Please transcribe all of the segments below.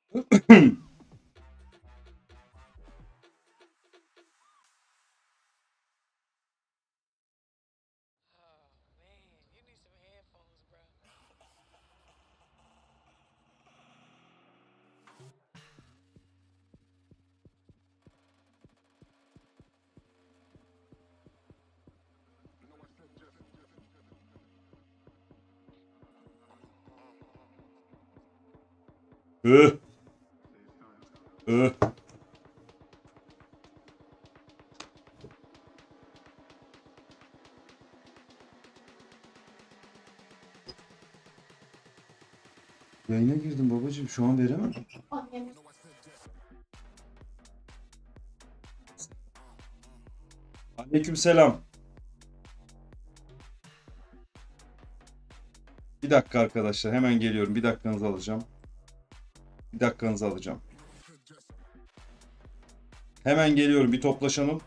Hı, hı. Yayına girdim babacığım. Şu an veremem. Aleykümselam. Bir dakika arkadaşlar. Hemen geliyorum. Bir dakikanızı alacağım. Bir dakikanızı alacağım. Hemen geliyorum. Bir toplaşalım.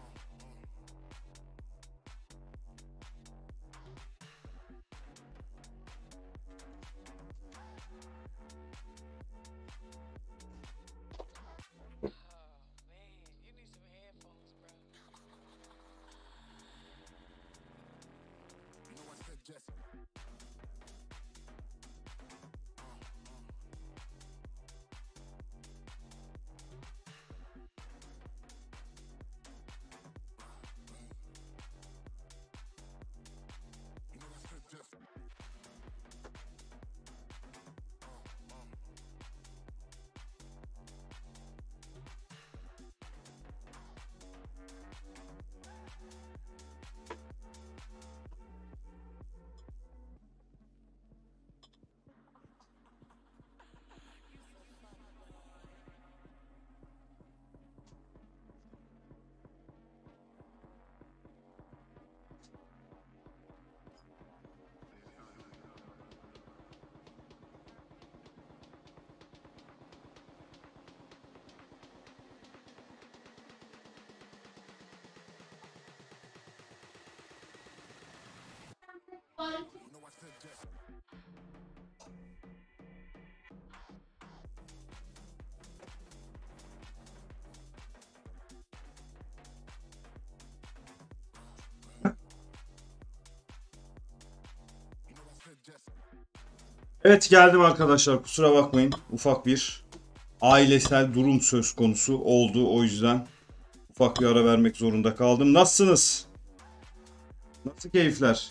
Evet geldim arkadaşlar. Kusura bakmayın. Ufak bir ailesel durum söz konusu oldu. O yüzden ufak bir ara vermek zorunda kaldım. Nasılsınız? Nasıl keyifler?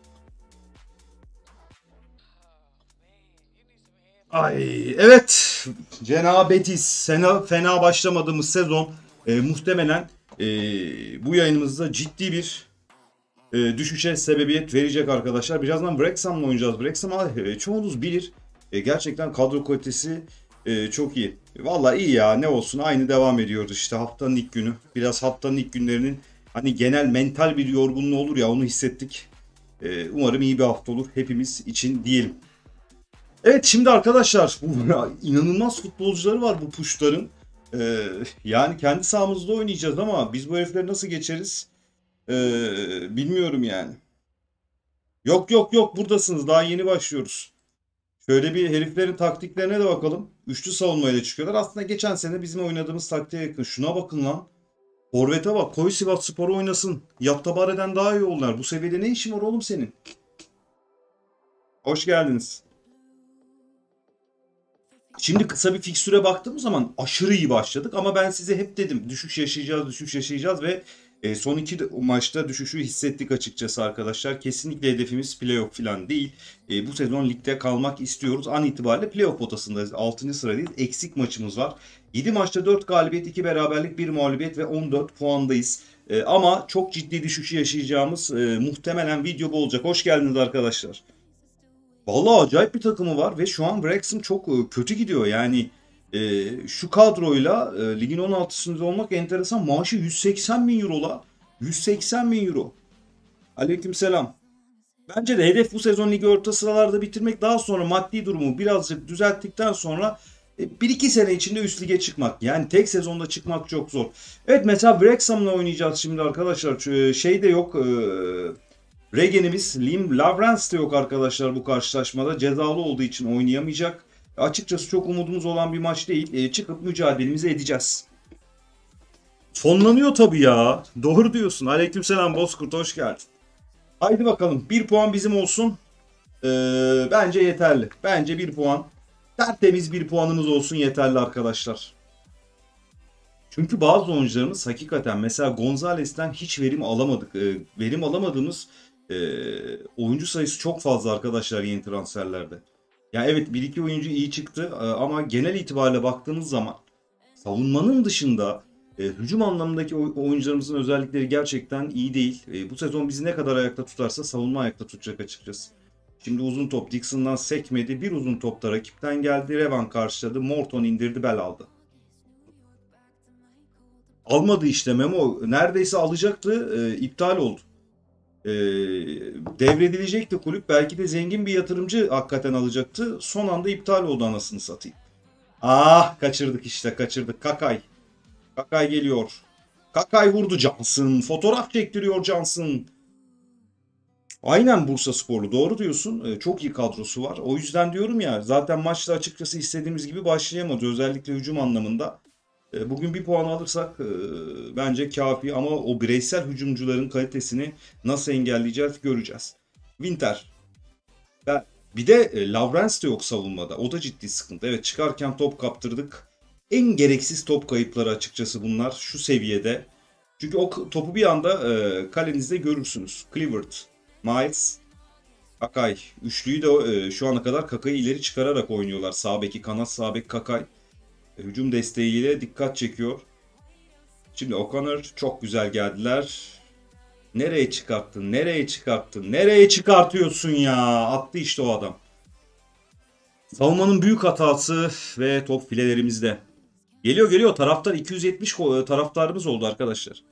Ay evet. Cenab-ı Betis. Fena başlamadığımız sezon muhtemelen bu yayınımızda ciddi bir düşüşe sebebiyet verecek arkadaşlar. Birazdan Wrexham'la oynayacağız. Wrexham çoğunuz bilir. Gerçekten kadro kalitesi çok iyi. Vallahi iyi ya, ne olsun, aynı devam ediyoruz işte haftanın ilk günü. Biraz haftanın ilk günlerinin hani genel mental bir yorgunluğu olur ya, onu hissettik. Umarım iyi bir hafta olur hepimiz için diyelim. Evet şimdi arkadaşlar inanılmaz futbolcuları var bu puşların. Yani kendi sahamızda oynayacağız ama biz bu herifleri nasıl geçeriz? Bilmiyorum yani. Yok yok yok, buradasınız, daha yeni başlıyoruz. Şöyle bir heriflerin taktiklerine de bakalım. Üçlü savunmayla çıkıyorlar. Aslında geçen sene bizim oynadığımız taktiğe yakın. Şuna bakın lan. Forvet'e bak. Koy Sivasspor oynasın. Yattabare'den daha iyi oldular. Bu seviyede ne işin var oğlum senin? Hoş geldiniz. Şimdi kısa bir fikstüre baktığımız zaman aşırı iyi başladık ama ben size hep dedim düşüş yaşayacağız, düşüş yaşayacağız ve son iki maçta düşüşü hissettik açıkçası arkadaşlar. Kesinlikle hedefimiz playoff falan değil. Bu sezon ligde kalmak istiyoruz. An itibariyle playoff potasındayız. 6. sıradayız. Eksik maçımız var. 7 maçta 4 galibiyet, 2 beraberlik, 1 mağlubiyet ve 14 puandayız. Ama çok ciddi düşüşü yaşayacağımız muhtemelen video bu olacak. Hoş geldiniz arkadaşlar. Vallahi acayip bir takımı var ve şu an Wrexham çok kötü gidiyor. Yani şu kadroyla ligin 16'sında olmak enteresan. Maaşı 180 bin euro la. 180 bin euro. Aleykümselam. Bence de hedef bu sezon ligi orta sıralarda bitirmek. Daha sonra maddi durumu birazcık düzelttikten sonra 1-2 sene içinde üst lige çıkmak. Yani tek sezonda çıkmak çok zor. Evet mesela Wrexham'la oynayacağız şimdi arkadaşlar. Şey de yok. Regen'imiz Lim Lavrens de yok arkadaşlar bu karşılaşmada. Cezalı olduğu için oynayamayacak. Açıkçası çok umudumuz olan bir maç değil. Çıkıp mücadelemizi edeceğiz. Sonlanıyor tabii ya. Doğru diyorsun. Aleykümselam Bozkurt, hoş geldin. Haydi bakalım. Bir puan bizim olsun. Bence yeterli. Bence bir puan. Tertemiz bir puanımız olsun yeterli arkadaşlar. Çünkü bazı oyuncularımız hakikaten mesela Gonzalez'ten hiç verim alamadık. Verim alamadığımız oyuncu sayısı çok fazla arkadaşlar yeni transferlerde. Ya evet, bir iki oyuncu iyi çıktı ama genel itibariyle baktığımız zaman savunmanın dışında hücum anlamındaki oyuncularımızın özellikleri gerçekten iyi değil. Bu sezon bizi ne kadar ayakta tutarsa savunma ayakta tutacak açıkçası. Şimdi uzun top Dixon'dan sekmedi. Bir uzun top da rakipten geldi. Revan karşıladı. Morton indirdi, bel aldı. Almadı işte Memo. Neredeyse alacaktı. İptal oldu. Devredilecekti kulüp. Belki de zengin bir yatırımcı hakikaten alacaktı. Son anda iptal oldu, anasını satayım. Ah, kaçırdık işte, kaçırdık. Kakay. Kakay geliyor. Kakay vurdu Johnson. Fotoğraf çektiriyor Johnson. Aynen Bursasporlu, doğru diyorsun. Çok iyi kadrosu var. O yüzden diyorum ya, zaten maçta açıkçası istediğimiz gibi başlayamadı. Özellikle hücum anlamında. Bugün bir puan alırsak bence kafi ama o bireysel hücumcuların kalitesini nasıl engelleyeceğiz göreceğiz. Winter. Bir de Lawrence de yok savunmada. O da ciddi sıkıntı. Evet, çıkarken top kaptırdık. En gereksiz top kayıpları açıkçası bunlar şu seviyede. Çünkü o topu bir anda kalenizde görürsünüz. Clivert, Miles, Kakay. Üçlüyü de şu ana kadar Kakay'ı ileri çıkararak oynuyorlar. Sağ beki kanat, sağ bek Kakay. Hücum desteğiyle dikkat çekiyor. Şimdi O'Connor çok güzel geldiler. Nereye çıkarttın? Nereye çıkarttın? Nereye çıkartıyorsun ya? Attı işte o adam. Savunmanın büyük hatası ve top filelerimizde. Geliyor geliyor. Taraftar 270 taraftarımız oldu arkadaşlar.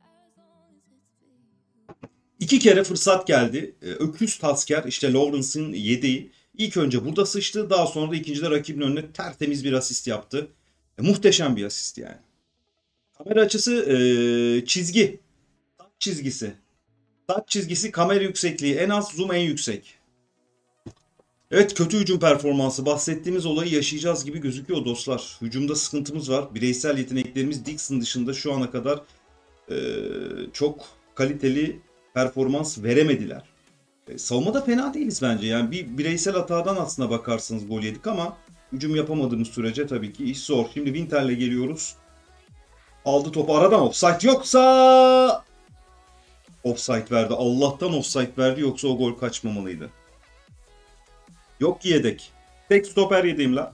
İki kere fırsat geldi. Öküz Tasker, işte Lawrence'ın yediği. İlk önce burada sıçtı. Daha sonra da ikincide rakibin önüne tertemiz bir asist yaptı. Muhteşem bir asist yani. Kamera açısı çizgi. Taç çizgisi. Taç çizgisi, kamera yüksekliği. En az, zoom en yüksek. Evet, kötü hücum performansı. Bahsettiğimiz olayı yaşayacağız gibi gözüküyor dostlar. Hücumda sıkıntımız var. Bireysel yeteneklerimiz Dixon dışında şu ana kadar çok kaliteli performans veremediler. Savunmada fena değiliz bence. Yani bir bireysel hatadan aslına bakarsanız gol yedik ama hücum yapamadığımız sürece tabii ki iş zor. Şimdi Winter'le geliyoruz. Aldı topu aradan, offside yoksa... Offside verdi. Allah'tan offside verdi, yoksa o gol kaçmamalıydı. Yok ki yedek. Tek stoper yediğim la.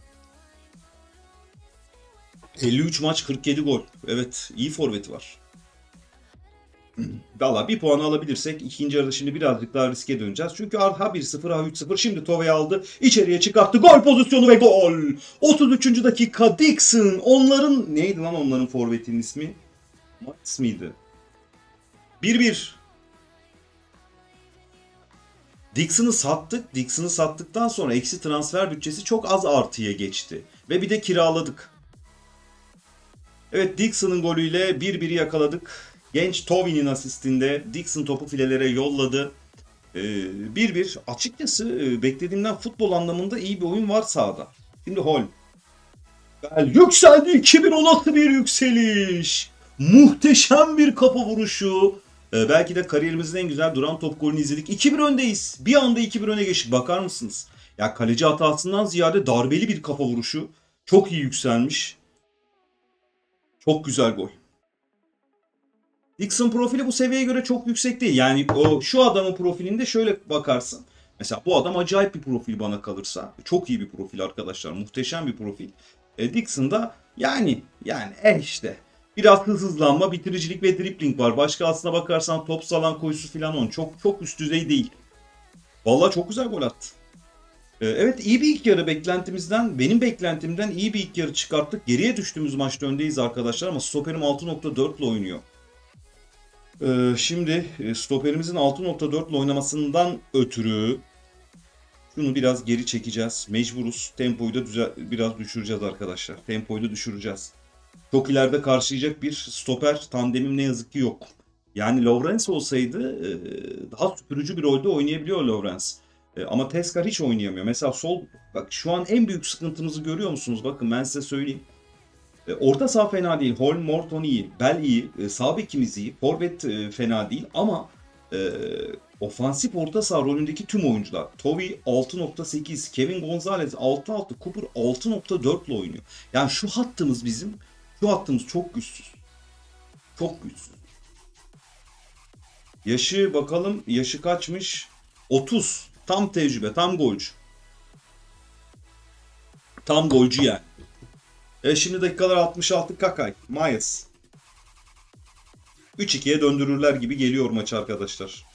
53 maç 47 gol. Evet, iyi forveti var. Valla bir puan alabilirsek ikinci yarıda şimdi birazcık daha riske döneceğiz. Çünkü ha 1-0 ha 3-0. Şimdi Tova'yı aldı. İçeriye çıkarttı. Gol pozisyonu ve gol. 33. dakika Dixon. Onların neydi lan, onların forvetinin ismi? Max mıydı? 1-1. Dixon'ı sattık. Dixon'ı sattıktan sonra eksi transfer bütçesi çok az artıya geçti. Ve bir de kiraladık. Evet, Dixon'ın golüyle 1-1'i yakaladık. Genç Tovi'nin asistinde Dixon topu filelere yolladı. 1-1. Açıkçası beklediğimden futbol anlamında iyi bir oyun var sahada. Şimdi Holm. Yükseldi. 2-1, o nasıl bir yükseliş. Muhteşem bir kafa vuruşu. Belki de kariyerimizin en güzel duran top golünü izledik. 2-1 öndeyiz. Bir anda 2-1 öne geçtik. Bakar mısınız? Ya kaleci hatasından ziyade darbeli bir kafa vuruşu. Çok iyi yükselmiş. Çok güzel gol. Dixon profili bu seviyeye göre çok yüksek değil. Yani o şu adamın profilinde şöyle bakarsın. Mesela bu adam acayip bir profil bana kalırsa. Çok iyi bir profil arkadaşlar. Muhteşem bir profil. Dixon'da yani işte biraz hızlanma, bitiricilik ve dribbling var. Başka aslına bakarsan top salan koyusu falan on. Çok üst düzey değil. Vallahi çok güzel gol attı. Evet, iyi bir ilk yarı benim beklentimden iyi bir ilk yarı çıkarttık. Geriye düştüğümüz maçta öndeyiz arkadaşlar ama stoperim 6.4 ile oynuyor. Şimdi stoperimizin 6.4 ile oynamasından ötürü şunu biraz geri çekeceğiz. Mecburuz. Tempoyu da biraz düşüreceğiz arkadaşlar. Tempoyu da düşüreceğiz. Çok ileride karşılayacak bir stoper tandemim ne yazık ki yok. Yani Lawrence olsaydı daha süpürücü bir rolde oynayabiliyor Lawrence. Ama Tezkar hiç oynayamıyor. Mesela sol, bak şu an en büyük sıkıntımızı görüyor musunuz? Bakın ben size söyleyeyim. Orta saha fena değil. Holm, Morton iyi. Bell iyi. Sağ bekimiz iyi. Forvet fena değil ama e, ofansif orta saha rolündeki tüm oyuncular. Toby 6.8, Kevin Gonzalez 6.6, Cooper 6.4 ile oynuyor. Yani şu hattımız bizim, şu hattımız çok güçsüz. Çok güçsüz. Yaşı bakalım, yaşı kaçmış? 30. Tam tecrübe, tam golcü. Tam golcü yani. Şimdi dakikalar 66. Kakay, Myers. 3-2'ye döndürürler gibi geliyor maç arkadaşlar.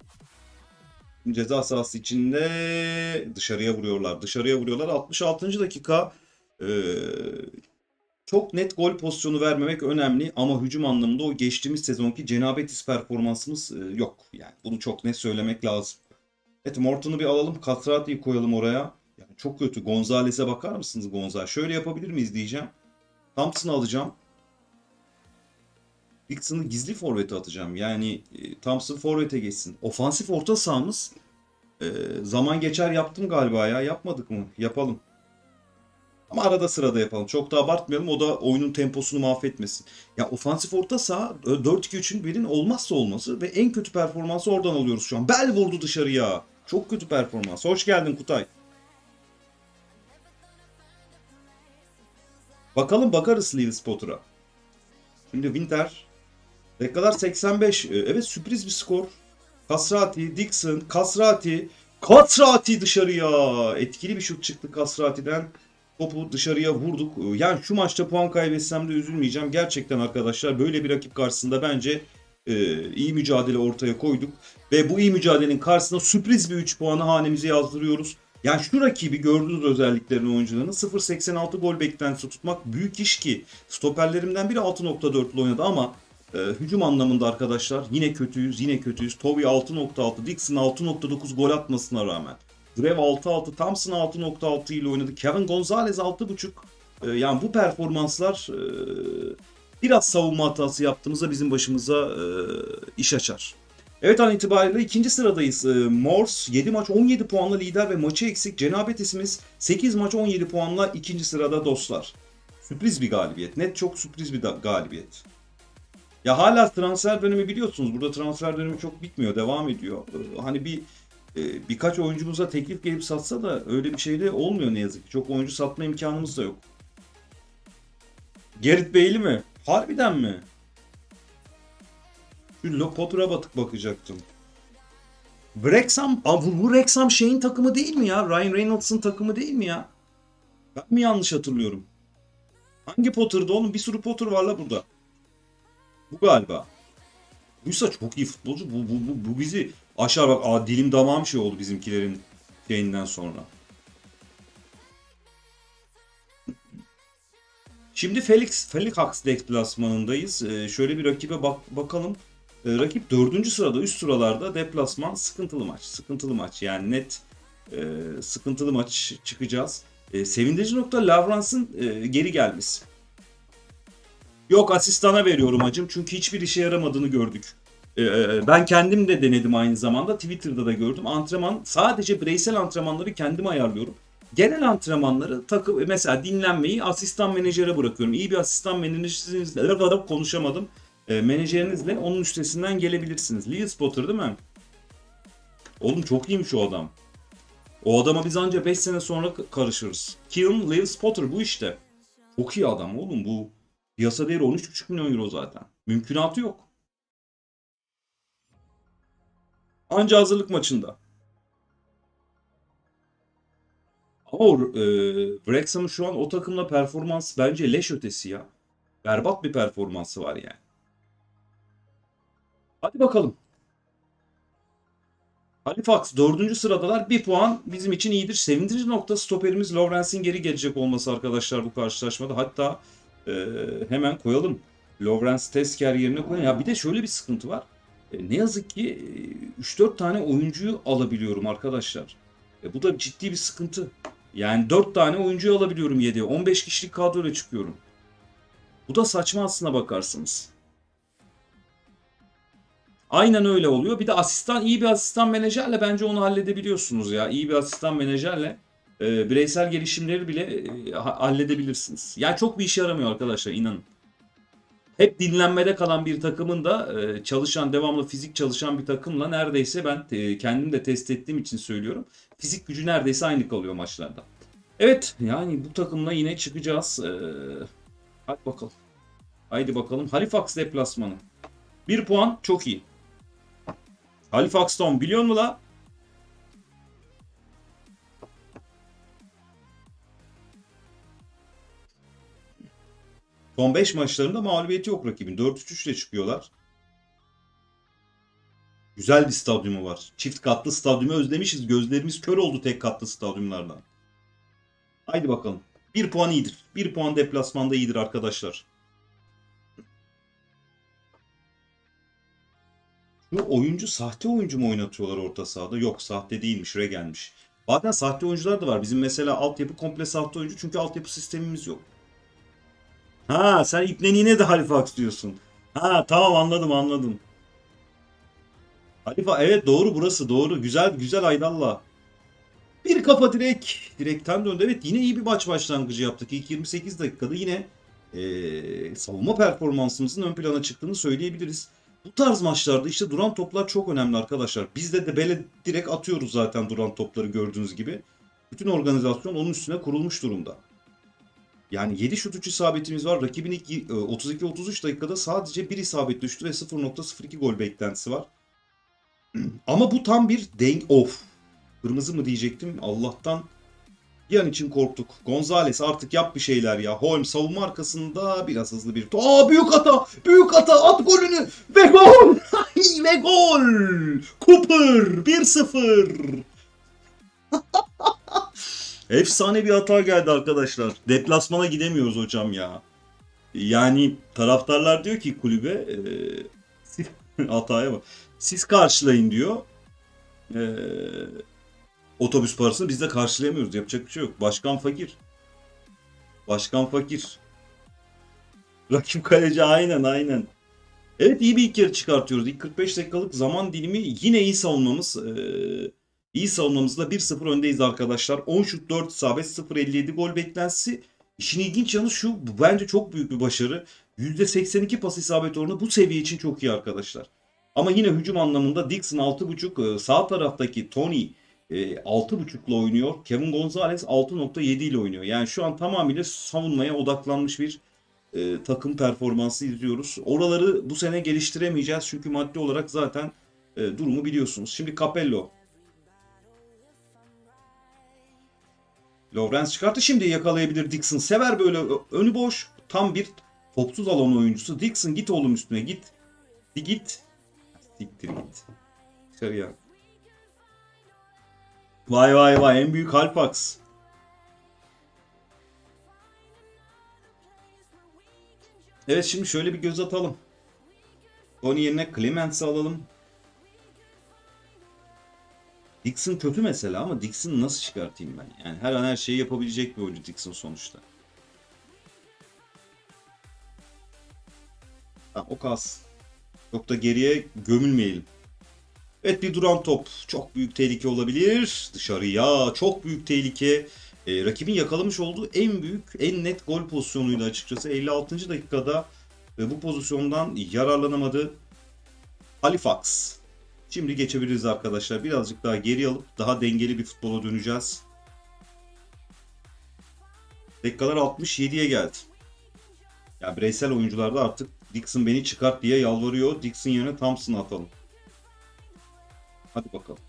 Ceza sahası içinde dışarıya vuruyorlar. Dışarıya vuruyorlar. 66. dakika. Çok net gol pozisyonu vermemek önemli ama hücum anlamında o geçtiğimiz sezonki Cenabetis performansımız yok. Yani bunu çok net söylemek lazım. Evet, Morton'u bir alalım. Castrati'yi koyalım oraya. Yani çok kötü. Gonzalez'e bakar mısınız Gonzalez? Şöyle yapabilir miyiz diyeceğim. Thompson'ı alacağım. Dixon'ı gizli forvete atacağım. Yani Thompson forvete geçsin. Ofansif orta sahamız zaman geçer yaptım galiba ya. Yapmadık mı? Yapalım. Ama arada sırada yapalım. Çok da abartmayalım. O da oyunun temposunu mahvetmesin. Ya ofansif orta saha 4-2-3'ün birin olmazsa olması ve en kötü performansı oradan alıyoruz şu an. Bel vurdu dışarıya. Çok kötü performans. Hoş geldin Kutay. Bakalım bakarız Lewis Potter'a. Şimdi Winter. Dakikalar 85. Evet, sürpriz bir skor. Kasrati, Dixon, Kasrati. Kasrati dışarıya. Etkili bir şut çıktı Kasrati'den. Topu dışarıya vurduk. Yani şu maçta puan kaybetsem de üzülmeyeceğim. Gerçekten arkadaşlar böyle bir rakip karşısında bence iyi mücadele ortaya koyduk. Ve bu iyi mücadelenin karşısında sürpriz bir 3 puanı hanemize yazdırıyoruz. Yani şu rakibi gördüğünüz özelliklerini oyuncularının 0.86 gol beklentisi tutmak büyük iş ki. Stoperlerimden biri 6.4 ile oynadı ama hücum anlamında arkadaşlar yine kötüyüz, yine kötüyüz. Toby 6.6, Dixon 6.9 gol atmasına rağmen. Drew 6.6, Thompson 6.6 ile oynadı. Kevin Gonzalez 6.5. Yani bu performanslar biraz savunma hatası yaptığımızda bizim başımıza iş açar. Evet, an itibariyle ikinci sıradayız. Morse 7 maç 17 puanla lider ve maçı eksik. Cenabetesimiz 8 maç 17 puanla ikinci sırada dostlar. Sürpriz bir galibiyet. Net çok sürpriz bir galibiyet. Ya hala transfer dönemi biliyorsunuz. Burada transfer dönemi çok bitmiyor. Devam ediyor. Hani birkaç oyuncumuza teklif gelip satsa da öyle bir şey de olmuyor ne yazık ki. Çok oyuncu satma imkanımız da yok. Gerrit Bale'i mi? Harbiden mi? Şu Potter'a bakacaktım. Wrexham, bu Wrexham şeyin takımı değil mi ya? Ryan Reynolds'ın takımı değil mi ya? Ben mi yanlış hatırlıyorum? Hangi Potter'dı oğlum? Bir sürü Potter var la burada. Bu galiba. Buysa çok iyi futbolcu. Bu bizi aşağı bak. Dilim damağım şey oldu bizimkilerin şeyinden sonra. Şimdi Felix deplasmanındayız. Şöyle bir rakibe bakalım. Rakip 4. sırada, üst sıralarda, deplasman sıkıntılı maç. Sıkıntılı maç yani net sıkıntılı maç çıkacağız. Sevindirici nokta Lavrance'ın geri gelmesi. Yok, asistana veriyorum hacım çünkü hiçbir işe yaramadığını gördük. Ben kendim de denedim aynı zamanda. Twitter'da da gördüm. Antrenman, sadece bireysel antrenmanları kendim ayarlıyorum. Genel antrenmanları takım, mesela dinlenmeyi asistan menajere bırakıyorum. İyi bir asistan menajerinizle konuşamadım. Menajerinizle onun üstesinden gelebilirsiniz. Lewis Potter değil mi? Oğlum çok iyiymiş o adam. O adama biz anca 5 sene sonra karışırız. Kieran Lewis Potter bu işte. Çok iyi adam oğlum bu. Piyasa değeri 13,5 milyon euro zaten. Mümkünatı yok. Anca hazırlık maçında. Ama Wrexham'ın şu an o takımla performans bence leş ötesi ya. Berbat bir performansı var yani. Hadi bakalım. Halifax 4. sıradalar. Bir puan bizim için iyidir. Sevindirici nokta stoperimiz Lawrence'in geri gelecek olması arkadaşlar bu karşılaşmada. Hatta hemen koyalım. Lawrence Tesker yerine koyalım. Ya bir de şöyle bir sıkıntı var. Ne yazık ki 3-4 tane oyuncuyu alabiliyorum arkadaşlar. Bu da ciddi bir sıkıntı. Yani 4 tane oyuncuyu alabiliyorum 7'ye. 15 kişilik kadroyla çıkıyorum. Bu da saçma aslına bakarsınız. Aynen öyle oluyor. Bir de asistan, iyi bir asistan menajerle bence onu halledebiliyorsunuz ya. İyi bir asistan menajerle bireysel gelişimleri bile halledebilirsiniz. Yani çok bir işe yaramıyor arkadaşlar, inanın. Hep dinlenmede kalan bir takımın da çalışan, devamlı fizik çalışan bir takımla neredeyse ben kendim de test ettiğim için söylüyorum. Fizik gücü neredeyse aynı kalıyor maçlarda. Evet, yani bu takımla yine çıkacağız. Hadi bakalım. Haydi bakalım. Halifax deplasmanı. Bir puan çok iyi. Halifax'tan biliyor musun la? Son 5 maçlarında mağlubiyeti yok rakibin. 4-3 ile çıkıyorlar. Güzel bir stadyumu var. Çift katlı stadyumu özlemişiz. Gözlerimiz kör oldu tek katlı stadyumlardan. Haydi bakalım. Bir puan iyidir. Bir puan deplasmanda iyidir arkadaşlar. Bu oyuncu sahte oyuncu mu oynatıyorlar orta sahada? Yok, sahte değilmiş. Gelmiş. Bazen sahte oyuncular da var. Bizim mesela altyapı komple sahte oyuncu. Çünkü altyapı sistemimiz yok. Ha, sen ipneliğine de Halifax diyorsun. Ha, tamam, anladım anladım. Halifa, evet, doğru, burası doğru. Güzel güzel Aydallah. Bir kafa direk. Direkten döndü. Evet, yine iyi bir maç başlangıcı yaptık. İlk 28 dakikada yine savunma performansımızın ön plana çıktığını söyleyebiliriz. Bu tarz maçlarda işte duran toplar çok önemli arkadaşlar. Biz de böyle direkt atıyoruz zaten duran topları, gördüğünüz gibi. Bütün organizasyon onun üstüne kurulmuş durumda. Yani 7 şut 3 isabetimiz var. Rakibin ilk 32-33 dakikada sadece bir isabet düştü ve 0.02 gol beklentisi var. Ama bu tam bir denk... Of! Kırmızı mı diyecektim? Allah'tan bir an için korktuk. Gonzales, artık yap bir şeyler ya. Holmes savunma arkasında biraz hızlı bir... Aa, büyük hata! Büyük hata! At golünü! Ve gol! Ve gol! Cooper 1-0. Efsane bir hata geldi arkadaşlar. Deplasmana gidemiyoruz hocam ya. Yani taraftarlar diyor ki kulübe hataya bak. Siz karşılayın diyor. E, Otobüs parasını biz de karşılayamıyoruz. Yapacak bir şey yok. Başkan fakir. Başkan fakir. Rakip kaleci, aynen aynen. Evet, iyi bir ilk yarı çıkartıyoruz. İlk 45 dakikalık zaman dilimi yine iyi savunmamız. İyi savunmamızla 1-0 öndeyiz arkadaşlar. 10 şut 4 isabet 0.57 gol beklentisi. İşin ilginç yanı şu, bu bence çok büyük bir başarı. %82 pas isabet oranı bu seviye için çok iyi arkadaşlar. Ama yine hücum anlamında Dixon 6.5, sağ taraftaki Tony 6.5'la oynuyor. Kevin Gonzalez 6.7 ile oynuyor. Yani şu an tamamıyla savunmaya odaklanmış bir takım performansı izliyoruz. Oraları bu sene geliştiremeyeceğiz çünkü maddi olarak zaten durumu biliyorsunuz. Şimdi Capello. Lawrence çıkarttı. Şimdi yakalayabilir Dixon. Sever böyle önü boş. Tam bir topsuz alan oyuncusu. Dixon, git oğlum üstüne, git. Git. Siktir git. Dışarıya. Vay vay vay, en büyük Halifax. Evet, şimdi şöyle bir göz atalım. Onun yerine Clemens'i alalım. Dixon kötü mesela ama Dixon'ı nasıl çıkartayım ben? Yani her an her şeyi yapabilecek bir oyuncu Dixon sonuçta. Tamam, o kalsın. Çok da geriye gömülmeyelim. Evet, bir duran top. Çok büyük tehlike olabilir. Dışarıya çok büyük tehlike. Rakibin yakalamış olduğu en büyük, en net gol pozisyonuydu açıkçası. 56. dakikada bu pozisyondan yararlanamadı Halifax. Şimdi geçebiliriz arkadaşlar. Birazcık daha geri alıp daha dengeli bir futbola döneceğiz. Dakikalar 67'ye geldi. Ya bireysel oyuncularda artık Dixon beni çıkart diye yalvarıyor. Dixon yerine Thompson'ı atalım. Hadi bakalım.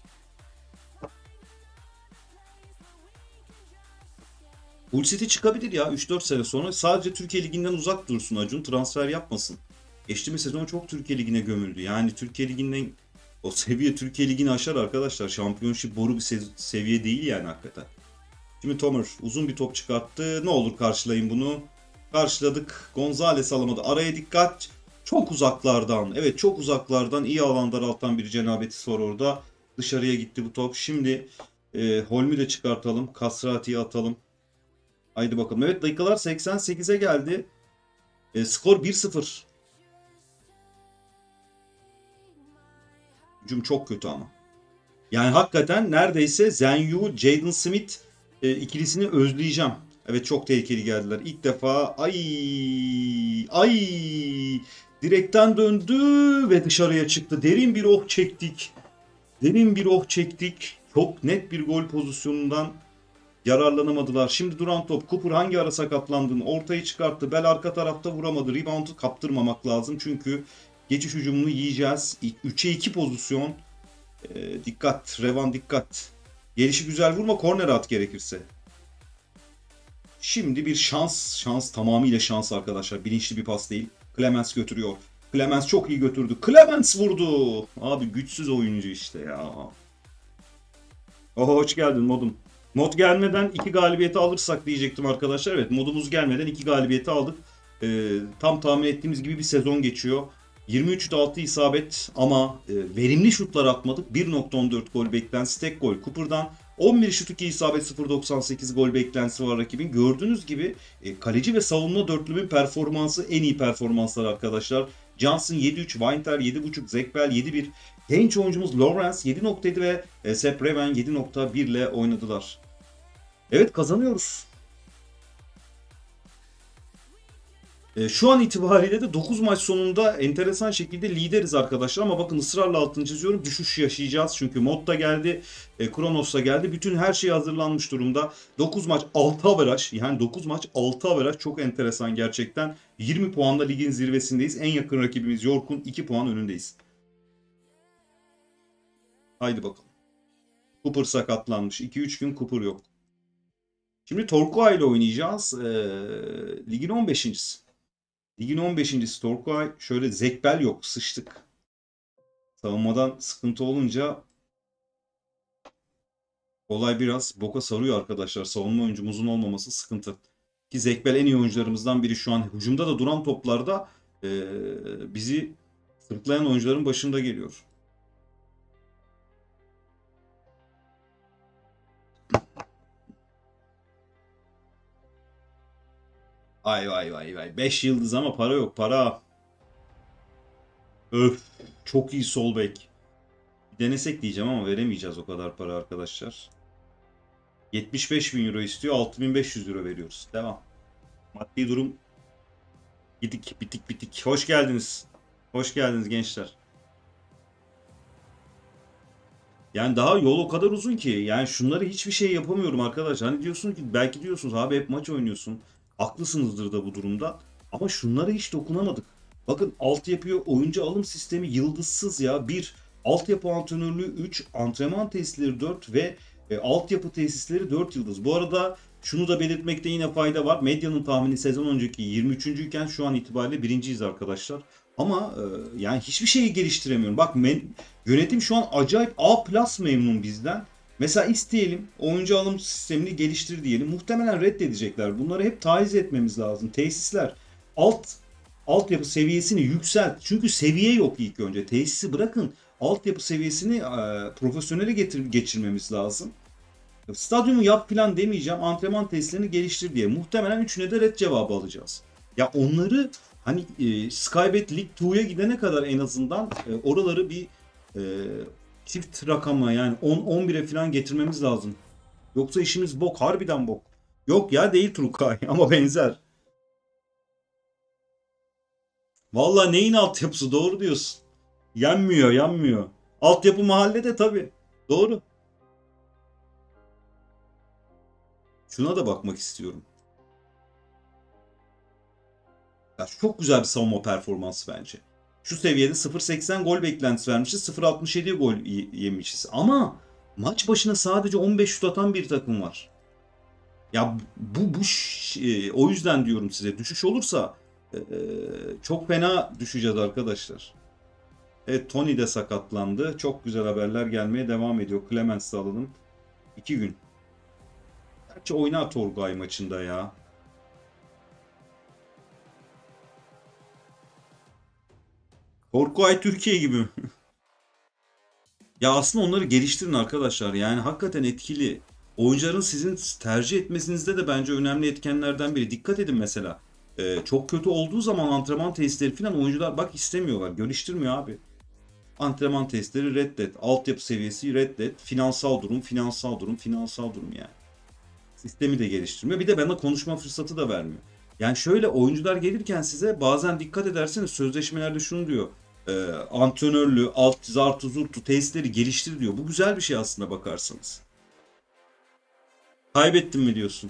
Hull City çıkabilir ya 3-4 sene sonra. Sadece Türkiye Ligi'nden uzak dursun Acun. Transfer yapmasın. Geçtiğimiz sezon çok Türkiye Ligi'ne gömüldü. Yani Türkiye Ligi'nden o seviye Türkiye Ligi'ni aşar arkadaşlar. Şampiyonşip boru bir seviye değil yani hakikaten. Şimdi Tomer uzun bir top çıkarttı. Ne olur karşılayın bunu. Karşıladık. Gonzales alamadı. Araya dikkat. Çok uzaklardan. Evet, çok uzaklardan iyi alan daraltan bir cenabeti var orada. Dışarıya gitti bu top. Şimdi Holm'ü de çıkartalım. Kasrati'yi atalım. Haydi bakalım. Evet, dakikalar 88'e geldi. Skor 1-0. Hücum çok kötü ama. Yani hakikaten neredeyse Zenyu, Jaden Smith ikilisini özleyeceğim. Evet, çok tehlikeli geldiler. İlk defa ay direkten döndü ve dışarıya çıktı. Derin bir oh çektik. Derin bir oh çektik. Çok net bir gol pozisyonundan yararlanamadılar. Şimdi duran top. Cooper hangi ara sakatlandığını ortaya çıkarttı. Bel arka tarafta vuramadı. Rebound'u kaptırmamak lazım. Çünkü geçiş hücumunu yiyeceğiz. 3'e 2 pozisyon. Dikkat. Revan dikkat. Gelişi güzel vurma. Korner at gerekirse. Şimdi bir şans. Şans, tamamıyla şans arkadaşlar. Bilinçli bir pas değil. Clemens götürüyor. Clemens çok iyi götürdü. Clemens vurdu. Abi güçsüz oyuncu işte ya. Oho, hoş geldin modum. Mod gelmeden 2 galibiyeti alırsak diyecektim arkadaşlar. Evet, modumuz gelmeden 2 galibiyeti aldık. Tam tahmin ettiğimiz gibi bir sezon geçiyor. 23'te 6 isabet ama verimli şutlar atmadık. 1.14 gol beklentisi, tek gol Cooper'dan. 11 şut 2 isabet, 0.98 gol beklentisi var rakibin. Gördüğünüz gibi kaleci ve savunma dörtlümün performansı en iyi performanslar arkadaşlar. Johnson 7.3, Weinter 7.5, Zekbel 7.1. Genç oyuncumuz Lawrence 7.7 ve Sepp Reven 7.1 ile oynadılar. Evet, kazanıyoruz. Şu an itibariyle de 9 maç sonunda enteresan şekilde lideriz arkadaşlar, ama bakın ısrarla altını çiziyorum, düşüş yaşayacağız çünkü mod da geldi, Kronos da geldi, bütün her şey hazırlanmış durumda. 9 maç 6 averaj, yani 9 maç 6 averaj çok enteresan gerçekten. 20 puanla ligin zirvesindeyiz, en yakın rakibimiz York'un 2 puan önündeyiz. Haydi bakalım. Cooper sakatlanmış, 2-3 gün Cooper yok. Şimdi Torquay ile oynayacağız, ligin 15.'si. Ligin 15.'si Torquay. Şöyle Zekbel yok. Sıçtık. Savunmadan sıkıntı olunca olay biraz boka sarıyor arkadaşlar. Savunma oyuncumuzun olmaması sıkıntı. Ki Zekbel en iyi oyuncularımızdan biri şu an. Hücumda da duran toplarda bizi sırtlayan oyuncuların başında geliyor. Vay vay vay vay. 5 yıldız ama para yok. Para. Öf. Çok iyi sol bek. Denesek diyeceğim ama veremeyeceğiz o kadar para arkadaşlar. 75.000 euro istiyor. 6.500 euro veriyoruz. Devam. Maddi durum gidik bitik bitik. Hoş geldiniz. Hoş geldiniz gençler. Yani daha yol o kadar uzun ki. Yani şunları hiçbir şey yapamıyorum arkadaşlar. Hani diyorsun ki, belki diyorsunuz abi hep maç oynuyorsun. Haklısınızdır da bu durumda. Ama şunlara hiç dokunamadık. Bakın, altyapıya oyuncu alım sistemi yıldızsız ya. Bir, altyapı antrenörlüğü 3, antrenman tesisleri 4 ve altyapı tesisleri 4 yıldız. Bu arada şunu da belirtmekte yine fayda var. Medyanın tahmini sezon önceki 23. iken şu an itibariyle birinciyiz arkadaşlar. Ama yani hiçbir şeyi geliştiremiyorum. Bak, yönetim şu an acayip A+ memnun bizden. Mesela isteyelim, oyuncu alım sistemini geliştir diyelim. Muhtemelen reddedecekler. Bunları hep taciz etmemiz lazım. Tesisler, altyapı seviyesini yükselt. Çünkü seviye yok ilk önce. Tesisi bırakın. Altyapı seviyesini profesyonele geçirmemiz lazım. Stadyumu yap plan demeyeceğim. Antrenman tesislerini geliştir diye. Muhtemelen üçüne de red cevabı alacağız. Ya onları hani Skybet League 2'ya gidene kadar en azından oraları bir e, çift rakama, yani 10-11'e falan getirmemiz lazım. Yoksa işimiz bok. Harbiden bok. Yok ya, değil Turkay ama benzer. Vallahi neyin altyapısı, doğru diyorsun. Yanmıyor, yanmıyor. Altyapı mahallede tabii. Doğru. Şuna da bakmak istiyorum. Ya çok güzel bir savunma performansı bence. Şu seviyede 0.80 gol beklentisi vermişiz. 0.67 gol yemişiz. Ama maç başına sadece 15 şut atan bir takım var. Ya o yüzden diyorum size, düşüş olursa e, çok fena düşeceğiz arkadaşlar. Evet, Tony de sakatlandı. Çok güzel haberler gelmeye devam ediyor. Clemens'i alalım. 2 gün. Gerçi oynar Torgay maçında ya. Torquay Türkiye gibi. Ya aslında onları geliştirin arkadaşlar. Yani hakikaten etkili. Oyuncuların sizin tercih etmesinizde de bence önemli etkenlerden biri. Dikkat edin mesela. Çok kötü olduğu zaman antrenman testleri falan oyuncular bak istemiyorlar. Geliştirmiyor abi. Antrenman testleri reddet. Altyapı seviyesi reddet. Finansal durum, finansal durum, finansal durum yani. Sistemi de geliştirmiyor. Bir de bana konuşma fırsatı da vermiyor. Yani şöyle oyuncular gelirken size bazen dikkat ederseniz sözleşmelerde şunu diyor. Antrenörlü, alt zartu zurtu testleri geliştir diyor. Bu güzel bir şey aslında bakarsanız. Kaybettim mi diyorsun?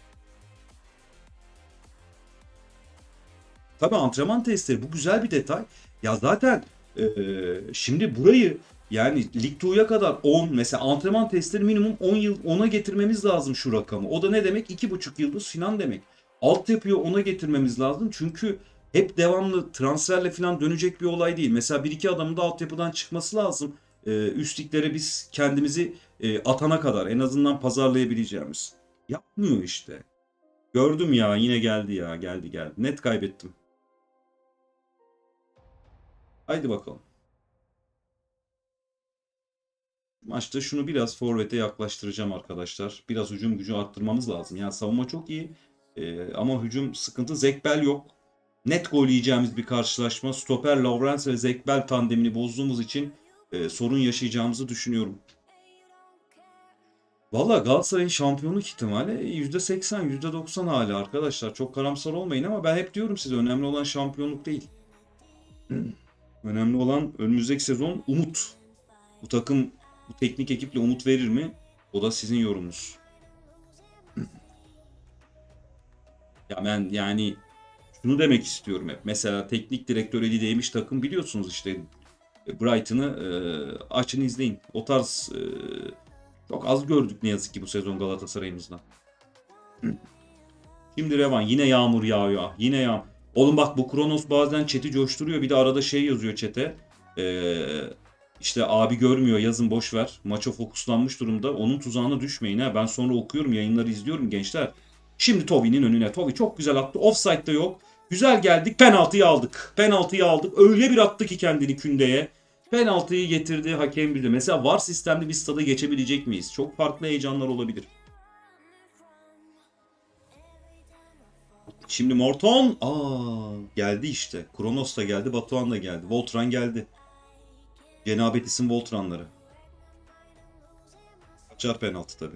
Tabii antrenman testleri bu güzel bir detay. Ya zaten şimdi burayı yani Lig 2'ya kadar 10 mesela antrenman testleri minimum 10 yıl 10'a getirmemiz lazım şu rakamı. O da ne demek? 2,5 yıldız falan demek. Altyapıyı 10'a getirmemiz lazım. Çünkü hep devamlı transferle falan dönecek bir olay değil. Mesela bir iki adamın da altyapıdan çıkması lazım. Üst liglere biz kendimizi atana kadar en azından pazarlayabileceğimiz. Yapmıyor işte. Gördüm ya yine geldi ya geldi. Net kaybettim. Haydi bakalım. Maçta şunu biraz forvete yaklaştıracağım arkadaşlar. Biraz hücum gücü arttırmamız lazım. Yani savunma çok iyi. Ama hücum sıkıntı. Zekbel yok. Net gol yiyeceğimiz bir karşılaşma. Stoper Lawrence ve Zekbel tandemini bozduğumuz için sorun yaşayacağımızı düşünüyorum. Valla Galatasaray'ın şampiyonluk ihtimali %80, %90 hala arkadaşlar. Çok karamsar olmayın ama ben hep diyorum size önemli olan şampiyonluk değil. Önemli olan önümüzdeki sezon umut. Bu takım bu teknik ekiple umut verir mi? O da sizin yorumunuz. Ya ben yani şunu demek istiyorum hep. Mesela teknik direktör eli değmiş takım biliyorsunuz işte Brighton'ı açın izleyin. O tarz çok az gördük ne yazık ki bu sezon Galatasaray'ımızdan. Şimdi Revan yine yağmur yağıyor. Yine yağmur. Oğlum bak bu Kronos bazen chat'i coşturuyor. Bir de arada şey yazıyor chat'e. İşte abi görmüyor yazın boş ver. Maça fokuslanmış durumda. Onun tuzağına düşmeyin ha. Ben sonra okuyorum yayınları izliyorum gençler. Şimdi Toby'nin önüne. Toby çok güzel attı. Offside'da yok. Güzel geldik. Penaltıyı aldık. Penaltıyı aldık. Öyle bir attı ki kendini kündeye. Penaltıyı getirdi hakem bildi. Mesela VAR sistemli bir stada geçebilecek miyiz? Çok farklı heyecanlar olabilir. Şimdi Morton geldi işte. Kronos da geldi, Batuhan da geldi. Voltran geldi. Cenab-ı Voltranları. Kaçar penaltı tabii.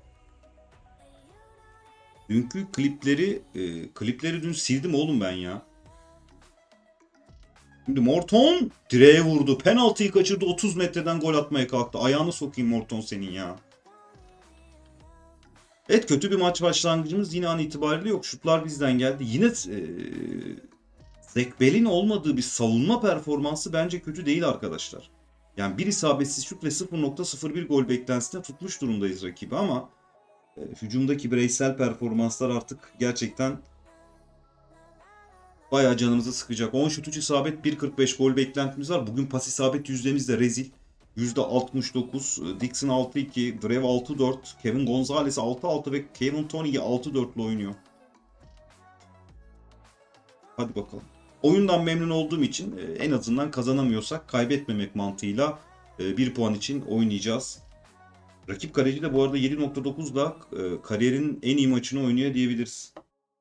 Dünkü klipleri dün sildim oğlum ben ya. Şimdi Morton direğe vurdu. Penaltıyı kaçırdı. 30 metreden gol atmaya kalktı. Ayağını sokayım Morton senin ya. Evet kötü bir maç başlangıcımız yine an itibariyle yok. Şutlar bizden geldi. Yine Zekbel'in olmadığı bir savunma performansı bence kötü değil arkadaşlar. Yani bir isabetsiz şut ve 0,01 gol beklentisine tutmuş durumdayız rakibi ama hücumdaki bireysel performanslar artık gerçekten bayağı canımızı sıkacak. 10 şut 3 isabet 1,45 gol beklentimiz var. Bugün pas isabet yüzdemiz de rezil. %69. Dixon 6-2, Drew 6-4, Kevin Gonzalez 6-6 ve Kevin Tony 6-4 ile oynuyor. Hadi bakalım. Oyundan memnun olduğum için en azından kazanamıyorsak kaybetmemek mantığıyla 1 puan için oynayacağız. Rakip kaleci de bu arada 7,9'da kariyerin en iyi maçını oynuyor diyebiliriz.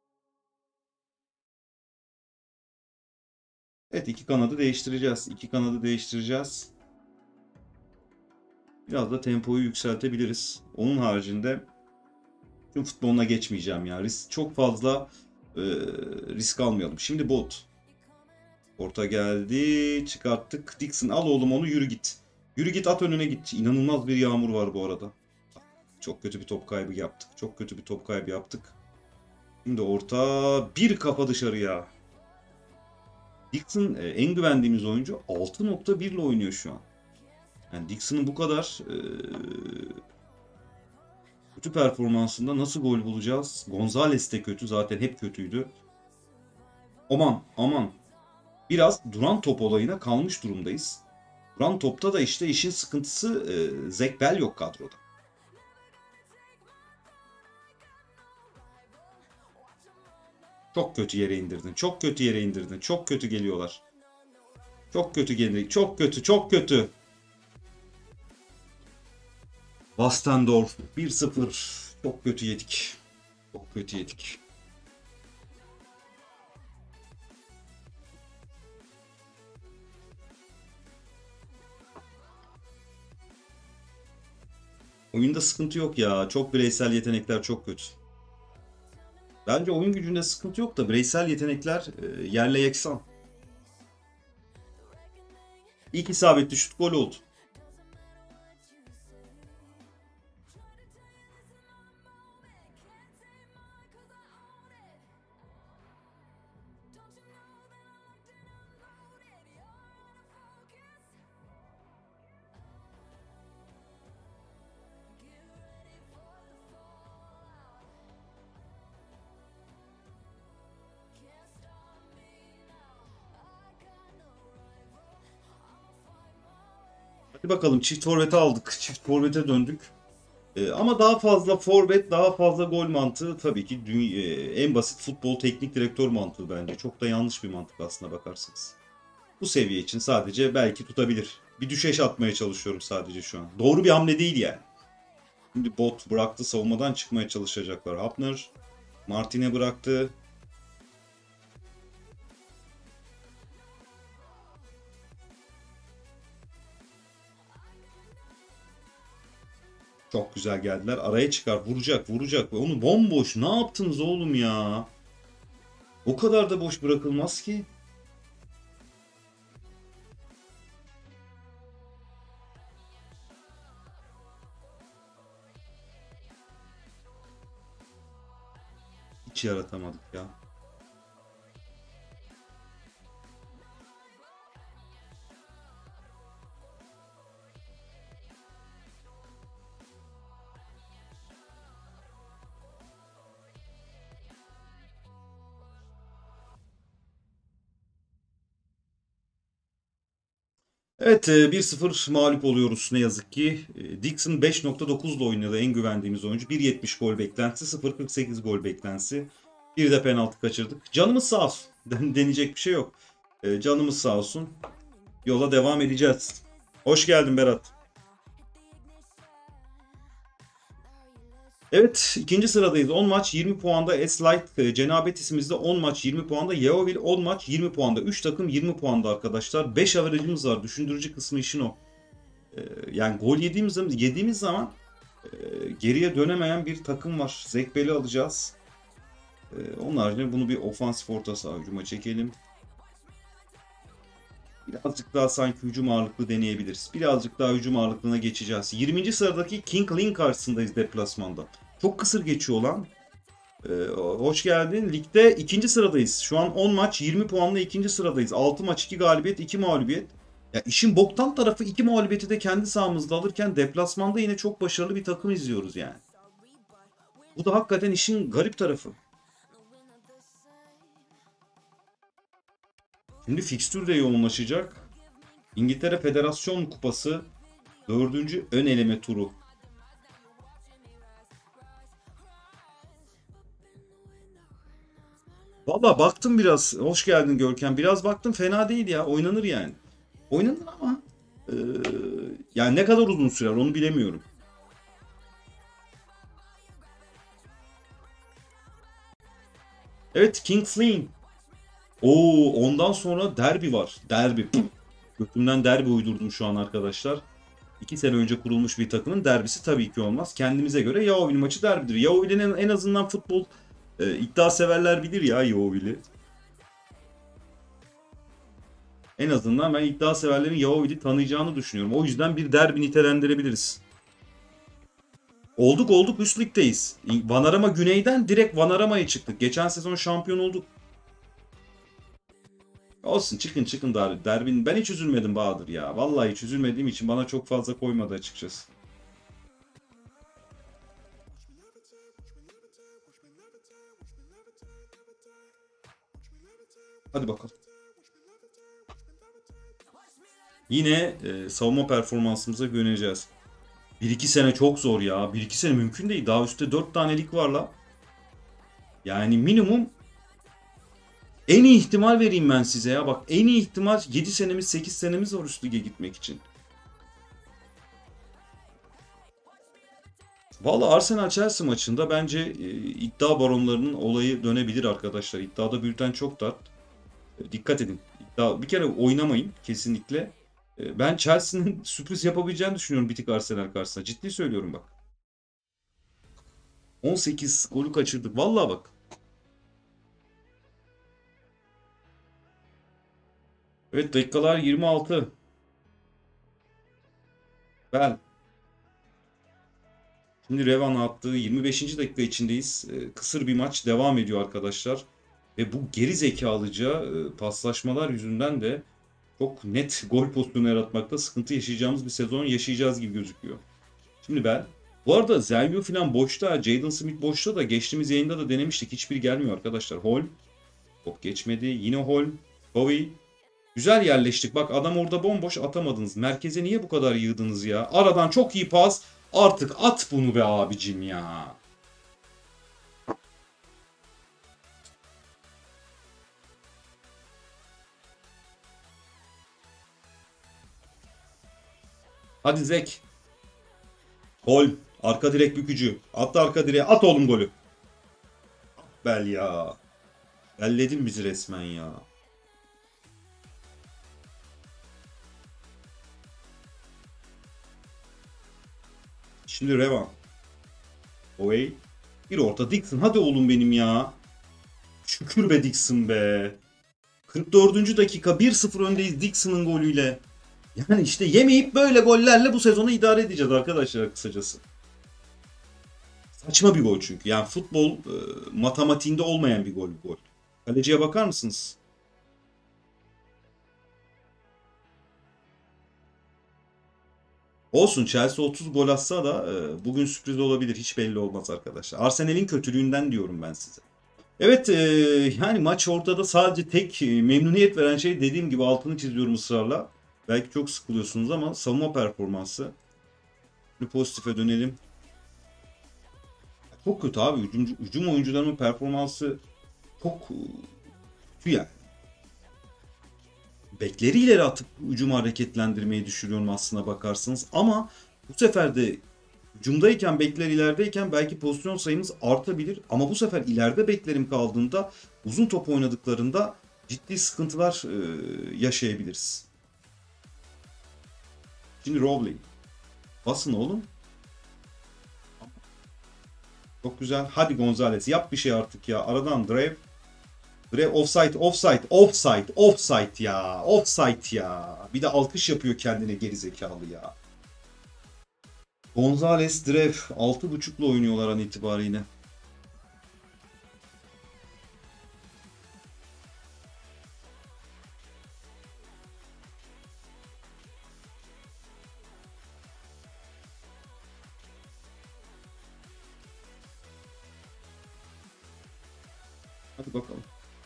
Evet iki kanadı değiştireceğiz. İki kanadı değiştireceğiz. Biraz da tempoyu yükseltebiliriz. Onun haricinde tüm futboluna geçmeyeceğim ya. Çok fazla risk almayalım. Şimdi bot. Orta geldi. Çıkarttık. Dixon al oğlum onu yürü git. Yürü git at önüne git. İnanılmaz bir yağmur var bu arada. Çok kötü bir top kaybı yaptık. Çok kötü bir top kaybı yaptık. Şimdi orta bir kafa dışarıya. Dixon en güvendiğimiz oyuncu 6,1 ile oynuyor şu an. Yani Dixon'ın bu kadar kötü performansında nasıl gol bulacağız? Gonzalez de kötü zaten hep kötüydü. Aman aman. Biraz duran top olayına kalmış durumdayız. Duran topta da işte işin sıkıntısı Zach Bell yok kadroda. Çok kötü yere indirdin. Çok kötü yere indirdin. Çok kötü geliyorlar. Çok kötü geliyor. Çok kötü. Çok kötü. Wastendorf 1-0. Çok kötü yedik. Çok kötü yedik. Oyunda sıkıntı yok ya. Çok bireysel yetenekler çok kötü. Bence oyun gücünde sıkıntı yok da bireysel yetenekler yerle yeksan. İlk isabetli şut gol oldu. Hadi bakalım çift forvete aldık. Çift forvete döndük. Ama daha fazla forvet, daha fazla gol mantığı tabii ki en basit futbol teknik direktör mantığı bence. Çok da yanlış bir mantık aslına bakarsanız. Bu seviye için sadece belki tutabilir. Bir düşeş atmaya çalışıyorum sadece şu an. Doğru bir hamle değil yani. Şimdi bot bıraktı, savunmadan çıkmaya çalışacaklar. Hapner, Martin'e bıraktı. Çok güzel geldiler. Araya çıkar, vuracak, vuracak. Ve onu bomboş. Ne yaptınız oğlum ya? O kadar da boş bırakılmaz ki. Hiç yaratamadık ya. Evet, 1-0 mağlup oluyoruz ne yazık ki. Dixon 5.9 ile oynadı, en güvendiğimiz oyuncu. 1.70 gol beklentisi, 0.48 gol beklentisi. Bir de penaltı kaçırdık. Canımız sağ olsun. Deneyecek bir şey yok. Canımız sağ olsun. Yola devam edeceğiz. Hoş geldin Berat. Evet, ikinci sıradayız. 10 maç 20 puanda S-Light, Cenabetis'imizde 10 maç 20 puanda. Yeovil 10 maç 20 puanda. 3 takım 20 puanda arkadaşlar. 5 averajımız var. Düşündürücü kısmı işin o. Yani gol yediğimiz zaman geriye dönemeyen bir takım var. Zekbel'i alacağız. Onun haricinde bunu bir ofansif orta saha hücuma çekelim. Birazcık daha sanki hücum ağırlıklı deneyebiliriz. Birazcık daha hücum ağırlıklığına geçeceğiz. 20. sıradaki King Lin karşısındayız deplasmanda. Çok kısır geçiyor lan. Hoş geldin. Ligde ikinci sıradayız. Şu an 10 maç 20 puanla ikinci sıradayız. 6 maç 2 galibiyet 2 mağlubiyet. Ya işin boktan tarafı 2 mağlubiyeti de kendi sahamızda alırken deplasmanda yine çok başarılı bir takım izliyoruz yani. Bu da hakikaten işin garip tarafı. Şimdi fikstür de yoğunlaşacak. İngiltere Federasyon Kupası dördüncü ön eleme turu. Valla baktım biraz. Hoş geldin Görkem. Biraz baktım, fena değil ya. Oynanır yani. Oynanır ama eee, yani ne kadar uzun sürer onu bilemiyorum. Evet, King Flynn. Oo, ondan sonra derbi var. Derbi. Püh. Götümden derbi uydurdum şu an arkadaşlar. 2 sene önce kurulmuş bir takımın derbisi tabii ki olmaz. Kendimize göre Yeovil maçı derbidir. Yeovil'in en azından futbol iddia severler bilir ya Yeovil'i. En azından ben iddia severlerin Yeovil'i tanıyacağını düşünüyorum. O yüzden bir derbi nitelendirebiliriz. Olduk üst ligdeyiz. Vanarama Güney'den direkt Vanarama'ya çıktık. Geçen sezon şampiyon olduk. Olsun, çıkın derbin. Ben hiç üzülmedim Bahadır ya. Vallahi hiç üzülmediğim için bana çok fazla koymadı açıkçası. Hadi bakalım. Yine savunma performansımıza güveneceğiz. 1-2 sene çok zor ya. 1-2 sene mümkün değil. Daha üstte 4 tane lig var la. Yani minimum, en iyi ihtimal vereyim ben size ya. Bak, en iyi ihtimal 7 senemiz 8 senemiz var üst lige gitmek için. Valla Arsenal Chelsea maçında bence iddia baronlarının olayı dönebilir arkadaşlar. İddiada bülten çok dar. Dikkat edin. Bir kere oynamayın kesinlikle. Ben Chelsea'nin sürpriz yapabileceğini düşünüyorum bir tık Arsenal karşısında. Ciddi söylüyorum bak. 18 golü kaçırdık. Vallahi bak. Evet, dakikalar 26. Ben şimdi Revan attığı 25. dakika içindeyiz. Kısır bir maç devam ediyor arkadaşlar. Ve bu geri zekalıca paslaşmalar yüzünden de çok net gol pozisyonu yaratmakta sıkıntı yaşayacağımız bir sezon yaşayacağız gibi gözüküyor. Şimdi ben bu arada Zergio falan boşta, Jaden Smith boşta da geçtiğimiz yayında da denemiştik. Hiçbiri gelmiyor arkadaşlar. Holm top geçmedi. Yine Holm. Bowie. Güzel yerleştik. Bak adam orada bomboş, atamadınız. Merkeze niye bu kadar yığdınız ya? Aradan çok iyi pas. Artık at bunu be abicim ya. Hadi Zek. Gol. Arka direk bükücü. Attı arka direğe. At oğlum golü. Bel ya. Belledin bizi resmen ya. Şimdi Revan. Away. Bir orta Dixon. Hadi oğlum benim ya. Şükür be Dixon be. 44. dakika 1-0 öndeyiz Dixon'ın golüyle. Yani işte yemeyip böyle gollerle bu sezonu idare edeceğiz arkadaşlar kısacası. Saçma bir gol çünkü. Yani futbol matematiğinde olmayan bir gol bu gol. Kaleciye bakar mısınız? Olsun, Chelsea 30 gol atsa da bugün sürpriz olabilir. Hiç belli olmaz arkadaşlar. Arsenal'in kötülüğünden diyorum ben size. Evet, yani maç ortada, sadece tek memnuniyet veren şey, dediğim gibi altını çiziyorum ısrarla. Belki çok sıkılıyorsunuz ama savunma performansı. Bir pozitife dönelim. Çok kötü abi. Hücum oyuncularının performansı çok kötü yani. Bekleri ileri atıp hücumu hareketlendirmeyi düşürüyorum aslına bakarsınız. Ama bu sefer de hücumdayken, bekler ilerideyken belki pozisyon sayımız artabilir. Ama bu sefer ileride beklerim kaldığında, uzun top oynadıklarında ciddi sıkıntılar yaşayabiliriz. Şimdi Robley. Basın oğlum. Çok güzel. Hadi Gonzalez, yap bir şey artık ya. Aradan Drave. Drave offside, offside, offside, offside ya. Offside ya. Bir de alkış yapıyor kendine, gerizekalı ya. Gonzalez, Drave 6.5'la oynuyorlar an itibariyle. Hadi bakalım.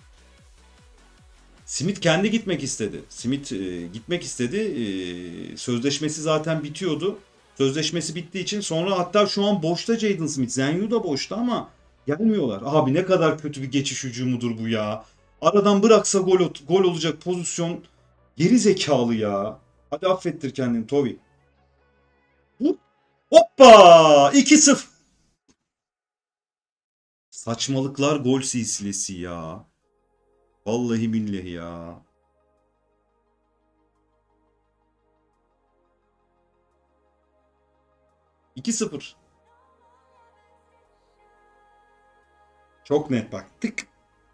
Smith kendi gitmek istedi. Smith gitmek istedi. Sözleşmesi zaten bitiyordu. Sözleşmesi bittiği için sonra, hatta şu an boşta Jaden Smith. Zenyu da boşta ama gelmiyorlar. Abi ne kadar kötü bir geçiş hücumudur bu ya. Aradan bıraksa gol olacak pozisyon. Geri zekalı ya. Hadi affettir kendini Toby. Hoppa! 2-0. Saçmalıklar gol silsilesi ya. Vallahi billahi ya. 2-0. Çok net bak. Tık.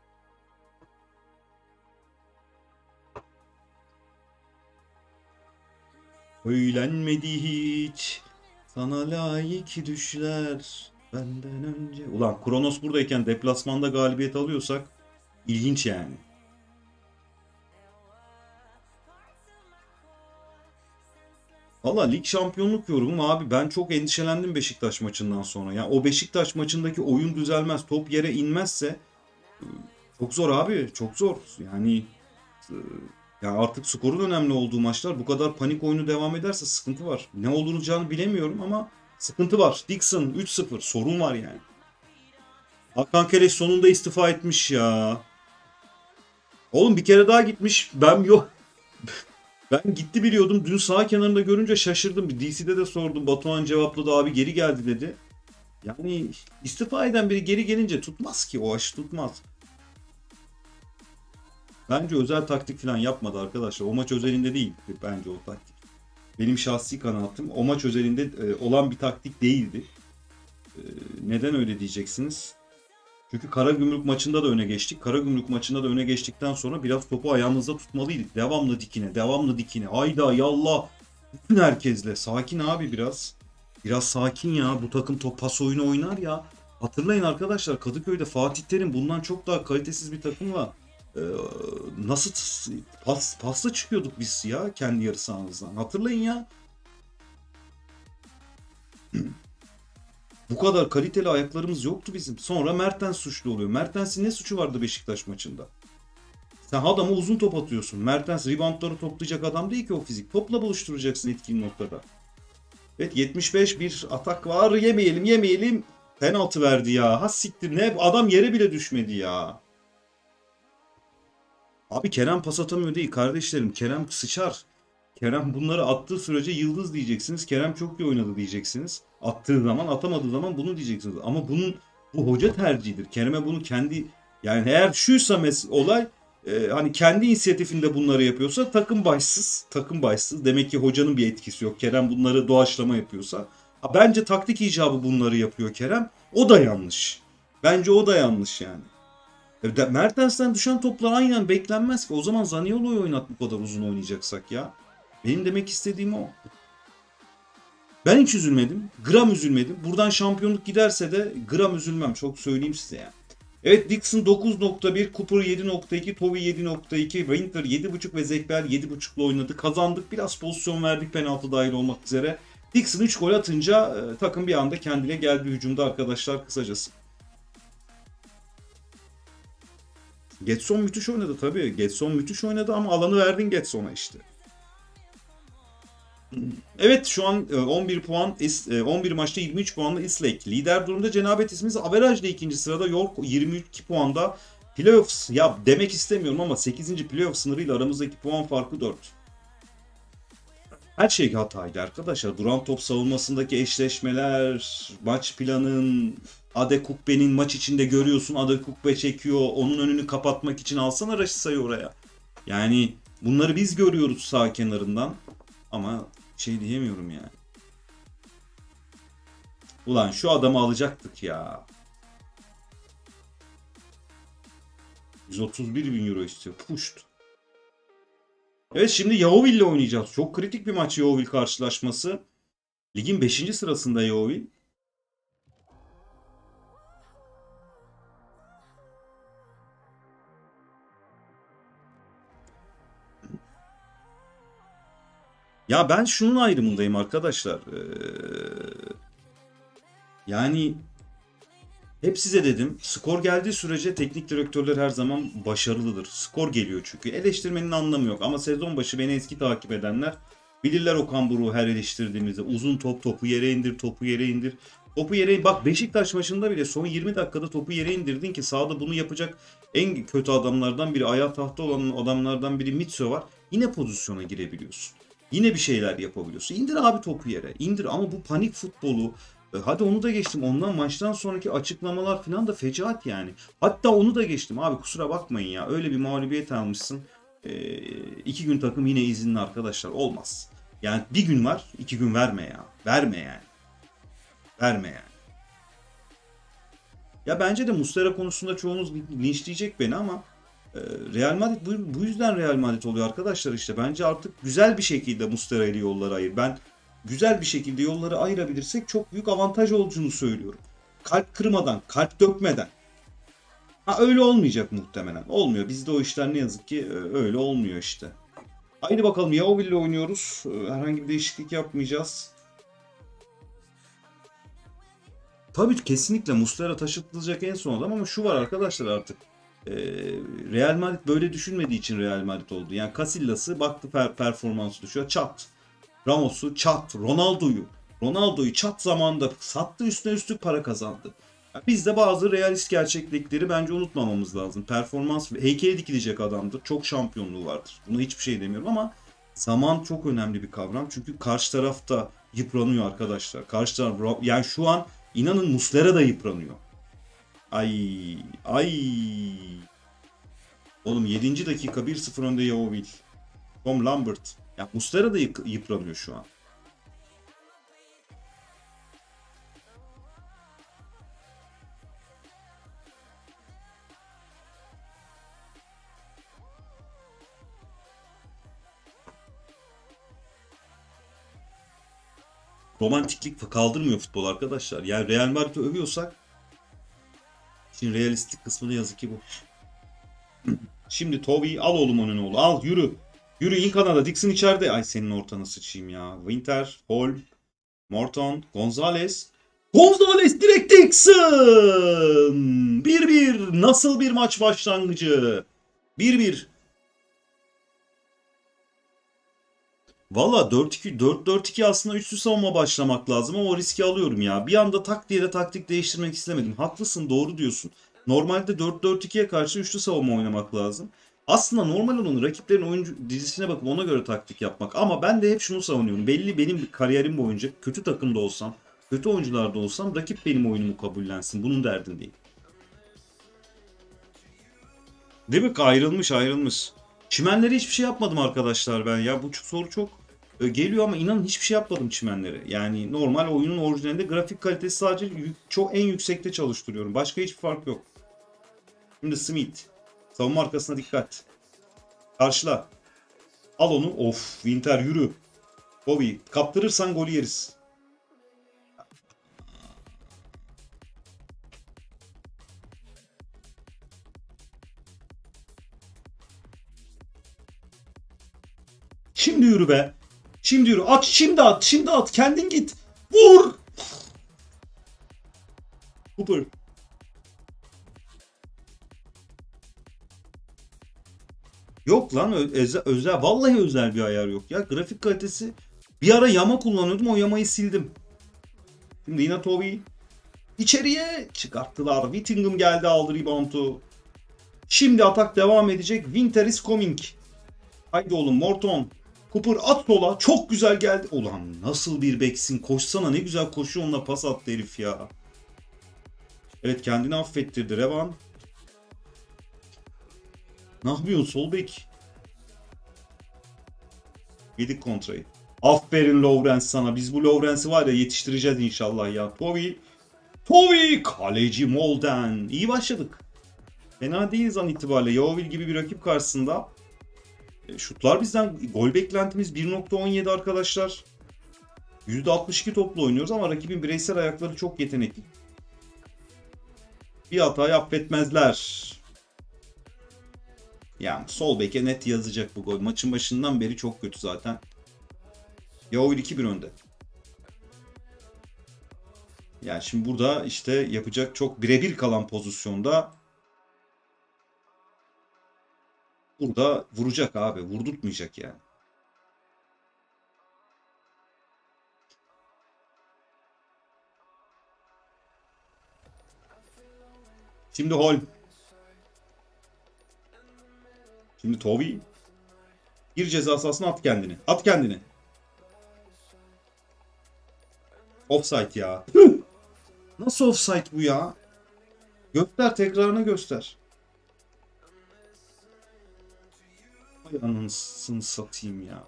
Söylenmedi hiç. Sana layık düşler. Benden önce. Ulan Kronos buradayken deplasmanda galibiyet alıyorsak ilginç yani. Valla lig şampiyonluk yorumum abi, ben çok endişelendim Beşiktaş maçından sonra. Yani o Beşiktaş maçındaki oyun düzelmez, top yere inmezse çok zor abi, çok zor. Yani e, ya artık skorun önemli olduğu maçlar, bu kadar panik oyunu devam ederse sıkıntı var. Ne olacağını bilemiyorum ama sıkıntı var. Dixon 3-0, sorun var yani. Hakan Keleş sonunda istifa etmiş ya. Oğlum bir kere daha gitmiş. Ben yok. Ben gitti biliyordum. Dün sağ kenarında görünce şaşırdım. Bir DC'de de sordum. Batuhan cevapladı, abi geri geldi dedi. Yani istifa eden biri geri gelince tutmaz ki, o aşı tutmaz. Bence özel taktik falan yapmadı arkadaşlar. O maç özelinde değil bence o taktik. Benim şahsi kanaatim o maç özelinde olan bir taktik değildi. Neden öyle diyeceksiniz? Çünkü Karagümrük maçında da öne geçtik. Karagümrük maçında da öne geçtikten sonra biraz topu ayağımızda tutmalıydık. Devamlı dikine, devamlı dikine. Hayda yallah. Bütün herkesle. Sakin abi biraz. Biraz sakin ya. Bu takım top pas oyunu oynar ya. Hatırlayın arkadaşlar, Kadıköy'de Fatih Terim bundan çok daha kalitesiz bir takımla nasıl pasla çıkıyorduk biz ya kendi yarı sahamızdan. Hatırlayın ya. Bu kadar kaliteli ayaklarımız yoktu bizim. Sonra Mertens suçlu oluyor. Mertens'in ne suçu vardı Beşiktaş maçında? Sen adama uzun top atıyorsun. Mertens reboundları toplayacak adam değil ki o fizik. Topla buluşturacaksın etkin noktada. Evet, 75 bir atak var. Yemeyelim. Penaltı verdi ya. Ha siktir, ne? Adam yere bile düşmedi ya. Abi Kerem pas atamıyor değil kardeşlerim. Kerem sıçar. Kerem bunları attığı sürece yıldız diyeceksiniz. Kerem çok iyi oynadı diyeceksiniz. Attığı zaman, atamadığı zaman bunu diyeceksiniz. Ama bu hoca tercihidir. Kerem'e bunu kendi, yani eğer şuysa olay, hani kendi inisiyatifinde bunları yapıyorsa takım başsız. Takım başsız. Demek ki hocanın bir etkisi yok. Kerem bunları doğaçlama yapıyorsa. Bence taktik icabı bunları yapıyor Kerem. O da yanlış. Bence o da yanlış yani. Mertens'ten düşen toplar aynen beklenmez ki. O zaman Zaniolo'yu oynat bu kadar uzun oynayacaksak ya. Benim demek istediğim o. Ben hiç üzülmedim. Gram üzülmedim. Buradan şampiyonluk giderse de gram üzülmem. Çok söyleyeyim size yani. Evet, Dixon 9.1, Cooper 7.2, Toby 7.2, Winter 7.5 ve Zekber 7.5 ile oynadı. Kazandık. Biraz pozisyon verdik penaltı dahil olmak üzere. Dixon 3 gol atınca takım bir anda kendine geldi hücumda arkadaşlar, kısacası. Getson müthiş oynadı tabii. Getson müthiş oynadı ama alanı verdin Getson'a işte. Evet, şu an 11 puan, 11 maçta 23 puanla Islake. Lider durumda Cenabet ismimiz averajda 2. sırada. York 22 puanda. Playoffs ya demek istemiyorum ama 8. playoff sınırıyla aramızdaki puan farkı 4. Her şey hataydı arkadaşlar. Duran top savunmasındaki eşleşmeler, maç planın, Adekugbe'nin maç içinde görüyorsun. Adekugbe çekiyor. Onun önünü kapatmak için alsana Raşitsa'yı oraya. Yani bunları biz görüyoruz sağ kenarından. Ama şey diyemiyorum yani. Ulan şu adamı alacaktık ya. 131 bin euro istiyor. Puşt. Evet, şimdi Yeovil ile oynayacağız. Çok kritik bir maç Yeovil karşılaşması. Ligin 5. sırasında Yeovil. Ya ben şunun ayrımındayım arkadaşlar. Yani hep size dedim, skor geldiği sürece teknik direktörler her zaman başarılıdır. Skor geliyor çünkü. Eleştirmenin anlamı yok. Ama sezon başı beni eski takip edenler bilirler Okan Buruk'u her eleştirdiğimizde. Uzun topu yere indir, topu yere indir. Topu yere indir. Bak Beşiktaş maçında bile son 20 dakikada topu yere indirdin ki sahada bunu yapacak en kötü adamlardan biri, ayağı tahta olan adamlardan biri Mitso var. Yine pozisyona girebiliyorsun. Yine bir şeyler yapabiliyorsun. İndir abi topu yere. İndir, ama bu panik futbolu, hadi onu da geçtim. Ondan maçtan sonraki açıklamalar falan da fecaat yani. Hatta onu da geçtim abi, kusura bakmayın ya. Öyle bir mağlubiyet almışsın. 2 gün takım yine izinli arkadaşlar. Olmaz. Yani bir gün var, 2 gün verme ya. Verme yani. Verme yani. Ya bence de Muslera konusunda çoğunuz linçleyecek beni ama Real Madrid bu yüzden Real Madrid oluyor arkadaşlar işte. Bence artık güzel bir şekilde Muslera ile yolları ayır. Ben güzel bir şekilde yolları ayırabilirsek çok büyük avantaj olduğunu söylüyorum. Kalp kırmadan, kalp dökmeden. Ha, öyle olmayacak muhtemelen. Olmuyor. Bizde o işler ne yazık ki öyle olmuyor işte. Haydi bakalım, Yeovil ile oynuyoruz. Herhangi bir değişiklik yapmayacağız. Tabii kesinlikle Muslera taşıtılacak en son adam ama şu var arkadaşlar artık. Ee, Real Madrid böyle düşünmediği için Real Madrid oldu. Yani Casillas'ı baktı performansı düşüyor. Çat. Ramos'u çat. Ronaldo'yu çat zamanda sattı, üstüne üstlük para kazandı. Yani biz de bazı realist gerçeklikleri bence unutmamamız lazım. Performans heykeli dikilecek adamdır. Çok şampiyonluğu vardır. Buna hiçbir şey demiyorum ama zaman çok önemli bir kavram. Çünkü karşı tarafta yıpranıyor arkadaşlar. Karşı taraf, yani şu an inanın Muslera da yıpranıyor. Ay ay. Oğlum 7. dakika 1-0 önde Yeovil. Tom Lambert. Ya Muslera da yıpranıyor şu an. romantiklik kaldırmıyor futbol arkadaşlar. Yani Real Madrid'i övüyorsak şimdi realistik kısmı ne yazık ki bu. Şimdi Toby al oğlum onun oğlu. Al yürü. Yürü in kanada. Dixon içeride. Ay senin ortana sıçayım ya. Winter, Hall, Morton, Gonzalez. Gonzalez direkt Dixon. 1-1. Nasıl bir maç başlangıcı? 1-1. Valla 4-4-2 aslında üçlü savunma başlamak lazım ama o riski alıyorum ya. Bir anda tak diye de taktik değiştirmek istemedim. Haklısın, doğru diyorsun. Normalde 4-4-2'ye karşı üçlü savunma oynamak lazım. Aslında normal olan rakiplerin oyuncu dizisine bakıp ona göre taktik yapmak. Ama ben de hep şunu savunuyorum. Belli benim kariyerim boyunca kötü takımda olsam, kötü oyuncularda olsam rakip benim oyunumu kabullensin. Bunun derdindeyim. Değil mi? Ayrılmış. Çimenlere hiçbir şey yapmadım arkadaşlar ben ya. Bu soru çok geliyor ama inanın hiçbir şey yapmadım çimenlere. Yani normal oyunun orijinalinde grafik kalitesi sadece çok en yüksekte çalıştırıyorum. Başka hiçbir fark yok. Şimdi Smith. Savunma arkasına dikkat. Karşıla. Al onu. Of. Winter yürü. Bobby. Kaptırırsan golü yeriz. Şimdi yürü be. Şimdi yürü. At. Şimdi at. Şimdi at. Kendin git. Vur. Cooper. Yok lan özel. Vallahi özel bir ayar yok ya. Grafik kalitesi. Bir ara yama kullanıyordum. O yamayı sildim. Şimdi yine Toby. İçeriye çıkarttılar. Whittingham geldi aldı reboundu. Şimdi atak devam edecek. Winter is coming. Haydi oğlum Morton. Cooper at sola. Çok güzel geldi. Ulan nasıl bir beksin. Koşsana ne güzel koşuyor onunla pas attı herif ya. Evet kendini affettirdi. Revan. Ne yapıyorsun sol bek? Yedik kontrayı. Aferin Lawrence sana. Biz bu Lawrence'i var ya yetiştireceğiz inşallah ya. Toby. Kaleci Molden. İyi başladık. Fena değiliz an itibariyle. Yeovil gibi bir rakip karşısında. Şutlar bizden. Gol beklentimiz 1.17 arkadaşlar. %62 toplu oynuyoruz ama rakibin bireysel ayakları çok yetenekli. Bir hatayı affetmezler. Yani sol beke net yazacak bu gol. Maçın başından beri çok kötü zaten. Yeovil 2-1 önde. Yani şimdi burada işte yapacak çok birebir kalan pozisyonda burada vuracak abi. Vurdurtmayacak yani. Şimdi Hall. Şimdi Toby. Gir ceza sahasına at kendini. At kendini. Offside ya. Nasıl offside bu ya? Göster tekrarını göster. Ay anasını satayım ya.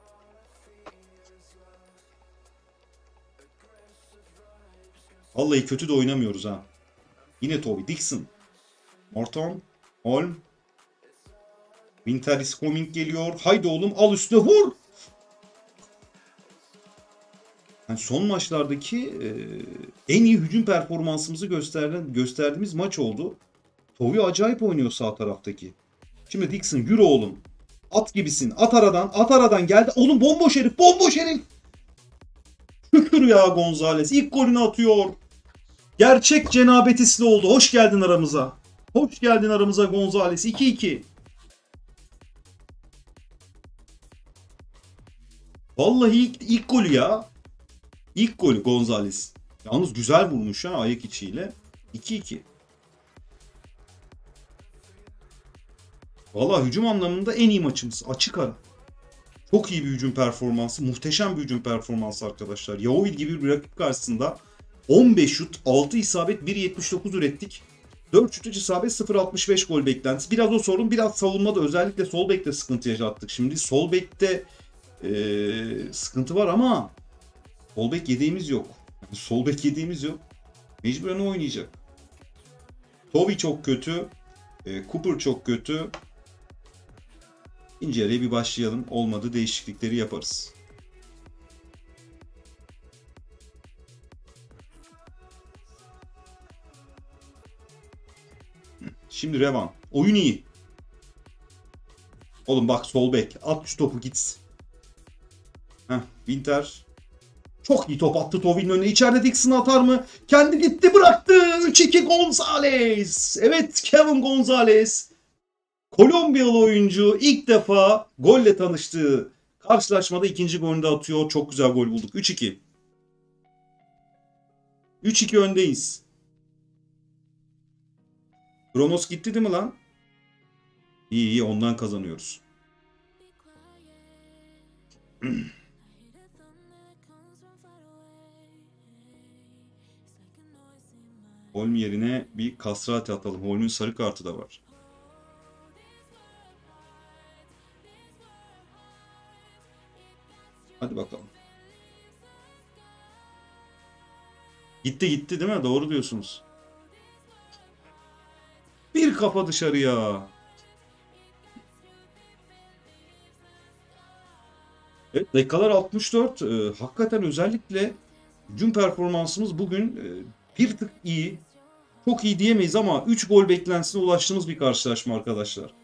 Vallahi kötü de oynamıyoruz ha. Yine Toby. Dixon. Morton. Holm. Winter is coming geliyor. Haydi oğlum al üstüne vur. Yani son maçlardaki en iyi hücum performansımızı gösterdiğimiz maç oldu. Toby acayip oynuyor sağ taraftaki. Şimdi Dixon yürü oğlum. At gibisin. At aradan geldi. Oğlum bomboş herif. Bomboş herif. Şükür ya Gonzalez. İlk golünü atıyor. Gerçek cenabetisli oldu. Hoş geldin aramıza. Hoş geldin aramıza Gonzalez. 2-2. Vallahi ilk golü ya. İlk golü Gonzalez. Yalnız güzel vurmuş ha ayak içiyle. 2-2. Vallahi hücum anlamında en iyi maçımız. Açık ara. Çok iyi bir hücum performansı. Muhteşem bir hücum performansı arkadaşlar. Yeovil gibi bir rakip karşısında 15 şut, 6 isabet, 1.79 ürettik. 4 şut isabet, 0.65 gol beklentisi. Biraz o sorun, biraz savunmada özellikle sol bekte sıkıntı yaşattık. Şimdi sol bekte sıkıntı var ama sol bek yedeğimiz yok. Yani sol bek yediğimiz yok. Mecburen oynayacak. Toby çok kötü. Cooper çok kötü. İkinci yarıya bir başlayalım. Olmadı değişiklikleri yaparız. Şimdi Revan. Oyun iyi. Oğlum bak sol bek. At şu topu gitsin. Heh, Winter. Çok iyi top attı Tovi'nin önüne. İçeride Dixon atar mı? Kendi gitti bıraktı. 3-2 Gonzalez. Evet, Kevin Gonzalez. Kolombiyalı oyuncu ilk defa golle tanıştığı karşılaşmada ikinci golünü de atıyor. Çok güzel gol bulduk. 3-2. 3-2 öndeyiz. Kronos gitti değil mi lan? İyi iyi, ondan kazanıyoruz. Holm yerine bir Castrati atalım. Holm'ün sarı kartı da var. Hadi bakalım. Gitti gitti değil mi? Doğru diyorsunuz. Bir kafa dışarıya. Evet, dakikalar 64. Hakikaten özellikle hücum performansımız bugün bir tık iyi. Çok iyi diyemeyiz ama 3 gol beklentisine ulaştığımız bir karşılaşma arkadaşlar.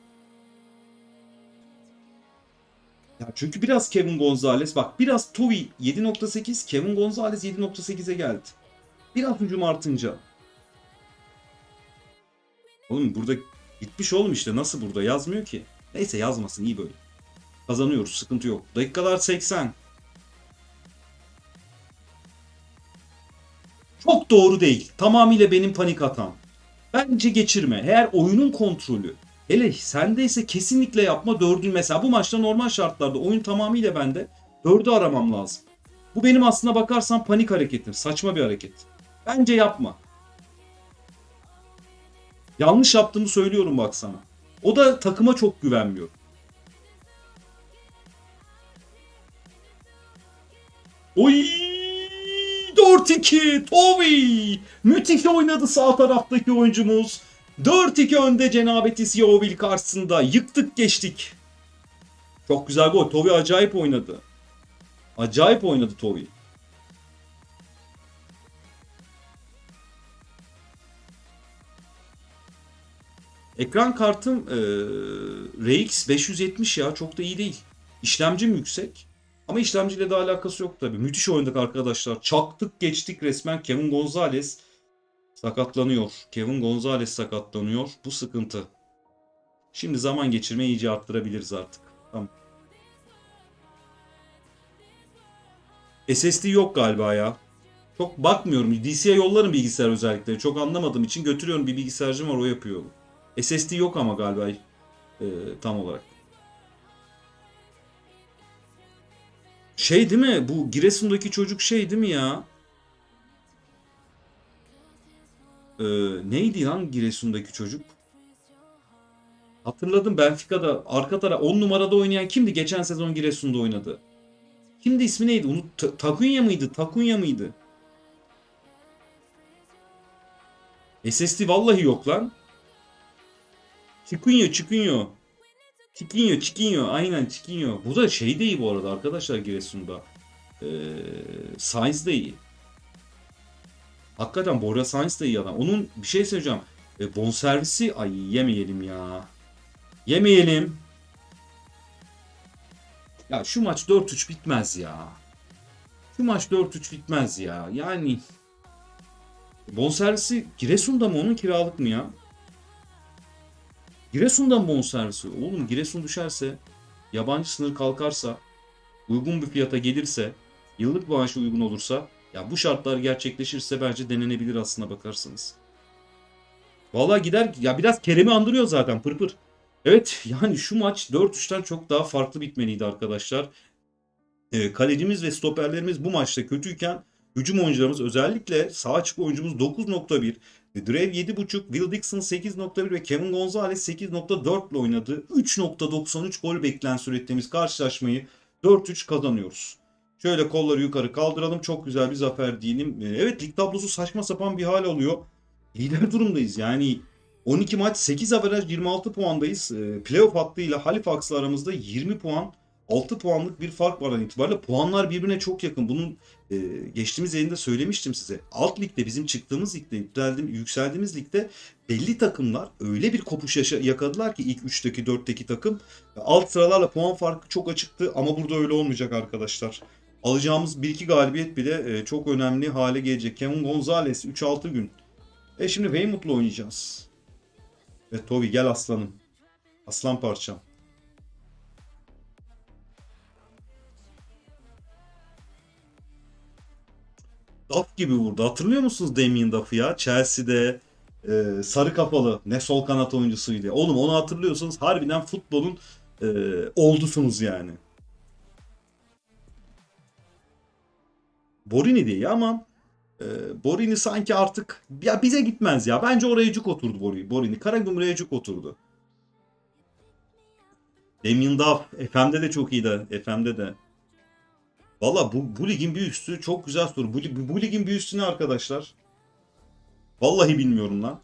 Ya çünkü biraz Kevin Gonzalez, bak biraz Tovi 7.8, Kevin Gonzalez 7.8'e geldi. Biraz hücum artınca. Oğlum burada gitmiş oğlum işte, nasıl burada yazmıyor ki? Neyse yazmasın, iyi böyle. Kazanıyoruz, sıkıntı yok. Dakikalar 80. Çok doğru değil. Tamamıyla benim panik hatam. Bence geçirme. Eğer oyunun kontrolü hele sendeyse kesinlikle yapma. Dördün mesela bu maçta normal şartlarda oyun tamamıyla bende. Dördü aramam lazım. Bu benim aslına bakarsan panik hareketim. Saçma bir hareket. Bence yapma. Yanlış yaptığımı söylüyorum bak sana. O da takıma çok güvenmiyor. Oy! 4-2 Tovi! Müthiş oynadı sağ taraftaki oyuncumuz. 4-2 önde Cenabetis Yeovil karşısında. Yıktık geçtik. Çok güzel gol. Tovi acayip oynadı. Acayip oynadı Tovi. Ekran kartım RX 570 ya. Çok da iyi değil. İşlemcim yüksek. Ama işlemciyle de alakası yok tabii. Müthiş oynadık arkadaşlar. Çaktık geçtik resmen. Kevin Gonzalez sakatlanıyor. Kevin Gonzalez sakatlanıyor. Bu sıkıntı. Şimdi zaman geçirmeyi iyice arttırabiliriz artık. Tamam. SSD yok galiba ya. Çok bakmıyorum. DC'ye yollarım bilgisayar özellikleri. Çok anlamadığım için götürüyorum. Bir bilgisayarcım var, o yapıyor. SSD yok ama galiba tam olarak. Şey değil mi? Bu Giresun'daki çocuk şey değil mi ya? Ee, Neydi lan Giresun'daki çocuk? Hatırladım, Benfica'da arka taraf 10 numarada oynayan kimdi? Geçen sezon Giresun'da oynadı. Kimdi, ismi neydi? Takunya mıydı? Takunya mıydı? SSD vallahi yok lan. Chiquinho, Chiquinho. Chiquinho, Chiquinho. Aynen Chiquinho. Bu da şey de iyi bu arada arkadaşlar Giresun'da. Ee, Sainz de iyi. Hakikaten Bora Sainz de iyi adam. Onun bir şey söyleyeceğim. Bonservisi ay yemeyelim ya. Yemeyelim. Ya şu maç 4-3 bitmez ya. Şu maç 4-3 bitmez ya. Yani bonservisi Giresun'da mı, onun kiralık mı ya? Giresun'da mı bonservisi? Oğlum Giresun düşerse, yabancı sınır kalkarsa, uygun bir fiyata gelirse, yıllık maaşı uygun olursa, ya bu şartlar gerçekleşirse bence denenebilir aslına bakarsanız. Vallahi gider ya, biraz Kerem'i andırıyor zaten pırpır. Evet yani şu maç 4-3'ten çok daha farklı bitmeliydi arkadaşlar. Kalecimiz ve stoperlerimiz bu maçta kötüyken hücum oyuncularımız, özellikle sağ açık oyuncumuz 9.1, Drev 7.5, Will Dixon 8.1 ve Kevin Gonzalez 8.4 ile oynadı. 3.93 gol beklentisi ürettiğimiz karşılaşmayı 4-3 kazanıyoruz. Şöyle kolları yukarı kaldıralım. Çok güzel bir zafer diyelim. Evet, lig tablosu saçma sapan bir hal alıyor. Lider durumdayız. Yani 12 maç 8 averaj 26 puandayız. Playoff hattıyla Halifax'la aramızda 20 puan 6 puanlık bir fark var an itibariyle. Puanlar birbirine çok yakın. Bunun geçtiğimiz yayında söylemiştim size. Alt ligde bizim çıktığımız ligde yükseldiğimiz ligde belli takımlar öyle bir kopuş yakaladılar ki ilk 3'teki 4'teki takım. Alt sıralarla puan farkı çok açıktı ama burada öyle olmayacak arkadaşlar. Alacağımız bir iki galibiyet bile çok önemli hale gelecek. Kevin Gonzalez 3-6 gün. Şimdi Weymouth'la oynayacağız. Ve Toby gel aslanım. Aslan parçam. Duff gibi vurdu. Hatırlıyor musunuz Damien Duff'ı ya? Chelsea'de sarı kafalı ne sol kanat oyuncusuydu. Oğlum onu hatırlıyorsanız harbiden futbolun oldusunuz yani. Borini diye ama Borini sanki artık ya bize gitmez ya. Bence oraya cuk oturdu Borini. Karagümrük'e cuk oturdu. Damien Duff. FM'de de çok iyiydi. FM'de de. Valla bu ligin bir üstü çok güzel soru. Bu ligin bir üstü ne arkadaşlar? Vallahi bilmiyorum lan.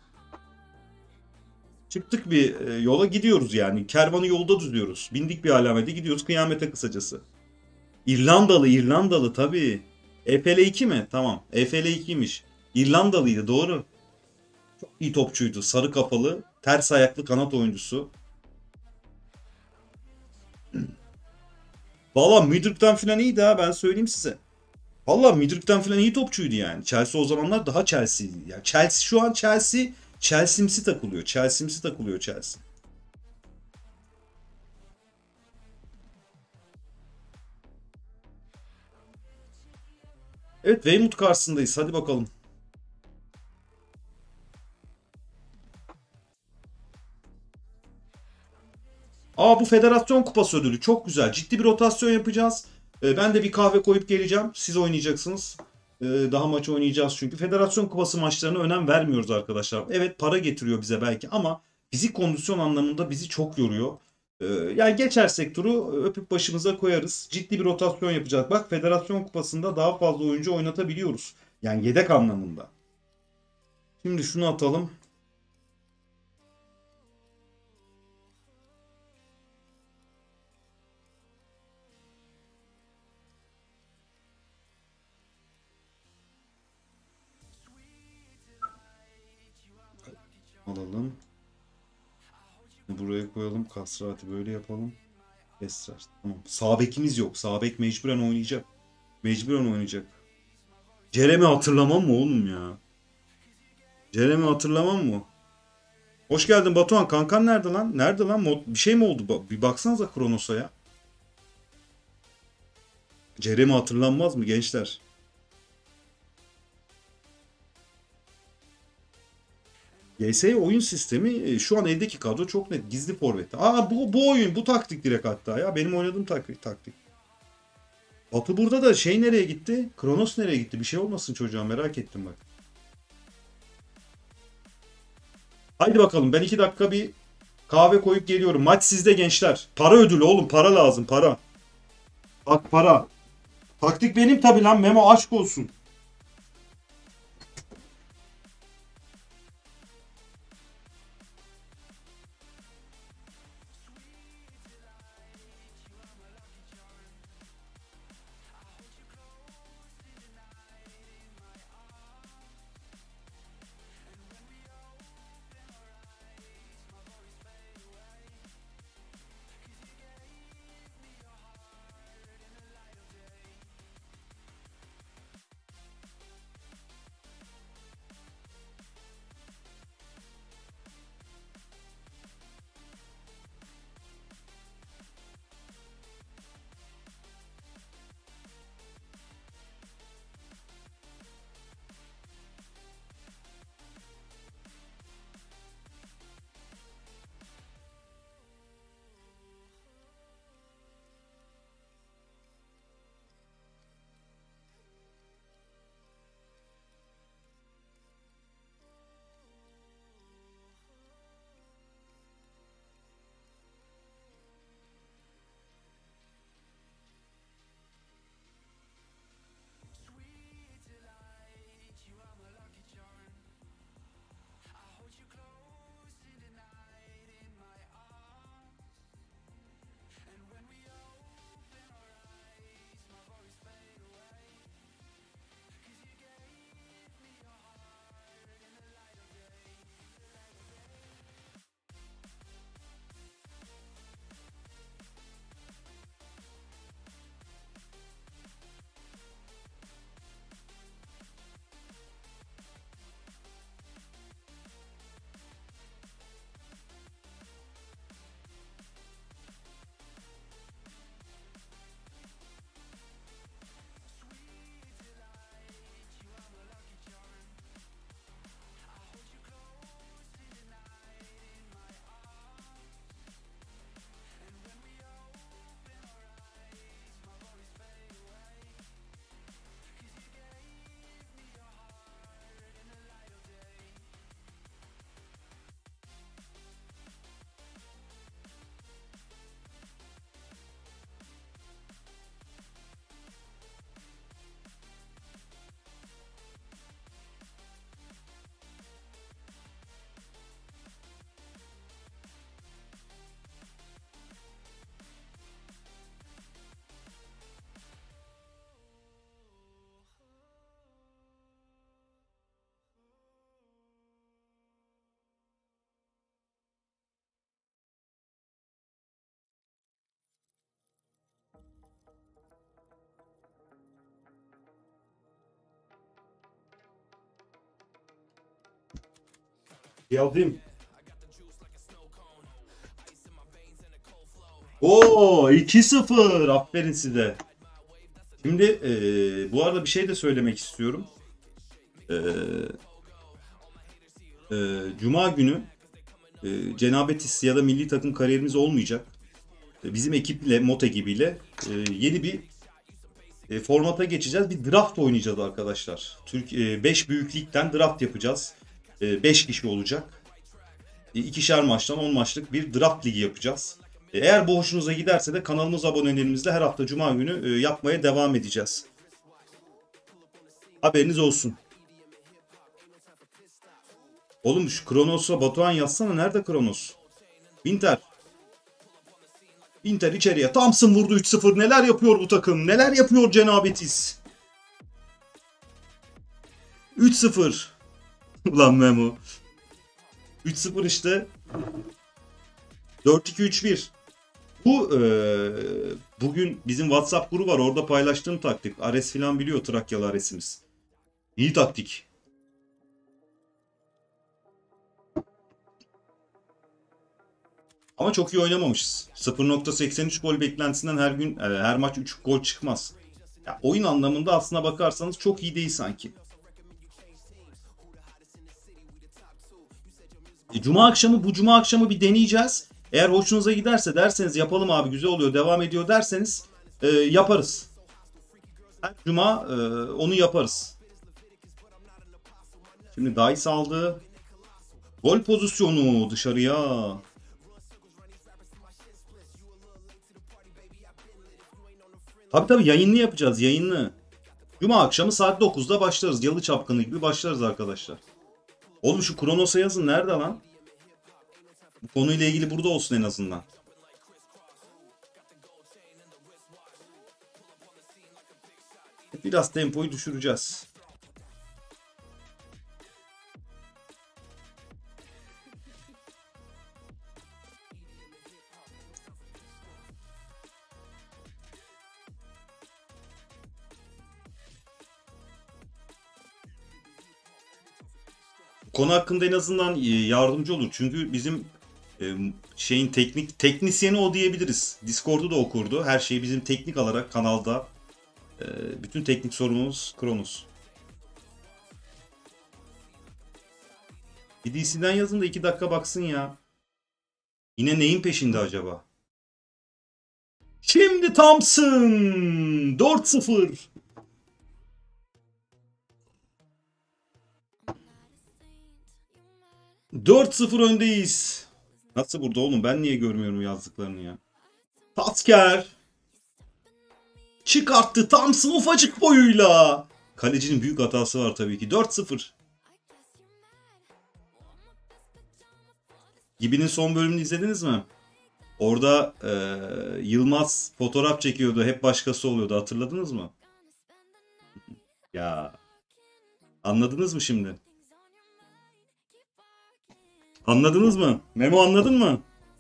Çıktık bir yola gidiyoruz yani. Kervanı yolda düzüyoruz. Bindik bir alamete gidiyoruz kıyamete kısacası. İrlandalı tabii. EFL2 mi? Tamam. EFL2'ymiş. İrlandalıydı doğru. Çok iyi topçuydu. Sarı kafalı, ters ayaklı kanat oyuncusu. Valla Midtjylland'dan falan iyiydi ha ben söyleyeyim size. Valla Midtjylland'dan falan iyi topçuydu yani. Chelsea o zamanlar daha Chelsea'ydi. Yani Chelsea şu an Chelsea'msi takılıyor. Chelsea'msi takılıyor Chelsea. Evet Weymouth karşısındayız. Hadi bakalım. Bu Federasyon Kupası ödülü. Çok güzel. Ciddi bir rotasyon yapacağız. Ben de bir kahve koyup geleceğim. Siz oynayacaksınız. Daha maç oynayacağız çünkü. Federasyon Kupası maçlarına önem vermiyoruz arkadaşlar. Evet para getiriyor bize belki ama fizik kondisyon anlamında bizi çok yoruyor. Yani geçersek turu öpüp başımıza koyarız. Ciddi bir rotasyon yapacağız. Bak Federasyon Kupası'nda daha fazla oyuncu oynatabiliyoruz. Yani yedek anlamında. Şimdi şunu atalım. Alalım. Buraya koyalım. Kasrati böyle yapalım. Esrar. Tamam. Sağ bekimiz yok. Sağ bek mecburen oynayacak. Mecburen oynayacak. Cerem'i hatırlamam mı oğlum ya? Cerem'i hatırlamam mı? Hoş geldin Batuhan. Kankan nerede lan? Nerede lan? Bir şey mi oldu? Bir baksanıza Kronos'a ya. Cerem'i hatırlanmaz mı gençler? GS oyun sistemi şu an eldeki kadro çok net. Gizli forvet. Bu oyun bu taktik direkt hatta ya. Benim oynadığım taktik. Batu burada da şey nereye gitti? Kronos nereye gitti? Bir şey olmasın çocuğa merak ettim bak. Haydi bakalım ben 2 dakika bir kahve koyup geliyorum. Maç sizde gençler. Para ödülü oğlum para lazım para. Bak para. Taktik benim tabi lan Memo aşk olsun. Geldim. Oo 2-0. Aferin size. Şimdi bu arada bir şey de söylemek istiyorum. Cuma günü Cenabetis ya da milli takım kariyerimiz olmayacak. Bizim ekiple, MOT ekibiyle yeni bir formata geçeceğiz. Bir draft oynayacağız arkadaşlar. 5 büyük ligden draft yapacağız. 5 kişi olacak. İkişer maçtan 10 maçlık bir draft ligi yapacağız. Eğer bu hoşunuza giderse de kanalımız abonelerimizle her hafta Cuma günü yapmaya devam edeceğiz. Haberiniz olsun. Oğlum şu Kronos'a Batuhan yazsana. Nerede Kronos? Inter. Inter içeriye. Thompson vurdu 3-0. Neler yapıyor bu takım? Neler yapıyor Cenabetis? 3-0. Ulan Memo. 3-0 işte. 4-2-3-1. Bu bugün bizim WhatsApp grubu var. Orada paylaştığım taktik. Ares filan biliyor, Trakyalı Ares'imiz. İyi taktik. Ama çok iyi oynamamışız. 0.83 gol beklentisinden her gün her maç 3 gol çıkmaz. Ya, oyun anlamında aslına bakarsanız çok iyi değil sanki. Bu cuma akşamı bir deneyeceğiz. Eğer hoşunuza giderse derseniz yapalım abi güzel oluyor devam ediyor derseniz yaparız. Her cuma onu yaparız. Şimdi Dice aldı. Gol pozisyonu dışarıya. Tabii yayınlı yapacağız, yayınlı. Cuma akşamı saat 9'da başlarız. Yalı Çapkını gibi başlarız arkadaşlar. Oğlum şu Kronos'a yazın, nerede lan? Bu konuyla ilgili burada olsun en azından. Biraz tempoyu düşüreceğiz. Konu hakkında en azından yardımcı olur. Çünkü bizim şeyin teknisyeni o diyebiliriz. Discord'u da okurdu. Her şeyi bizim teknik olarak kanalda bütün teknik sorumlumuz Kronos. Bir DC'den yazın da 2 dakika baksın ya. Yine neyin peşinde acaba? Şimdi Thompson 4-0. ...4-0 öndeyiz. Nasıl burada oğlum? Ben niye görmüyorum yazdıklarını ya? Tasker. Çıkarttı Thompson ufacık boyuyla. Kalecinin büyük hatası var tabii ki. 4-0. Gibi'nin son bölümünü izlediniz mi? Orada Yılmaz fotoğraf çekiyordu. Hep başkası oluyordu. Hatırladınız mı? Ya. Anladınız mı şimdi? Anladınız mı? Memo anladın mı?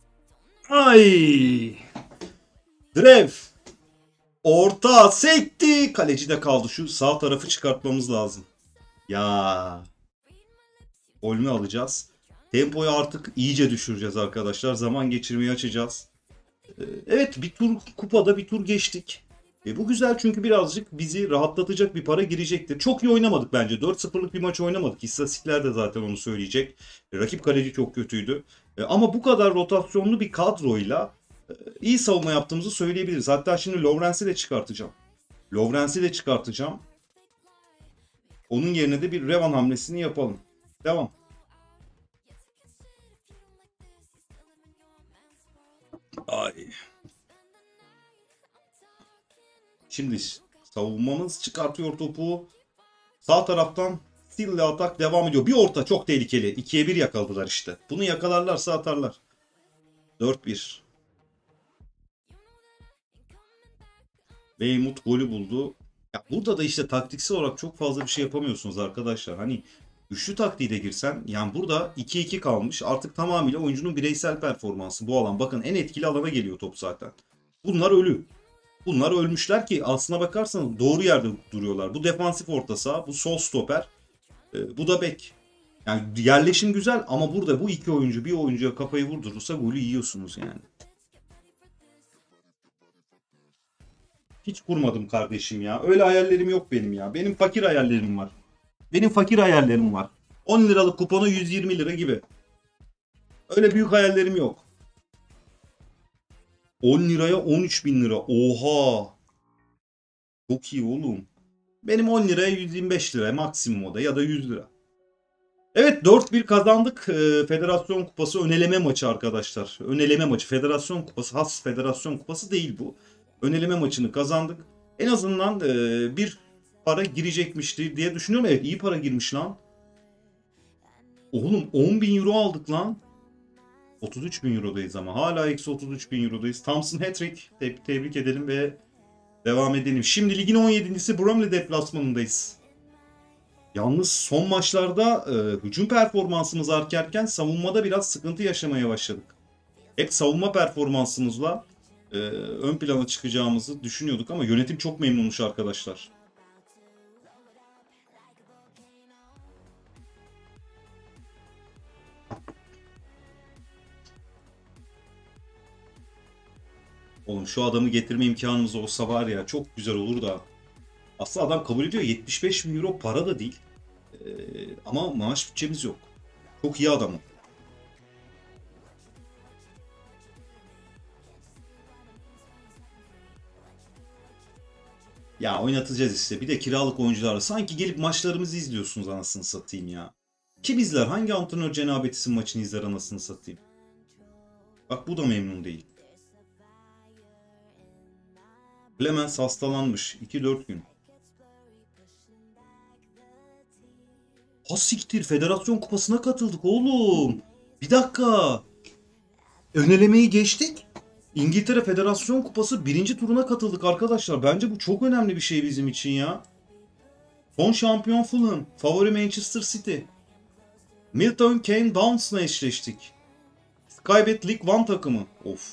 Ay! Drev. Orta sekti. Kaleci de kaldı. Şu sağ tarafı çıkartmamız lazım. Ya. Gol mü alacağız? Tempoyu artık iyice düşüreceğiz arkadaşlar. Zaman geçirmeyi açacağız. Evet, bir tur kupada bir tur geçtik. Bu güzel çünkü birazcık bizi rahatlatacak bir para girecektir. Çok iyi oynamadık bence. 4-0'lık bir maç oynamadık. İstatistikler de zaten onu söyleyecek. Rakip kaleci çok kötüydü. Ama bu kadar rotasyonlu bir kadroyla iyi savunma yaptığımızı söyleyebiliriz. Hatta şimdi Lawrence'i de çıkartacağım. Onun yerine de bir Revan hamlesini yapalım. Devam. Ay. Şimdi savunmamız çıkartıyor topu. Sağ taraftan Still'le atak devam ediyor. Bir orta çok tehlikeli. 2'ye 1 yakaladılar işte. Bunu yakalarlarsa atarlar. 4-1. Beymut golü buldu. Ya burada da işte taktiksel olarak çok fazla bir şey yapamıyorsunuz arkadaşlar. Hani üçlü taktiği de girsen yani burada 2-2 kalmış. Artık tamamıyla oyuncunun bireysel performansı bu alan. Bakın en etkili alana geliyor top zaten. Bunlar ölü. Bunlar ölmüşler ki aslına bakarsanız doğru yerde duruyorlar. Bu defansif orta saha, bu sol stoper, bu da bek. Yani yerleşim güzel ama burada bu iki oyuncu bir oyuncuya kafayı vurdurursa golü yiyorsunuz yani. Hiç kurmadım kardeşim ya. Öyle hayallerim yok benim ya. Benim fakir hayallerim var. Benim fakir hayallerim var. 10 liralık kuponu 120 lira gibi. Öyle büyük hayallerim yok. 10 liraya 13 bin lira. Oha. Çok iyi oğlum. Benim 10 liraya 125 lira maksimum o da ya da 100 lira. Evet 4-1 kazandık. Federasyon Kupası öneleme maçı arkadaşlar. Öneleme maçı. Federasyon Kupası has Federasyon Kupası değil bu. Öneleme maçını kazandık. En azından bir para girecekmişti diye düşünüyorum. Evet iyi para girmiş lan. Oğlum 10 bin euro aldık lan. 33 bin eurodayız ama. Hala eksi 33 bin eurodayız. Thompson hat-trick. Tebrik edelim ve devam edelim. Şimdi ligin 17.si Bromley deplasmanındayız. Yalnız son maçlarda hücum performansımız artarken savunmada biraz sıkıntı yaşamaya başladık. Hep savunma performansımızla ön plana çıkacağımızı düşünüyorduk ama yönetim çok memnunmuş arkadaşlar. Oğlum şu adamı getirme imkanımız olsa var ya çok güzel olur da. Aslında adam kabul ediyor 75 bin euro para da değil. Ama maaş bütçemiz yok. Çok iyi adam o. Ya oynatacağız işte. Bir de kiralık oyuncularla. Sanki gelip maçlarımızı izliyorsunuz anasını satayım ya. Kim izler? Hangi antrenör cenabetisin maçını izler anasını satayım? Bak bu da memnun değil. Clemens hastalanmış. 2-4 gün. Ha siktir. Federasyon Kupası'na katıldık oğlum. Bir dakika. Önelemeyi geçtik. İngiltere Federasyon Kupası birinci turuna katıldık arkadaşlar. Bence bu çok önemli bir şey bizim için ya. Son şampiyon Fulham. Favori Manchester City. Milton Keynes Downs'la eşleştik. Skybet League One takımı. Of.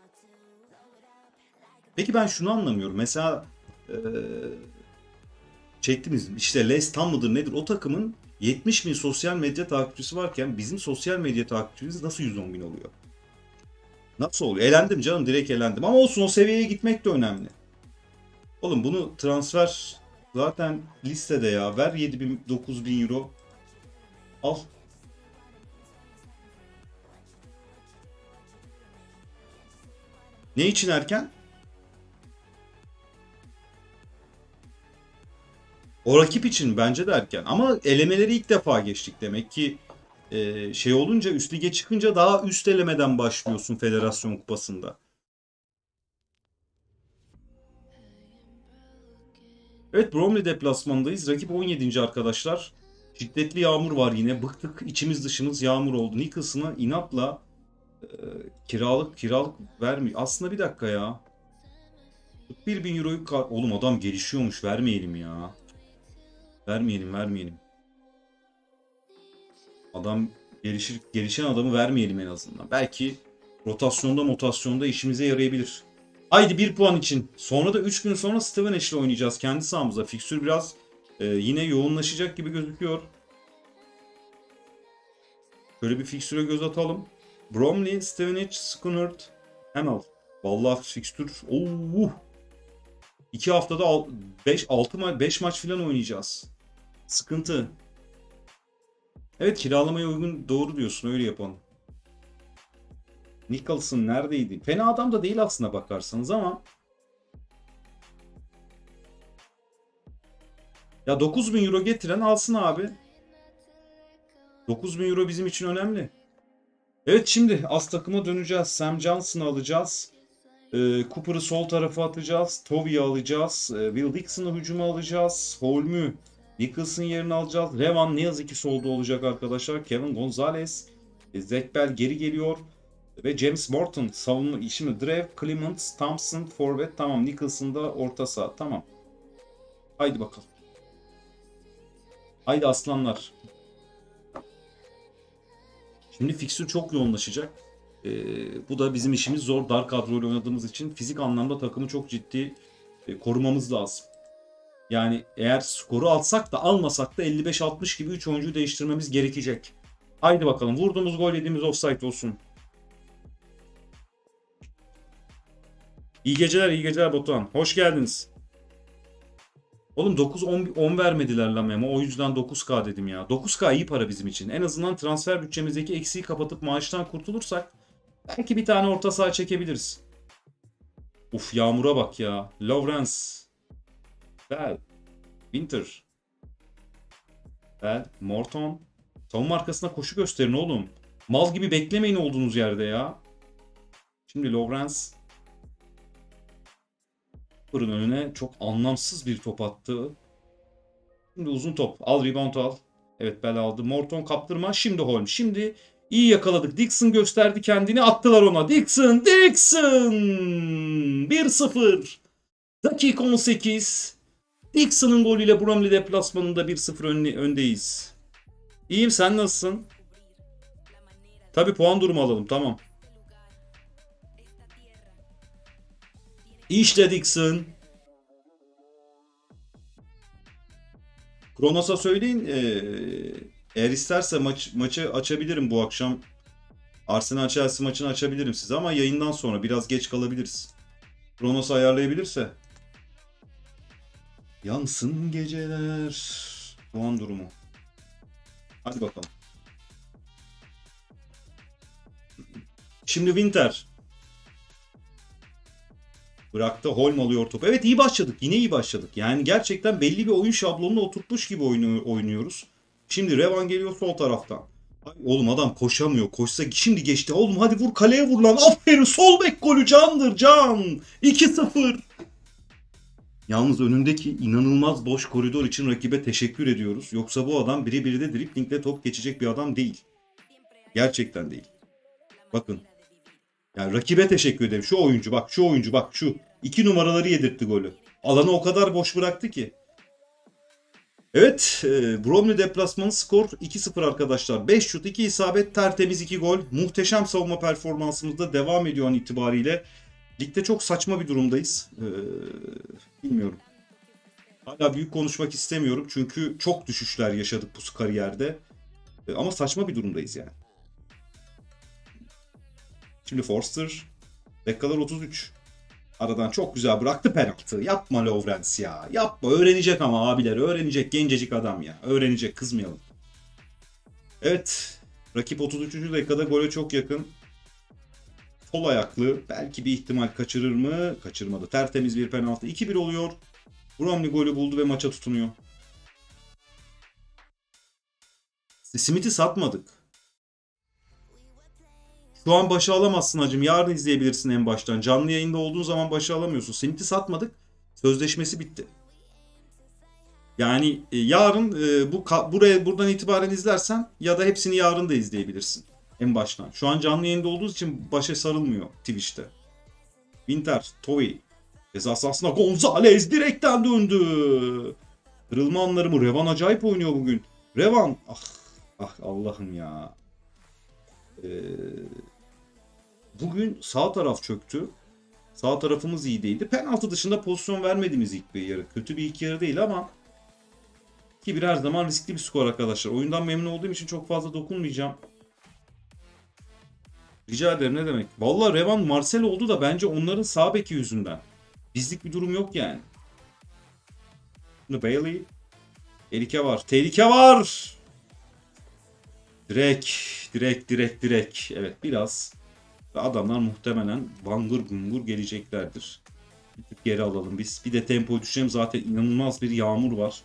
Peki ben şunu anlamıyorum. Mesela çektiniz işte Les Tam mıdır nedir o takımın 70 bin sosyal medya takipçisi varken bizim sosyal medya takipçimiz nasıl 110 bin oluyor? Nasıl oluyor? Elendim canım direkt elendim ama olsun o seviyeye gitmek de önemli. Oğlum bunu transfer zaten listede ya ver 7 bin 9 bin euro al. Ne için erken? O rakip için bence de erken. Ama elemeleri ilk defa geçtik. Demek ki şey olunca üst lige çıkınca daha üst elemeden başlıyorsun Federasyon Kupası'nda. Evet Bromley deplasmanındayız. Rakip 17. arkadaşlar. Şiddetli yağmur var yine. Bıktık içimiz dışımız yağmur oldu. Nicholson'a inatla e, kiralık vermiyor. Aslında bir dakika ya. 41 bin euroyu oğlum adam gelişiyormuş vermeyelim ya. Vermeyelim. Adam gelişen adamı vermeyelim en azından. Belki rotasyonda işimize yarayabilir. Haydi bir puan için. Sonra da 3 gün sonra Stevenage ile oynayacağız kendi sahamızda. Fikstür biraz yine yoğunlaşacak gibi gözüküyor. Şöyle bir fikstüre göz atalım. Bromley, Stevenage, Skunnert, Hemel. Vallahi fikstür. Oh! 2 haftada 5 maç falan oynayacağız. Sıkıntı. Evet kiralamaya uygun doğru diyorsun öyle yapalım. Nicholson neredeydi? Fena adam da değil aslında bakarsanız ama. Ya 9.000 euro getiren alsın abi. 9.000 euro bizim için önemli. Evet şimdi az takıma döneceğiz. Sam Johnson'ı alacağız. Cooper'ı sol tarafa atacağız. Toby'yi alacağız. Will Dixon'ı hücuma alacağız. Holm'ü Nicholson yerine alacağız. Revan ne yazık ki solda olacak arkadaşlar. Kevin Gonzalez. Zach Bell geri geliyor. Ve James Morton savunma. Şimdi Drew, Clements, Thompson, forvet. Tamam Nicholson da orta saha. Tamam. Haydi bakalım. Haydi aslanlar. Şimdi fikstür çok yoğunlaşacak. Bu da bizim işimiz zor. Dar kadroyla oynadığımız için fizik anlamda takımı çok ciddi korumamız lazım. Yani eğer skoru alsak da almasak da 55-60 gibi 3 oyuncuyu değiştirmemiz gerekecek. Haydi bakalım, vurduğumuz gol yediğimiz offside olsun. İyi geceler, iyi geceler Batuhan. Hoş geldiniz. Oğlum 9-10 vermediler la Memo. O yüzden 9K dedim ya. 9K iyi para bizim için. En azından transfer bütçemizdeki eksiği kapatıp maaştan kurtulursak belki bir tane orta saha çekebiliriz. Uf, Yağmur'a bak ya. Lawrence. Bell. Winter. Bell. Morton. Savunma arkasına koşu gösterin oğlum. Mal gibi beklemeyin olduğunuz yerde ya. Şimdi Lawrence. Fırın önüne çok anlamsız bir top attı. Şimdi uzun top. Al, rebound al. Evet, Bell aldı. Morton kaptırma. Şimdi Holm. Şimdi iyi yakaladık. Dixon gösterdi kendini. Attılar ona. Dixon. Dixon. 1-0. Dakika 18. Dixon'ın golüyle Bromley deplasmanında 1-0 öndeyiz. İyiyim, sen nasılsın? Tabii puan durumu alalım, tamam. İşte Dixon. Kronos'a söyleyin. Eğer isterse maçı açabilirim bu akşam. Arsenal Chelsea maçını açabilirim size ama yayından sonra biraz geç kalabiliriz. Kronos ayarlayabilirse. Yansın geceler. Puan durumu. Hadi bakalım. Şimdi Winter. Bıraktı. Holm alıyor topu. Evet, iyi başladık. Yine iyi başladık. Yani gerçekten belli bir oyun şablonuna oturtmuş gibi oynuyoruz. Şimdi Revan geliyor sol taraftan. Ay, oğlum adam koşamıyor. Koşsa şimdi geçti. Oğlum hadi vur, kaleye vur lan. Aferin, sol bek golü candır can. 2-0. Yalnız önündeki inanılmaz boş koridor için rakibe teşekkür ediyoruz. Yoksa bu adam biri de driplingle top geçecek bir adam değil. Gerçekten değil. Bakın. Yani rakibe teşekkür ederim. Şu oyuncu bak, şu oyuncu bak, şu. 2 numaraları yedirtti golü. Alanı o kadar boş bıraktı ki. Evet, Bromley deplasmanı, skor 2-0 arkadaşlar. 5 şut, 2 isabet, tertemiz 2 gol. Muhteşem savunma performansımız da devam ediyor an itibariyle. Ligde çok saçma bir durumdayız. Bilmiyorum. Hala büyük konuşmak istemiyorum çünkü çok düşüşler yaşadık bu kariyerde. Ama saçma bir durumdayız yani. Şimdi Forster. Dakikalar 33. Aradan çok güzel bıraktı penaltı. Yapma Lawrence ya. Yapma. Öğrenecek ama abiler. Öğrenecek. Gencecik adam ya. Öğrenecek. Kızmayalım. Evet. Rakip 33. dakikada gole çok yakın. Sol ayaklı. Belki bir ihtimal kaçırır mı? Kaçırmadı. Tertemiz bir penaltı. 2-1 oluyor. Bromley golü buldu ve maça tutunuyor. Smith'i satmadık. Şu an başa alamazsın hacım. Yarın izleyebilirsin en baştan. Canlı yayında olduğun zaman başa alamıyorsun. Smith'i satmadık. Sözleşmesi bitti. Yani yarın buradan itibaren izlersen ya da hepsini yarın da izleyebilirsin. En baştan. Şu an canlı yayında olduğumuz için başa sarılmıyor Twitch'te. Winter, Toy. Ceza sahasına Gonzalez direkten döndü. Kırılma anları mı? Revan acayip oynuyor bugün. Revan. Ah Allah'ım ya. Bugün sağ taraf çöktü. Sağ tarafımız iyi değildi. Penaltı dışında pozisyon vermediğimiz ilk bir yarı. Kötü bir ilk yarı değil ama 2-1 her zaman riskli bir skor arkadaşlar. Oyundan memnun olduğum için çok fazla dokunmayacağım. Rica ederim, ne demek. Vallahi Revan Marcel oldu da bence onların sağ beki yüzünden. Bizlik bir durum yok yani. Şimdi Bailey. Tehlike var. Tehlike var. Direkt. Evet, biraz. Ve adamlar muhtemelen bangır gungur geleceklerdir. Bir tık geri alalım biz. Bir de tempo düşelim. Zaten inanılmaz bir yağmur var.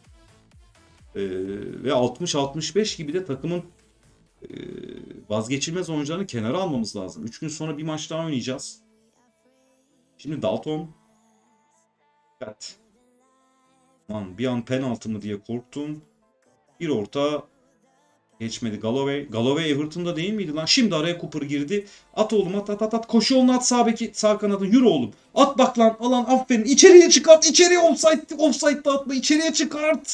Ve 60-65 gibi de takımın vazgeçilmez oyuncularını kenara almamız lazım. 3 gün sonra bir maç daha oynayacağız. Şimdi Dalton. Evet. Lan bir an penaltı mı diye korktum. Bir orta geçmedi. Galloway Everton'da değil miydi lan? Şimdi araya Cooper girdi. At oğlum, at. Koşu yolunu at, sağ kanadın. Yürü oğlum. At bak lan. Alan aferin. İçeriye çıkart. İçeriye offside'da atma. İçeriye çıkart.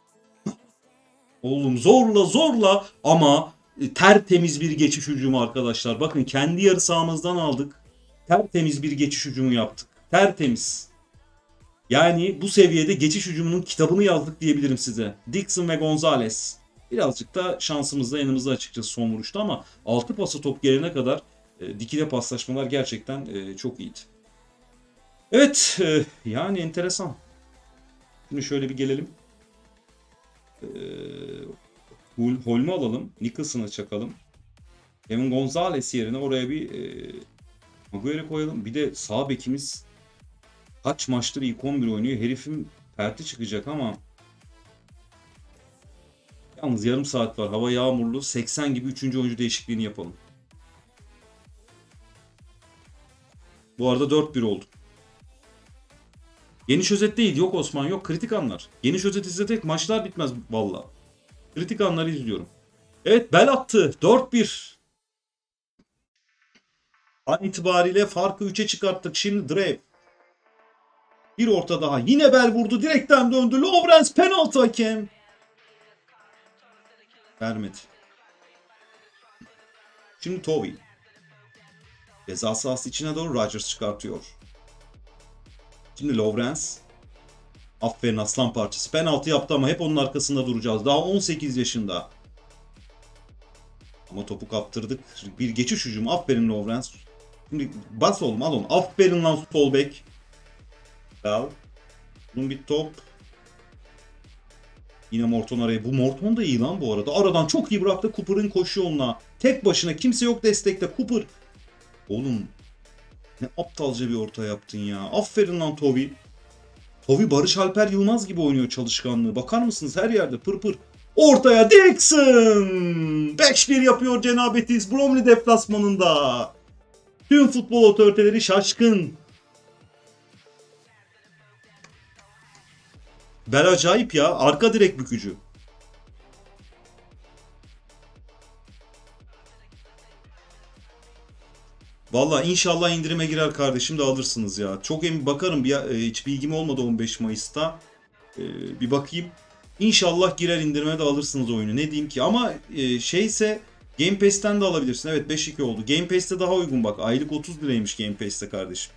Oğlum zorla ama tertemiz bir geçiş hücumu arkadaşlar. Bakın kendi yarı sahamızdan aldık. Tertemiz bir geçiş hücumu yaptık. Tertemiz. Yani bu seviyede geçiş hücumunun kitabını yazdık diyebilirim size. Dixon ve Gonzalez. Birazcık da şansımızla yanımızda açıkçası son vuruşta ama 6 pası top gelene kadar dikine paslaşmalar gerçekten çok iyiydi. Evet, yani enteresan. Şimdi şöyle bir gelelim. Holm'u alalım. Nicholson'ı çakalım. Kevin Gonzalez yerine oraya bir Maguire koyalım. Bir de sağ bekimiz kaç maçtır ilk 11 oynuyor. Herifin perti çıkacak ama yalnız yarım saat var. Hava yağmurlu. 80 gibi 3. oyuncu değişikliğini yapalım. Bu arada 4-1 oldu. Geniş özet değil. Yok Osman yok. Kritik anlar. Geniş özet izledik. Maçlar bitmez valla. Kritik anları izliyorum. Evet bel attı. 4-1. An itibariyle farkı 3'e çıkarttık. Şimdi Drake. Bir orta daha. Yine bel vurdu. Direkten döndü. Lovren penaltı hakem. Vermedi. Şimdi Toby. Ceza sahası içine doğru Rodgers çıkartıyor. Şimdi Lawrence. Aferin aslan parçası. Penaltı yaptı ama hep onun arkasında duracağız. Daha 18 yaşında. Ama topu kaptırdık. Bir geçiş hücumu. Aferin Lawrence. Şimdi bas oğlum al onu. Aferin lan sol bek. Al. Bunun bir top. Yine Morton araya. Bu Morton da iyi lan bu arada. Aradan çok iyi bıraktı. Cooper'ın koşu yoluna. Tek başına kimse yok destekte. Cooper. Oğlum ne aptalca bir orta yaptın ya. Aferin lan Toby. Toby Barış Alper Yılmaz gibi oynuyor çalışkanlığı. Bakar mısınız her yerde pır pır. Ortaya Dixon. 5-1 yapıyor Cenabetis Bromley deplasmanında. Tüm futbol otoriteleri şaşkın. Bel acayip ya. Arka direk bükücü. Valla inşallah indirime girer kardeşim de alırsınız ya. Çok emin bakarım hiç bilgim olmadı 15 Mayıs'ta. Bir bakayım. İnşallah girer indirime de alırsınız oyunu. Ne diyeyim ki ama şeyse Game Pass'ten de alabilirsin. Evet 5-2 oldu. Game Pass'te daha uygun bak. Aylık 30 liraymış Game Pass'te kardeşim.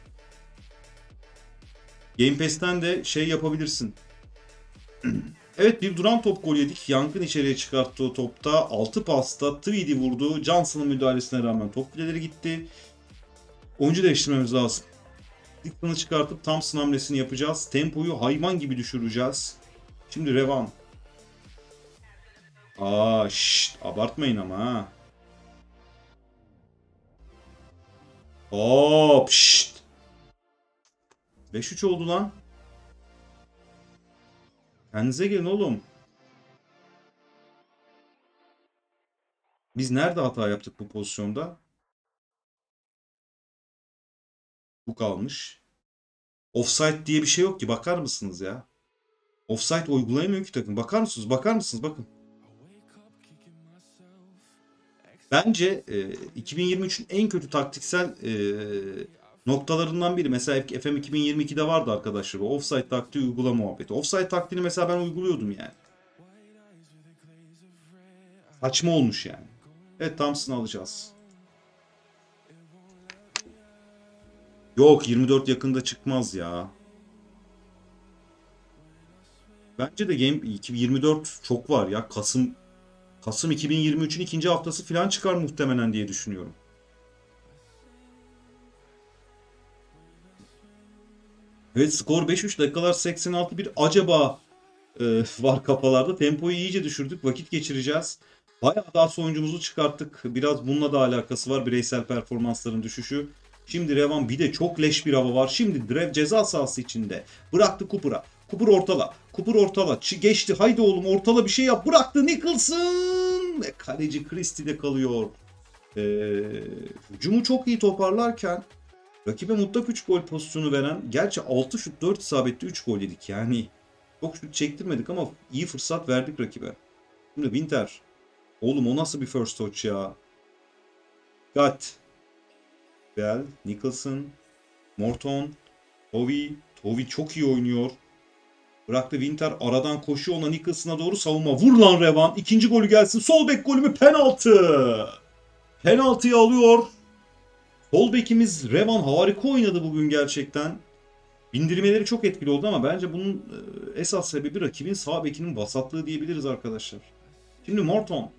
Game Pass'ten de şey yapabilirsin. Evet bir duran top gol yedik. Yankın içeriye çıkarttı o topta. 6 pasta Tweedy vurdu. Johnson'ın müdahalesine rağmen top fileleri gitti. Oyuncu değiştirmemiz lazım. Dixon'ı çıkartıp Thompson hamlesini yapacağız. Tempoyu hayvan gibi düşüreceğiz. Şimdi Revan. Şşt, abartmayın ama ha. Hop şşt. 5-3 oldu lan. Kendinize gelin oğlum. Biz nerede hata yaptık bu pozisyonda? Bu kalmış. Offside diye bir şey yok ki. Bakar mısınız ya? Offside uygulayamıyor ki takım. Bakar mısınız? Bakar mısınız? Bakın. Bence 2023'ün en kötü taktiksel noktalarından biri. Mesela FM 2022'de vardı arkadaşlar. Offside taktiği uygula muhabbeti. Offside taktiğini mesela ben uyguluyordum yani. Saçma olmuş yani. Evet Thompson'ı alacağız. Yok 24 yakında çıkmaz ya. Bence de Game 2024 çok var ya. Kasım 2023'ün ikinci haftası falan çıkar muhtemelen diye düşünüyorum. Evet skor 5-3 dakikalar 86 bir acaba var kafalarda. Tempoyu iyice düşürdük. Vakit geçireceğiz. Bayağı daha oyuncumuzu çıkarttık. Biraz bununla da alakası var. Bireysel performansların düşüşü. Şimdi Revan bir de çok leş bir hava var. Şimdi Drev ceza sahası içinde. Bıraktı Cooper'a. Cooper ortala. Cooper ortala. Geçti. Haydi oğlum ortala bir şey yap. Bıraktı Nicholson. Ve kaleci Christie'de kalıyor. Hücumu çok iyi toparlarken rakibe mutlak 3 gol pozisyonu veren, gerçi 6 şut 4 isabetli 3 gol yedik yani. Çok şut çektirmedik ama iyi fırsat verdik rakibe. Şimdi Winter. Oğlum o nasıl bir first touch ya? Gat. Bell, Nicholson, Morton, Toby. Toby çok iyi oynuyor. Bıraktı Winter aradan koşuyor ona Nicholson'a doğru savunma. Vur lan Revan. İkinci golü gelsin. Sol bek golü mü? Penaltı. Penaltıyı alıyor. Sol bekimiz Revan harika oynadı bugün gerçekten. Bindirmeleri çok etkili oldu ama bence bunun esas sebebi rakibin sağ bekinin vasatlığı diyebiliriz arkadaşlar. Şimdi Morton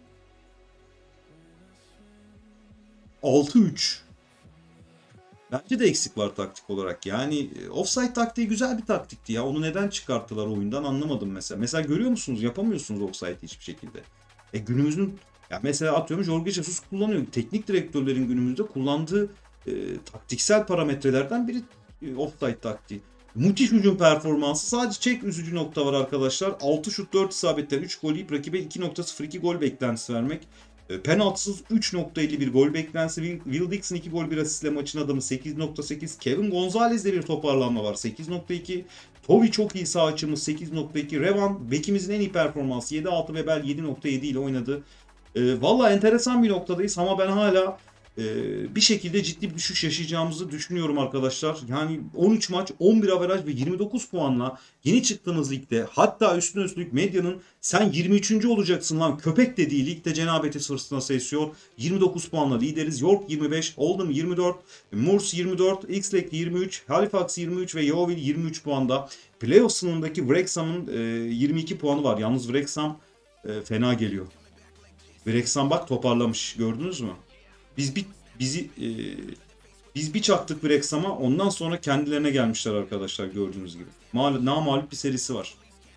6-3. Bence de eksik var taktik olarak. Yani offside taktiği güzel bir taktikti ya. Onu neden çıkarttılar oyundan anlamadım mesela. Mesela görüyor musunuz? Yapamıyorsunuz offside hiçbir şekilde. Günümüzün ya mesela atıyorum Jorge Jesus kullanıyor. Teknik direktörlerin günümüzde kullandığı taktiksel parametrelerden biri offside taktiği. Müthiş hücum performansı. Sadece tek üzücü nokta var arkadaşlar. 6 şut 4 isabetten 3 gol yiyip rakibe 2.02 gol beklentisi vermek. Penaltısız 3.51 gol beklentisi. Will Dixon 2 gol 1 asistle maçın adamı 8.8. Kevin Gonzalez'de bir toparlanma var 8.2. Toby çok iyi sağ açımız 8.2. Revan bekimizin en iyi performansı 7.6 ve Bell 7.7 ile oynadı. Valla enteresan bir noktadayız ama ben hala bir şekilde ciddi bir düşüş yaşayacağımızı düşünüyorum arkadaşlar. Yani 13 maç, 11 averaj ve 29 puanla yeni çıktığımız ligde, hatta üstüne üstlük medyanın sen 23. olacaksın lan köpek dediği ligde cenabeti fırsatına sesiyor. 29 puanla lideriz. York 25, Oldham 24, Moors 24, X-Lake 23, Halifax 23 ve Yeovil 23 puanda. Playoff sınırındaki Wrexham'ın 22 puanı var. Yalnız Wrexham fena geliyor. Wrexham bak toparlamış, gördünüz mü? Biz bir bizi biz bir çaktık Wrexham'a, ondan sonra kendilerine gelmişler arkadaşlar, gördüğünüz gibi. Namağlup bir serisi var.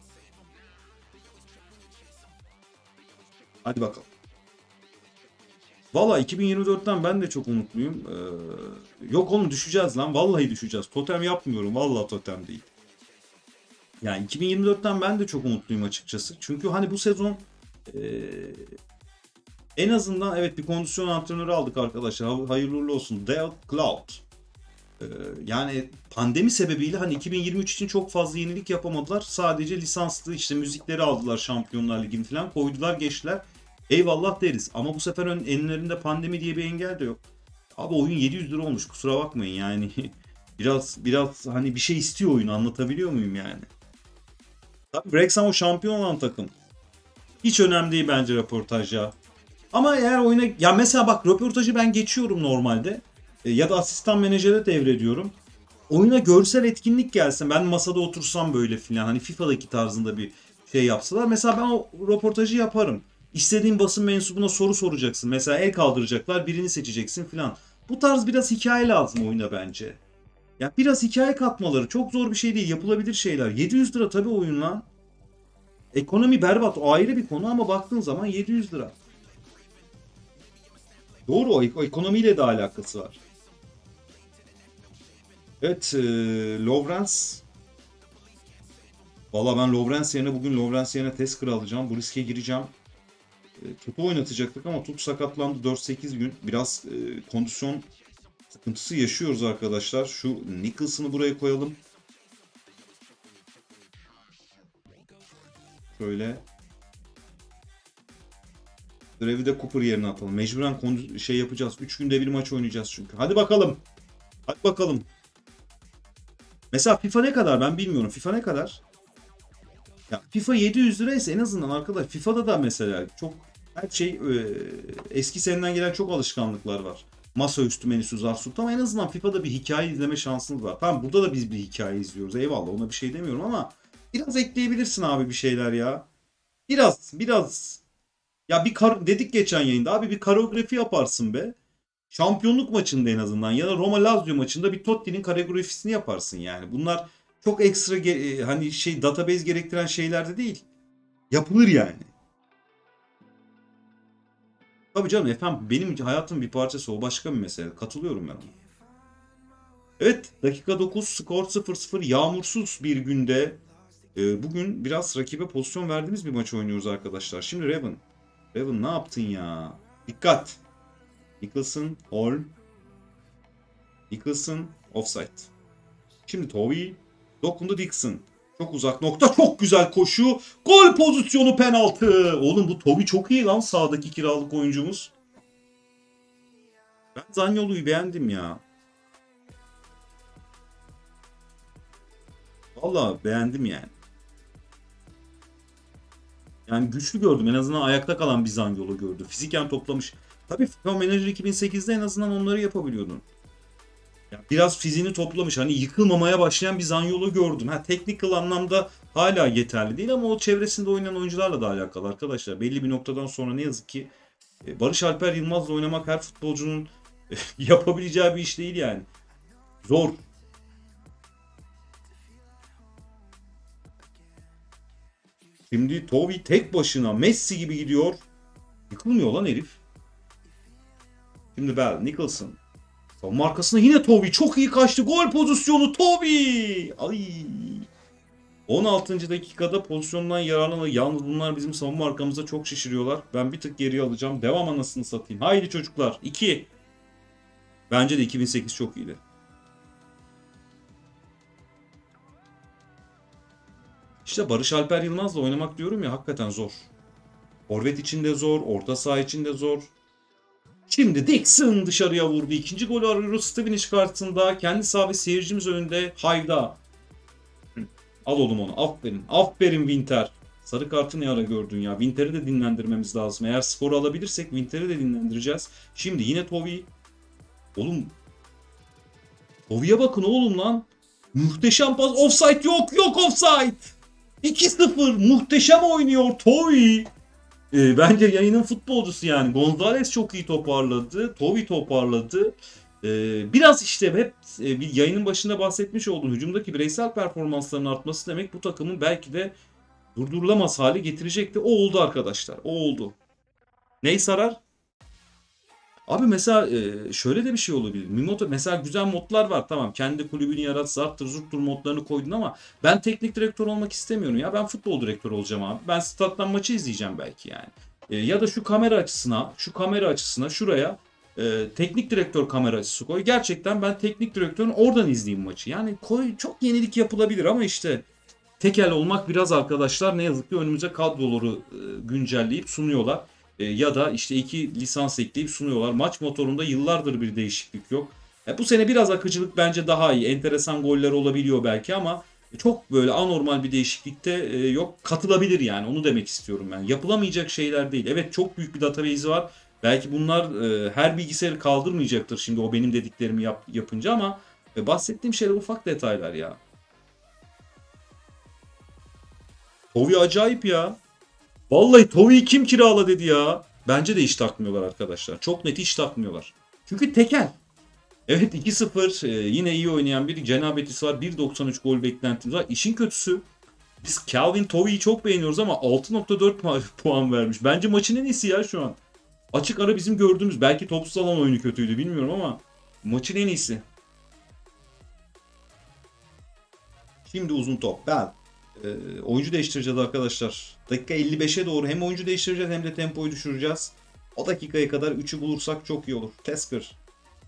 Hadi bakalım. Valla 2024'ten ben de çok umutluyum. Yok oğlum düşeceğiz lan. Vallahi düşeceğiz. Totem yapmıyorum. Vallahi totem değil. Yani 2024'ten ben de çok umutluyum açıkçası. Çünkü hani bu sezon e, en azından evet bir kondisyon antrenörü aldık arkadaşlar. Hayırlı uğurlu olsun. Dale Cloud. Yani pandemi sebebiyle hani 2023 için çok fazla yenilik yapamadılar. Sadece lisanslı işte müzikleri aldılar, Şampiyonlar Ligi'ni falan koydular, geçtiler. Eyvallah deriz. Ama bu sefer enlerinde pandemi diye bir engel de yok. Abi oyun 700 lira olmuş, kusura bakmayın yani. Biraz hani bir şey istiyor oyun, anlatabiliyor muyum yani? Tabii Wrexham o şampiyon olan takım. Hiç önemli değil bence röportaj ya. Ama eğer oyuna ya mesela bak röportajı ben geçiyorum normalde. Ya da asistan menajere devrediyorum. Oyuna görsel etkinlik gelsin. Ben masada otursam böyle filan. Hani FIFA'daki tarzında bir şey yapsalar. Mesela ben o röportajı yaparım. İstediğin basın mensubuna soru soracaksın. Mesela el kaldıracaklar, birini seçeceksin filan. Bu tarz biraz hikaye lazım oyuna bence. Ya biraz hikaye katmaları çok zor bir şey değil. Yapılabilir şeyler. 700 lira tabii oyun lan. Ekonomi berbat, o ayrı bir konu ama baktığın zaman 700 lira. Doğru, o ekonomiyle de alakası var. Evet, Lawrence. Valla ben Lawrence yerine bugün Lawrence yerine Tesker alacağım. Bu riske gireceğim. Tut'u oynatacaktık ama Tut sakatlandı 4-8 gün. Biraz kondisyon sıkıntısı yaşıyoruz arkadaşlar. Şu Nicholson'ı buraya koyalım. Şöyle. Drev'i de Cooper yerine atalım. Mecburen şey yapacağız. 3 günde bir maç oynayacağız çünkü. Hadi bakalım. Hadi bakalım. Mesela FIFA ne kadar ben bilmiyorum. FIFA ne kadar? Ya FIFA 700 liraysa en azından arkadaş FIFA'da da mesela çok her şey eski seneden gelen çok alışkanlıklar var. Masaüstü menüsü zarsut ama en azından FIFA'da bir hikaye izleme şansınız var. Tamam burada da biz bir hikaye izliyoruz. Eyvallah, ona bir şey demiyorum ama biraz ekleyebilirsin abi bir şeyler ya. Biraz ya dedik geçen yayında abi bir koreografi yaparsın be. Şampiyonluk maçında en azından ya da Roma Lazio maçında bir Totti'nin koreografisini yaparsın yani. Bunlar çok ekstra hani şey database gerektiren şeyler de değil. Yapılır yani. Tabii canım efendim benim hayatımın bir parçası, o başka bir mesele. Katılıyorum ben ona. Evet, dakika 9, skor 0-0, yağmursuz bir günde bugün biraz rakibe pozisyon verdiğimiz bir maç oynuyoruz arkadaşlar. Şimdi Raven. Raven ne yaptın ya? Dikkat. Nicholson, Holm. Nicholson, offside. Şimdi Toby. Dokundu Dixon. Çok uzak nokta. Çok güzel koşu. Gol pozisyonu, penaltı. Oğlum bu Toby çok iyi lan, sağdaki kiralık oyuncumuz. Ben Zaniolo'yu beğendim ya. Valla beğendim yani. Yani güçlü gördüm. En azından ayakta kalan bir Zaniolo gördü. Fiziken toplamış. Tabii FIFA Manager 2008'de en azından onları yapabiliyordun. Biraz fiziğini toplamış. Hani yıkılmamaya başlayan bir Zaniolo gördüm. Ha, technical anlamda hala yeterli değil ama o çevresinde oynayan oyuncularla da alakalı arkadaşlar. Belli bir noktadan sonra ne yazık ki Barış Alper Yılmaz'la oynamak her futbolcunun yapabileceği bir iş değil yani. Zor. Şimdi Tovi tek başına Messi gibi gidiyor. Yıkılmıyor lan herif. Şimdi Bell, Nicholson. Savunma arkasında yine Tovi. Çok iyi kaçtı. Gol pozisyonu Tovi. Ay. 16. dakikada pozisyondan yararlanıyor. Yalnız bunlar bizim savunma arkamızda çok şişiriyorlar. Ben bir tık geriye alacağım. Devam anasını satayım. Haydi çocuklar. 2. Bence de 2008 çok iyiydi. İşte Barış Alper Yılmaz'la oynamak diyorum ya, hakikaten zor. Forvet için de zor. Orta saha için de zor. Şimdi Dixon dışarıya vurdu. İkinci golü arıyoruz. Steveniş karşısında. Kendi saha ve seyircimiz önünde. Hayda. Al oğlum onu. Aferin. Aferin Winter. Sarı kartı ne ara gördün ya. Winter'i de dinlendirmemiz lazım. Eğer skoru alabilirsek Winter'i de dinlendireceğiz. Şimdi yine Tovi. Oğlum. Tovi'ye bakın oğlum lan. Muhteşem pas. Offside yok. Yok offside. 2-0. Muhteşem oynuyor Tovi. Bence yayının futbolcusu yani. Gonzalez çok iyi toparladı. Tovi toparladı. Biraz işte hep bir yayının başında bahsetmiş olduğum hücumdaki bireysel performansların artması demek bu takımın belki de durdurulamaz hale getirecekti. O oldu arkadaşlar. O oldu. Ney sarar? Abi mesela şöyle de bir şey olabilir. Mimoto mesela güzel modlar var. Tamam, kendi kulübünü yarat, zarttır zurttur modlarını koydun ama ben teknik direktör olmak istemiyorum ya. Ben futbol direktörü olacağım abi. Ben stat'tan maçı izleyeceğim belki yani. Ya da şu kamera açısına, şu kamera açısına şuraya teknik direktör kamera açısı koy. Gerçekten ben teknik direktörün oradan izleyeyim maçı. Yani koy, çok yenilik yapılabilir ama işte tekel olmak biraz arkadaşlar ne yazık ki önümüze kadroları güncelleyip sunuyorlar. Ya da işte 2 lisans ekleyip sunuyorlar. Maç motorunda yıllardır bir değişiklik yok. Bu sene biraz akıcılık bence daha iyi. Enteresan goller olabiliyor belki ama çok böyle anormal bir değişiklikte yok. Katılabilir yani, onu demek istiyorum ben. Yapılamayacak şeyler değil. Evet, çok büyük bir database'i var. Belki bunlar her bilgisayarı kaldırmayacaktır şimdi o benim dediklerimi yapınca ama bahsettiğim şeyler ufak detaylar ya. Tovi acayip ya. Vallahi Tovi'yi kim kirala dedi ya. Bence de hiç takmıyorlar arkadaşlar. Çok net hiç takmıyorlar. Çünkü tekel. Evet, 2-0 yine iyi oynayan bir cenabetisi var. 1.93 gol beklentimiz var. İşin kötüsü biz Calvin Tovi'yi çok beğeniyoruz ama 6.4 puan vermiş. Bence maçın en iyisi ya şu an. Açık ara bizim gördüğümüz, belki topsuz alan oyunu kötüydü bilmiyorum ama maçın en iyisi. Şimdi uzun top. Oyuncu değiştireceğiz arkadaşlar. Dakika 55'e doğru hem oyuncu değiştireceğiz hem de tempoyu düşüreceğiz. O dakikaya kadar 3'ü bulursak çok iyi olur. Tesker.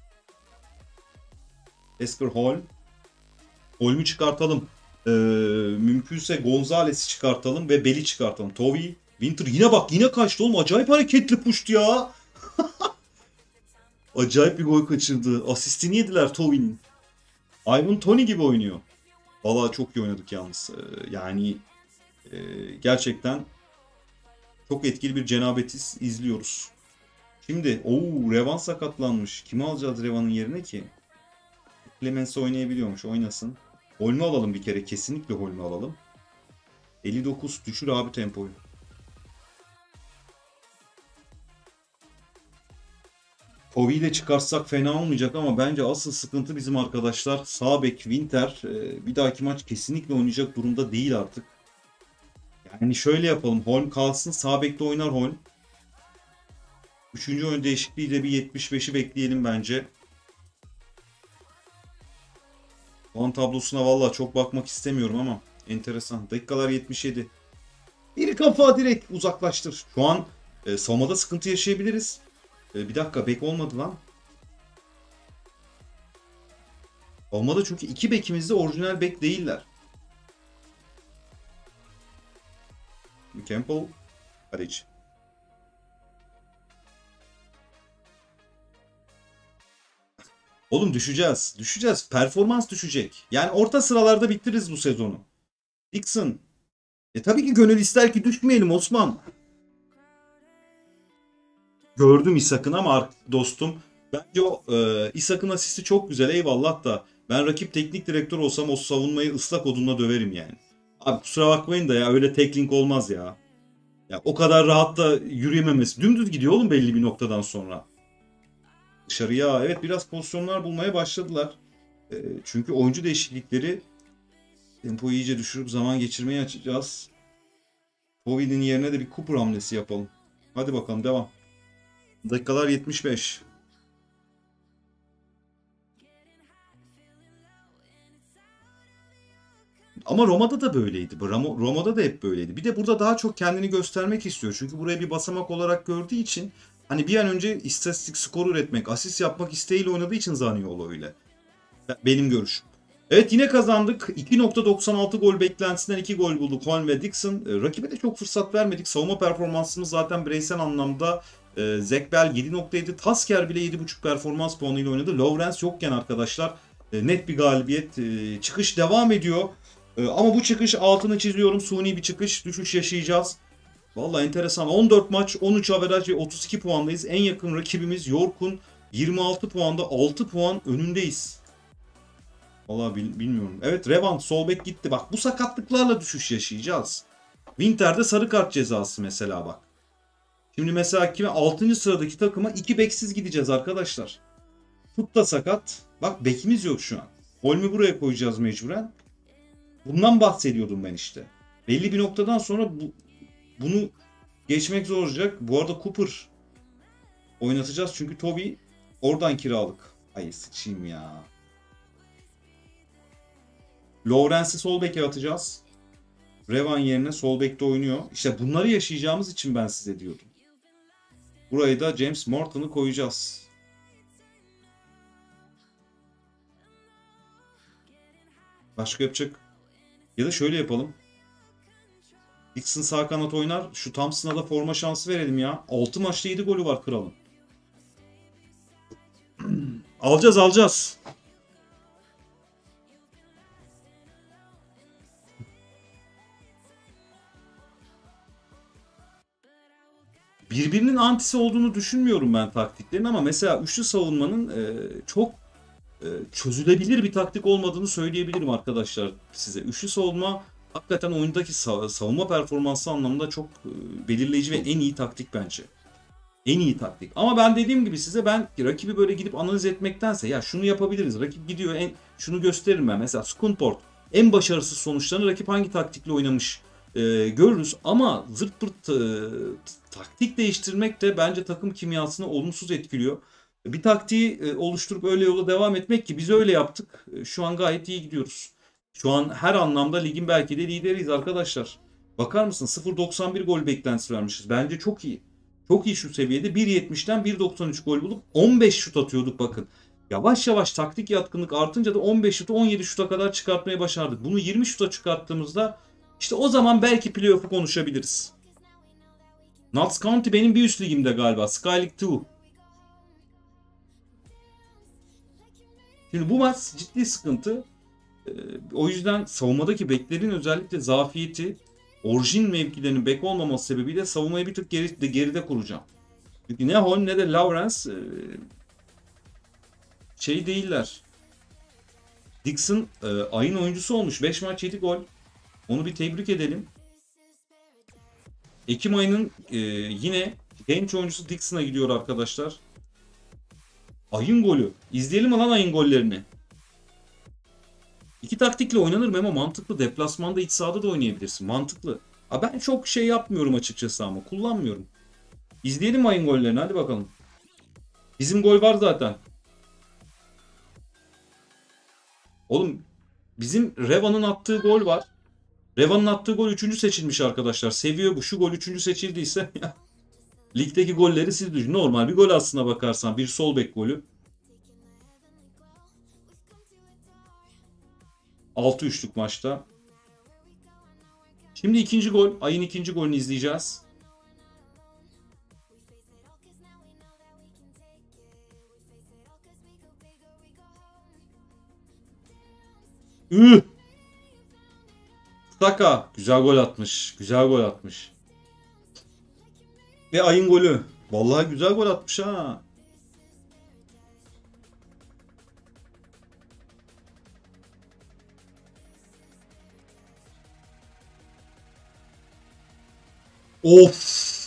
Tesker Hall. Holm'ü çıkartalım. Mümkünse Gonzalez'i çıkartalım ve Bell'i çıkartalım. Tovi. Winter yine bak, yine kaçtı oğlum. Acayip hareketli puştu ya. Acayip bir gol kaçırdı. Asistini yediler Tovi'nin. Ivan Toney gibi oynuyor. Vallahi çok iyi oynadık yalnız. Yani gerçekten çok etkili bir cenabetiz izliyoruz. Şimdi Revan sakatlanmış. Kimi alacağız Revan'ın yerine ki? Clemens oynayabiliyormuş. Oynasın. Holm'ü alalım bir kere. Kesinlikle Holm'ü alalım. 59. Düşür abi tempoyu. Tovi'yi de çıkarsak fena olmayacak ama bence asıl sıkıntı bizim arkadaşlar. Sağ bek Winter bir dahaki maç kesinlikle oynayacak durumda değil artık. Yani şöyle yapalım. Holm kalsın. Sağ bekte oynar Holm. Üçüncü oyun değişikliğiyle bir 75'i bekleyelim bence. Puan tablosuna valla çok bakmak istemiyorum ama enteresan. Dakikalar 77. Bir kafa direkt uzaklaştır. Şu an savunmada sıkıntı yaşayabiliriz. Bir dakika, bek olmadı lan. Savunmada çünkü iki bekimiz de orijinal bek değiller. Campbell. Kaleci. Oğlum düşeceğiz. Düşeceğiz. Performans düşecek. Yani orta sıralarda bitiririz bu sezonu. Dixon. Tabii ki gönül ister ki düşmeyelim Osman. Gördüm İshak'ın ama dostum Bence o İshak'ın asisti çok güzel, eyvallah da ben rakip teknik direktör olsam o savunmayı ıslak odunla döverim yani. Abi kusura bakmayın da ya, öyle tackling olmaz ya. Ya o kadar rahat da yürüyememesi. Dümdüz gidiyor oğlum belli bir noktadan sonra. Dışarıya evet biraz pozisyonlar bulmaya başladılar. Çünkü oyuncu değişiklikleri tempoyu iyice düşürüp zaman geçirmeyi açacağız. Covid'in yerine de bir Cooper hamlesi yapalım. Hadi bakalım devam. Dakikalar 75. Ama Roma'da da böyleydi. Roma'da da hep böyleydi. Bir de burada daha çok kendini göstermek istiyor. Çünkü burayı bir basamak olarak gördüğü için hani bir an önce istatistik skor üretmek, asist yapmak isteğiyle oynadığı için Zaniolo öyle. Benim görüşüm. Evet yine kazandık. 2.96 gol beklentisinden 2 gol bulduk Holm ve Dixon. Rakibe de çok fırsat vermedik. Savunma performansımız zaten bireysel anlamda Zach Bell 7.7, Tasker bile 7.5 performans puanıyla oynadı. Lawrence yokken arkadaşlar net bir galibiyet. Çıkış devam ediyor. Ama bu çıkış altını çiziyorum. Suni bir çıkış. Düşüş yaşayacağız. Vallahi enteresan. 14 maç, 13 averaj ve 32 puandayız. En yakın rakibimiz York'un 26 puanda, 6 puan önündeyiz. Vallahi bilmiyorum. Evet Revan sol bek gitti. Bak bu sakatlıklarla düşüş yaşayacağız. Winter'de sarı kart cezası mesela bak. Şimdi mesela kime 6. sıradaki takıma 2 beksiz gideceğiz arkadaşlar. Tut da sakat. Bak bekimiz yok şu an. Holm'i buraya koyacağız mecburen. Bundan bahsediyordum ben işte. Belli bir noktadan sonra bunu geçmek zor olacak. Bu arada Cooper oynatacağız çünkü Toby oradan kiralık. Ay sıçayım ya. Lawrence'i sol beke atacağız. Revan yerine sol bekte oynuyor. İşte bunları yaşayacağımız için ben size diyordum. Burayı da James Morton'u koyacağız. Başka yapacak. Ya da şöyle yapalım. Dixon sağ kanat oynar. Şu Thompson'a da forma şansı verelim ya. 6 maçta 7 golü var kralın. Alacağız alacağız. Birbirinin antisi olduğunu düşünmüyorum ben taktiklerin ama mesela üçlü savunmanın çok çözülebilir bir taktik olmadığını söyleyebilirim arkadaşlar size. Üçlü savunma hakikaten oyundaki savunma performansı anlamında çok belirleyici ve en iyi taktik bence. En iyi taktik. Ama ben dediğim gibi size ben rakibi böyle gidip analiz etmektense ya şunu yapabiliriz. Rakip gidiyor şunu gösteririm ben. Mesela Scunthorpe en başarısız sonuçlarını rakip hangi taktikle oynamış görürüz. Ama zırt pırt taktik değiştirmek de bence takım kimyasını olumsuz etkiliyor. Bir taktiği oluşturup öyle yola devam etmek ki biz öyle yaptık. Şu an gayet iyi gidiyoruz. Şu an her anlamda ligin belki de lideriyiz arkadaşlar. Bakar mısın 0.91 gol beklentisi vermişiz. Bence çok iyi. Çok iyi şu seviyede 1.70'den 1.93 gol bulup 15 şut atıyorduk bakın. Yavaş yavaş taktik yatkınlık artınca da 15 şutu 17 şuta kadar çıkartmayı başardık. Bunu 20 şuta çıkarttığımızda işte o zaman belki playoff'u konuşabiliriz. Notts County benim bir üst ligimde galiba. Sky League 2. Şimdi bu maç ciddi sıkıntı. O yüzden savunmadaki beklerin özellikle zafiyeti, orijin mevkilerinin bek olmaması sebebiyle savunmayı bir tık geride kuracağım. Çünkü ne Holm ne de Lawrence şey değiller. Dixon ayın oyuncusu olmuş. 5 maç 7 gol. Onu bir tebrik edelim. Ekim ayının yine genç oyuncusu Dixon'a gidiyor arkadaşlar. Ayın golü. İzleyelim mi lan ayın gollerini? İki taktikle oynanır mı ama mantıklı. Deplasmanda iç sahada da oynayabilirsin. Mantıklı. Ben çok şey yapmıyorum açıkçası ama kullanmıyorum. İzleyelim ayın gollerini hadi bakalım. Bizim gol var zaten. Oğlum bizim Reva'nın attığı gol var. Reva'nın attığı gol 3. seçilmiş arkadaşlar. Seviyor bu. Şu gol 3. seçildiyse ligdeki golleri siz düşünün. Normal bir gol aslına bakarsan. Bir sol bek golü. 6-3'lük maçta. Şimdi ikinci gol. Ayın ikinci golünü izleyeceğiz. Saka. Güzel gol atmış. Güzel gol atmış. Ve ayın golü. Vallahi güzel gol atmış ha. Of!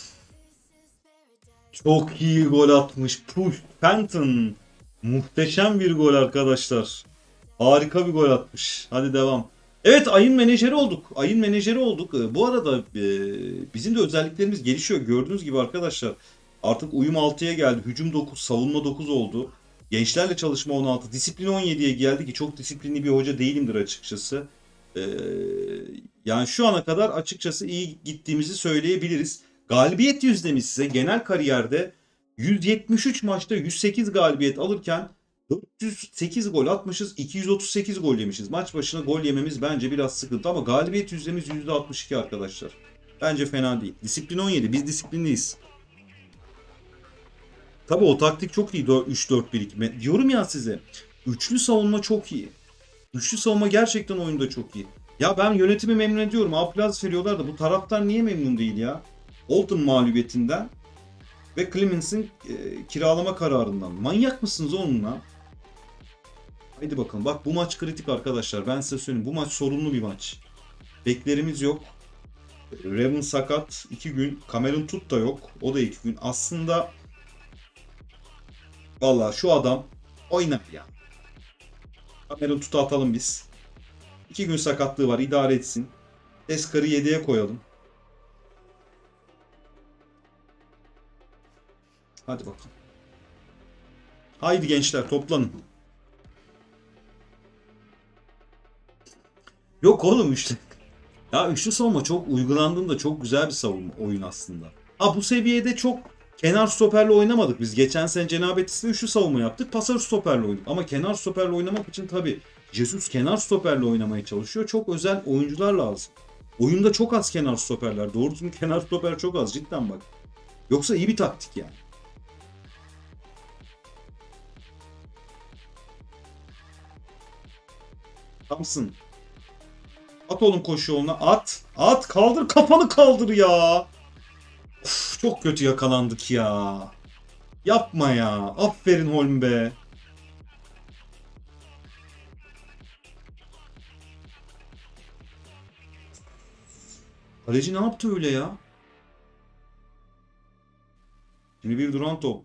Çok iyi gol atmış. Push Fenton. Muhteşem bir gol arkadaşlar. Harika bir gol atmış. Hadi devam. Evet, ayın menajeri olduk. Ayın menajeri olduk. Bu arada bizim de özelliklerimiz gelişiyor. Gördüğünüz gibi arkadaşlar. Artık uyum 6'ya geldi. Hücum 9, savunma 9 oldu. Gençlerle çalışma 16. Disiplin 17'ye geldi ki çok disiplinli bir hoca değilimdir açıkçası. E, Yani şu ana kadar açıkçası iyi gittiğimizi söyleyebiliriz. Galibiyet yüzdemiz size genel kariyerde 173 maçta 108 galibiyet alırken 408 gol atmışız, 238 gol yemişiz. Maç başına gol yememiz bence biraz sıkıntı ama galibiyet yüzdemiz %62 arkadaşlar. Bence fena değil. Disiplin 17. Biz disiplinliyiz. Tabii o taktik çok iyi. 3-4-1-2. Diyorum ya size. Üçlü savunma çok iyi. Üçlü savunma gerçekten oyunda çok iyi. Ya ben yönetimi memnun ediyorum. A+ veriyorlar da bu taraftar niye memnun değil ya? Bolton mağlubiyetinden ve Clemens'in kiralama kararından. Manyak mısınız onunla? Haydi bakalım. Bak bu maç kritik arkadaşlar. Ben size söyleyeyim. Bu maç sorunlu bir maç. Beklerimiz yok. Raven sakat 2 gün. Cameron Tut da yok. O da 2 gün. Aslında vallahi şu adam oynar ya. Cameron Tut'u atalım biz. 2 gün sakatlığı var. İdare etsin. Eskar'ı 7'ye koyalım. Hadi bakalım. Haydi gençler toplanın. Yok oğlum işte. Ya üçlü savunma çok uygulandığında çok güzel bir savunma oyun aslında. Ha bu seviyede çok kenar stoperle oynamadık biz. Geçen sene Cenab-ı üçlü savunma yaptık. Pasör stoperle oynadık. Ama kenar stoperle oynamak için tabii Jesus kenar stoperle oynamaya çalışıyor. Çok özel oyuncular lazım. Oyunda çok az kenar stoperler. Doğru düzgün kenar stoper çok az cidden bak. Yoksa iyi bir taktik yani. Thompson. At oğlum koşu yoluna. At. At. Kaldır. Kafanı kaldır ya. Uf, çok kötü yakalandık ya. Yapma ya. Aferin Holm be. Kaleci ne yaptı öyle ya? Şimdi bir duran top.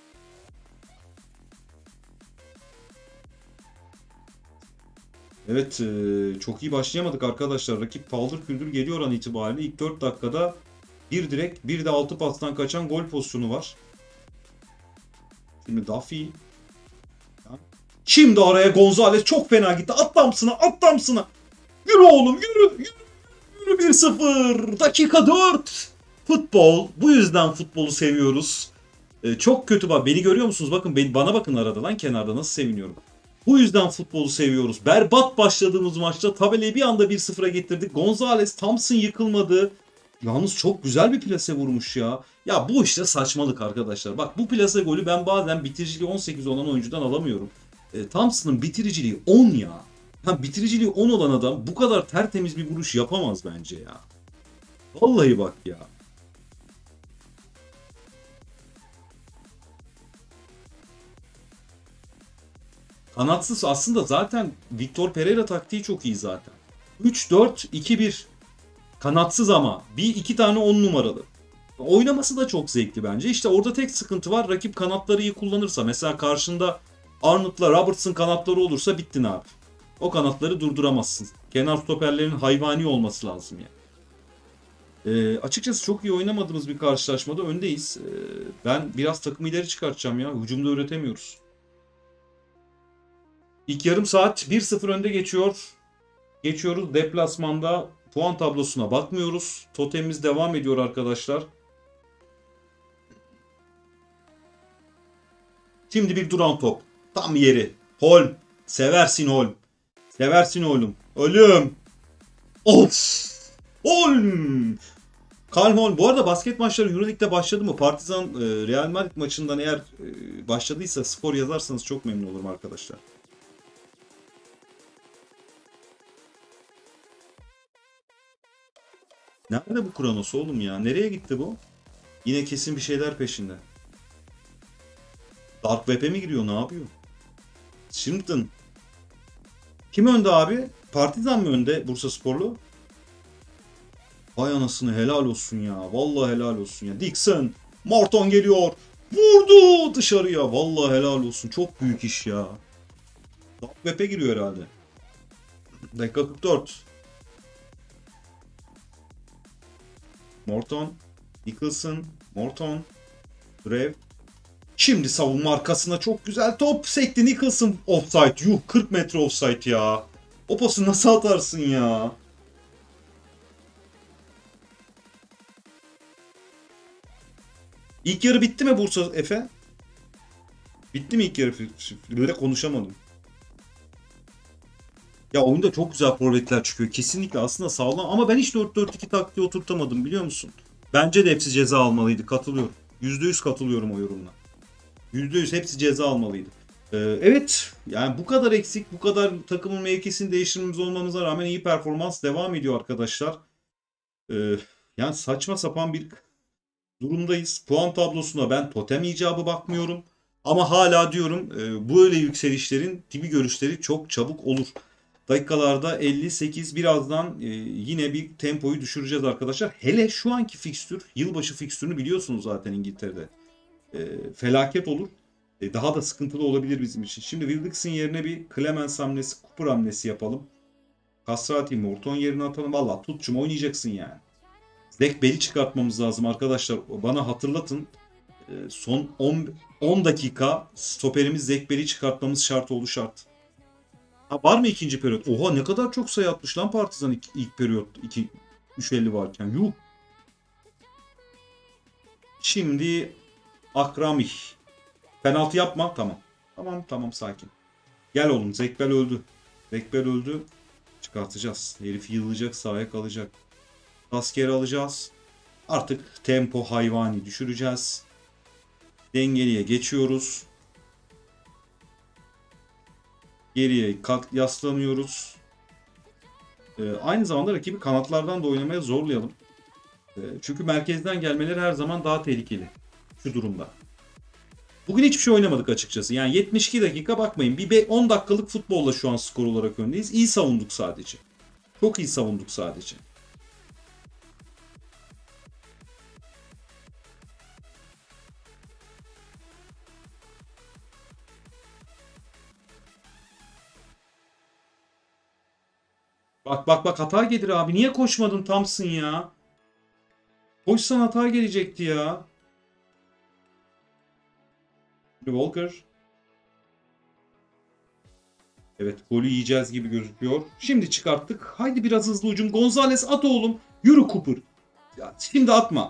Evet, çok iyi başlayamadık arkadaşlar. Rakip paldır küldür geliyor an itibariyle. İlk 4 dakikada bir direkt bir de 6 pastan kaçan gol pozisyonu var. Şimdi Duffy. Şimdi araya Gonzalez çok fena gitti. At Thompson'a, at Thompson'a. Yürü oğlum yürü, yürü, yürü 1-0. Dakika 4. Futbol. Bu yüzden futbolu seviyoruz. Çok kötü bak. Beni görüyor musunuz? Bakın bana bakın arada lan kenarda nasıl seviniyorum. Bu yüzden futbolu seviyoruz. Berbat başladığımız maçta tabelayı bir anda 1-0'a getirdik. Gonzalez, Thompson yıkılmadı. Yalnız çok güzel bir plase vurmuş ya. Ya bu işte saçmalık arkadaşlar. Bak bu plase golü ben bazen bitiriciliği 18 olan oyuncudan alamıyorum. Thompson'ın bitiriciliği 10 ya. Ha, bitiriciliği 10 olan adam bu kadar tertemiz bir vuruş yapamaz bence ya. Vallahi bak ya. Kanatsız aslında zaten Victor Pereira taktiği çok iyi zaten. 3-4-2-1 kanatsız ama bir iki tane 10 numaralı. Oynaması da çok zevkli bence. İşte orada tek sıkıntı var. Rakip kanatları iyi kullanırsa. Mesela karşında Arnold'la Robertson kanatları olursa bittin abi. O kanatları durduramazsın. Kenar stoperlerin hayvani olması lazım yani. Açıkçası çok iyi oynamadığımız bir karşılaşmada öndeyiz. Ben biraz takımı ileri çıkartacağım ya. Hücumda üretemiyoruz. İlk yarım saat 1-0 önde geçiyor. Geçiyoruz. Deplasmanda puan tablosuna bakmıyoruz. Totemimiz devam ediyor arkadaşlar. Şimdi bir duran top. Tam yeri. Holm. Seversin Holm. Seversin oğlum. Ölüm. Of. Holm. Karl Holm. Bu arada basket maçları Euroleague'de başladı mı? Partizan Real Madrid maçından eğer başladıysa skor yazarsanız çok memnun olurum arkadaşlar. Nerede bu Kronos oğlum ya? Nereye gitti bu? Yine kesin bir şeyler peşinde. Dark Web'e mi giriyor? Ne yapıyor? Shrimpton. Kim önde abi? Partizan mı önde Bursasporlu? Vay anasını, helal olsun ya. Vallahi helal olsun ya. Dixon. Morton geliyor. Vurdu dışarıya. Vallahi helal olsun. Çok büyük iş ya. Web'e giriyor herhalde. Dakika 44. Morton. Nicholson. Morton. Rev. Şimdi savunma arkasına çok güzel top sekti. Nicholson offside. Yuh, 40 metre offside ya. O pası nasıl atarsın ya? İlk yarı bitti mi Bursa Efe? Bitti mi ilk yarı? Böyle konuşamadım. Ya oyunda çok güzel forvetler çıkıyor. Kesinlikle aslında sağlam ama ben hiç 4-4-2 taktiği oturtamadım, biliyor musun? Bence de hepsi ceza almalıydı. Katılıyorum. %100 katılıyorum o yorumla. %100 hepsi ceza almalıydı. Evet, yani bu kadar eksik, bu kadar takımın mevkisini değiştirmemiz olmamıza rağmen iyi performans devam ediyor arkadaşlar. Ee, Yani saçma sapan bir durumdayız. Puan tablosuna ben totem icabı bakmıyorum. Ama hala diyorum, böyle yükselişlerin dibi görüşleri çok çabuk olur. Dakikalarda 58, birazdan yine bir tempoyu düşüreceğiz arkadaşlar. Hele şu anki fikstür, yılbaşı fikstürünü biliyorsunuz zaten İngiltere'de. Felaket olur. Daha da sıkıntılı olabilir bizim için. Şimdi Wilkes'in yerine bir Clemens hamlesi, Cooper hamlesi yapalım. Castrati Morton yerine atalım. Valla tutçum oynayacaksın yani. Zach Bell'i çıkartmamız lazım arkadaşlar. Bana hatırlatın. Son 10 dakika stoperimiz Zach Bell'i çıkartmamız şart oldu, şart. Ha, var mı ikinci periyot? Oha, ne kadar çok sayı atmış lan Partizan ilk periyot. 3.50 varken. Yuh. Şimdi Akrami. Penaltı yapma. Tamam. Tamam sakin. Gel oğlum, Zach Bell öldü. Zach Bell öldü. Çıkartacağız. Herif yığılacak, sahaya kalacak. Askeri alacağız. Artık tempo hayvani düşüreceğiz. Dengeliye geçiyoruz. Geriye yaslanıyoruz. Aynı zamanda rakibi kanatlardan da oynamaya zorlayalım. Çünkü merkezden gelmeleri her zaman daha tehlikeli şu durumda. Bugün hiçbir şey oynamadık açıkçası. Yani 72 dakika bakmayın. Bir 10 dakikalık futbolla şu an skor olarak öndeyiz. İyi savunduk sadece. Çok iyi savunduk sadece. Bak hata gelir abi. Niye koşmadın Thompson ya? Koşsan hata gelecekti ya. Walker. Evet, golü yiyeceğiz gibi gözüküyor. Şimdi çıkarttık. Haydi biraz hızlı hücum. Gonzalez at oğlum. Yürü Cooper. Ya şimdi atma.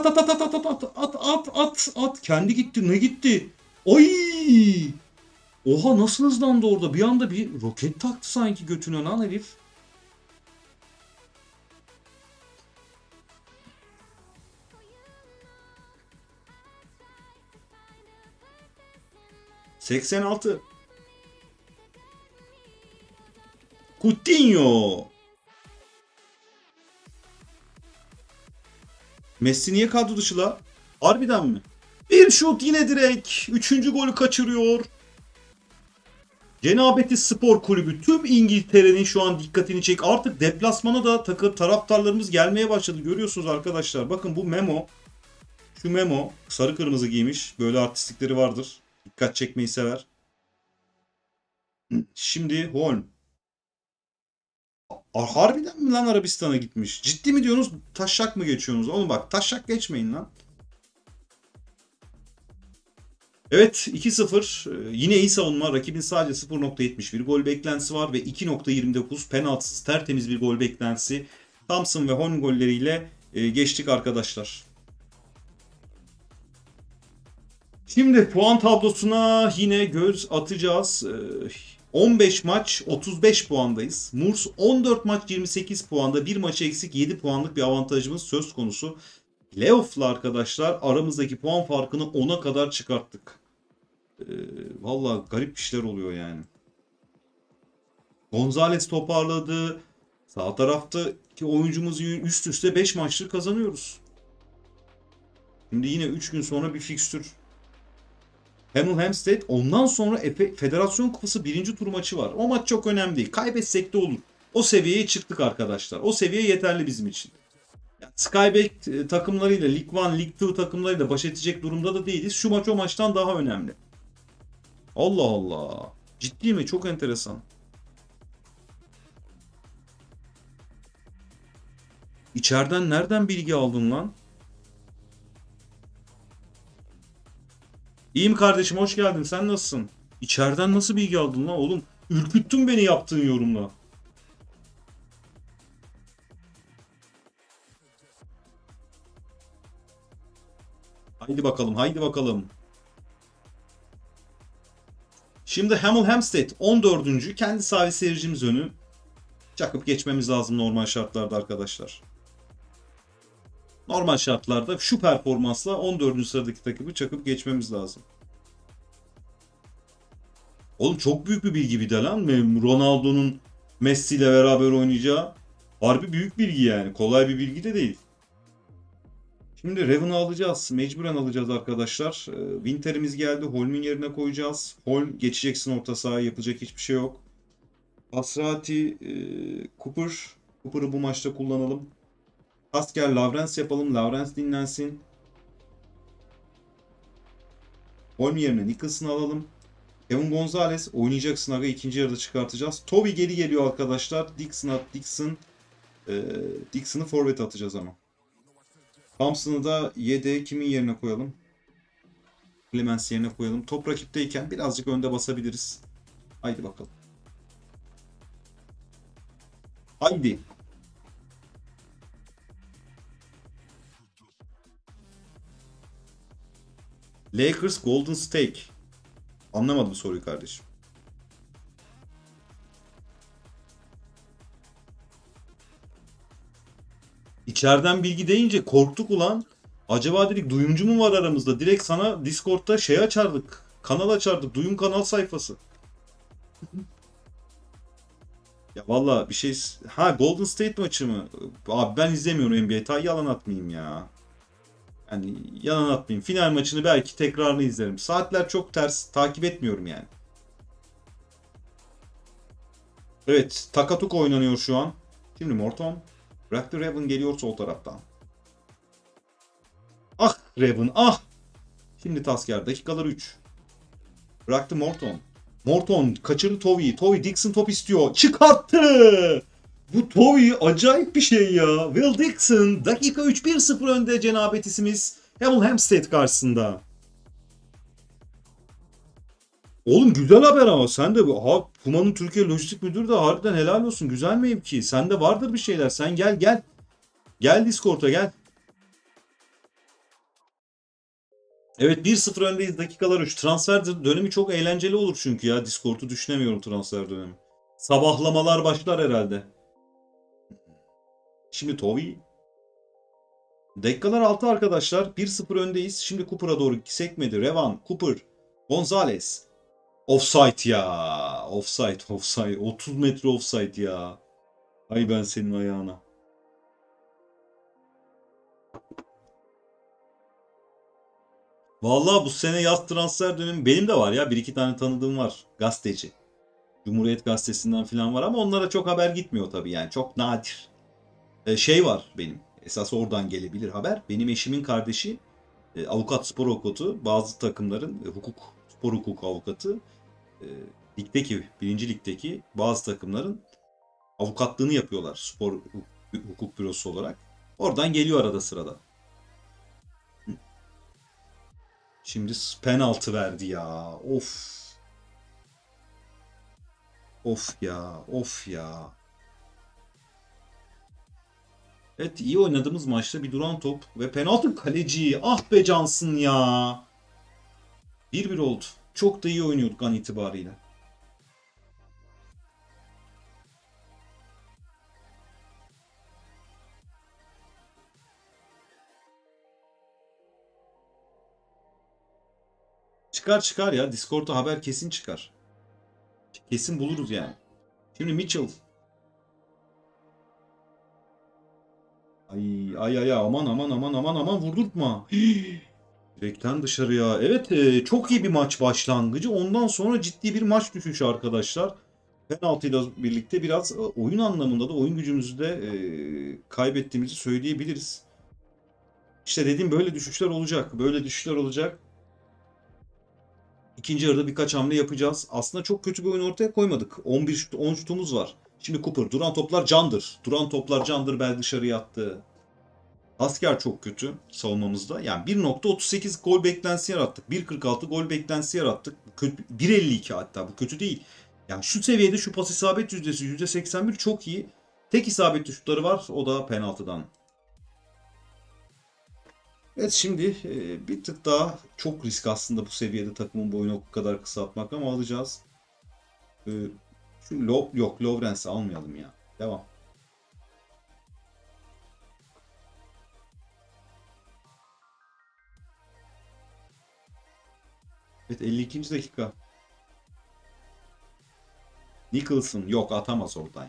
At. Kendi gitti. Ne gitti? Oy! Oha, nasıl hızlandı orada? Bir anda bir roket taktı sanki götüne lan herif. ...86. Coutinho. Messi niye kadro dışı la? Harbiden mi? Bir şut yine direkt. Üçüncü golü kaçırıyor. Cenabeti Spor Kulübü tüm İngiltere'nin şu an dikkatini çek. Artık deplasmana da taraftarlarımız gelmeye başladı. Görüyorsunuz arkadaşlar. Bakın bu Memo. Şu Memo sarı kırmızı giymiş. Böyle artistlikleri vardır. Dikkat çekmeyi sever. Şimdi Holm. Harbiden mi lan Arabistan'a gitmiş? Ciddi mi diyorsunuz? Taşak mı geçiyorsunuz? Oğlum bak, taşak geçmeyin lan. Evet, 2-0. Yine iyi savunma. Rakibin sadece 0.71 gol beklentisi var ve 2.29 penaltısız tertemiz bir gol beklentisi. Thompson ve Horn golleriyle geçtik arkadaşlar. Şimdi puan tablosuna yine göz atacağız. 15 maç 35 puandayız. Murs 14 maç 28 puanda. Bir maçı eksik 7 puanlık bir avantajımız söz konusu. Playoff'la arkadaşlar aramızdaki puan farkını 10'a kadar çıkarttık. Valla garip işler oluyor yani. Gonzalez toparladı. Sağ taraftaki oyuncumuz üst üste 5 maçtır kazanıyoruz. Şimdi yine 3 gün sonra bir fikstür. Hemel Hempstead, ondan sonra Federasyon Kupası 1. tur maçı var. O maç çok önemli değil. Kaybetsek de olur. O seviyeye çıktık arkadaşlar. O seviye yeterli bizim için. Skybet takımlarıyla, Lig 1, Lig 2 takımlarıyla baş edecek durumda da değiliz. Şu maç o maçtan daha önemli. Allah Allah. Ciddi mi? Çok enteresan. İçeriden nereden bilgi aldın lan? İyiyim kardeşim, hoş geldin. Sen nasılsın? İçeriden nasıl bilgi aldın lan oğlum? Ürküttün beni yaptığın yorumla. Haydi bakalım, haydi bakalım. Şimdi Hemel Hempstead 14. Kendi sahibi seyircimiz önü. Çakıp geçmemiz lazım normal şartlarda arkadaşlar. Normal şartlarda şu performansla 14. sıradaki takımı çakıp geçmemiz lazım. Oğlum çok büyük bir bilgi bir de lan. Ronaldo'nun Messi ile beraber oynayacağı harbi büyük bilgi yani. Kolay bir bilgi de değil. Şimdi Raven'ı alacağız. Mecburen alacağız arkadaşlar. Winter'imiz geldi. Holm'ün yerine koyacağız. Holm geçeceksin orta sahaya. Yapacak hiçbir şey yok. Pasrati, Cooper. Cooper'ı bu maçta kullanalım. Asker Lawrence yapalım. Lawrence dinlensin. Holm yerine Nicholson'ı alalım. Kevin Gonzalez oynayacaksın aga, ikinci yarıda çıkartacağız. Toby geri geliyor arkadaşlar. Dixon'ı forvet atacağız ama. Thompson'ı da yedeğe kimin yerine koyalım? Clemens yerine koyalım. Top rakipteyken birazcık önde basabiliriz. Haydi bakalım. Haydi. Lakers Golden State. Anlamadım soruyu kardeşim. İçeriden bilgi deyince korktuk ulan. Acaba dedik duyumcu mu var aramızda? Direkt sana Discord'da şey açardık. Kanal açardık. Duyum kanal sayfası. Ya valla bir şey... Ha, Golden State maçı mı? Abi ben izlemiyorum NBA. Yalan atmayayım ya. Yani yalan atmayayım. Final maçını belki tekrarını izlerim. Saatler çok ters. Takip etmiyorum yani. Evet. Takatuk oynanıyor şu an. Şimdi Morton. Raptor Raven geliyor sol taraftan. Ah Raven ah. Şimdi Tasker. Dakikalar 3. Bıraktı Morton. Morton kaçırdı Tovy'yi. Tovy Dixon top istiyor. Çıkarttı. Bu Tovy acayip bir şey ya. Will Dixon dakika 3 1-0 önde cenabetissimiz Hemel Hempstead karşısında. Oğlum güzel haber ama sen de Puma'nın Türkiye Lojistik Müdürü de harbiden helal olsun. Güzel mevki. Sende vardır bir şeyler. Sen gel gel. Gel Discord'a gel. Evet 1-0 öndeyiz, dakikalar 3. Transfer dönemi çok eğlenceli olur çünkü ya. Discord'u düşünemiyorum transfer dönemi. Sabahlamalar başlar herhalde. Şimdi Tovi. Dakikalar 6 arkadaşlar. 1-0 öndeyiz. Şimdi Cooper'a doğru sekmedi. Revan, Cooper, Gonzalez. Offside ya. Offside. 30 metre offside ya. Ay ben senin ayağına. Vallahi bu sene yaz transfer dönemi benim de var ya. Bir iki tane tanıdığım var. Gazeteci. Cumhuriyet Gazetesi'nden falan var ama onlara çok haber gitmiyor tabii yani. Çok nadir. Şey var benim. Esas oradan gelebilir haber. Benim eşimin kardeşi avukat, spor avukatı. Bazı takımların spor hukuk avukatı. E, ligdeki, birinci ligdeki bazı takımların avukatlığını yapıyorlar. Spor hukuk bürosu olarak. Oradan geliyor arada sırada. Şimdi penaltı verdi ya. Of. Of ya. Of ya. Evet iyi oynadığımız maçta bir duran top ve penaltı, kaleci. Ah be Cansın ya. 1-1 oldu. Çok da iyi oynuyorduk an itibariyle. Çıkar ya. Discord'da haber kesin çıkar. Kesin buluruz yani. Şimdi Mitchell. Ay aman vurdurtma. Direkten dışarıya. Evet çok iyi bir maç başlangıcı. Ondan sonra ciddi bir maç düşüşü arkadaşlar. penaltıyla birlikte biraz oyun anlamında da oyun gücümüzü de kaybettiğimizi söyleyebiliriz. İşte dediğim böyle düşüşler olacak. Böyle düşüşler olacak. İkinci yarıda birkaç hamle yapacağız. Aslında çok kötü bir oyun ortaya koymadık. 11 şut, 10 şutumuz var. Şimdi Cooper. Duran toplar candır. Duran toplar candır. Bel dışarıya attı. Asker çok kötü savunmamızda. Yani 1.38 gol beklentisi yarattık. 1.46 gol beklentisi yarattık. 1.52 hatta. Bu kötü değil. Yani şu seviyede şu pas isabet yüzdesi %81 çok iyi. Tek isabetli şutları var. O da penaltıdan. Evet şimdi bir tık daha çok risk aslında bu seviyede takımın boyunu o kadar kısaltmak ama alacağız. E, Şu yok Lawrence'i almayalım ya. Devam. Evet 52. dakika. Nicholson yok atamaz oradan.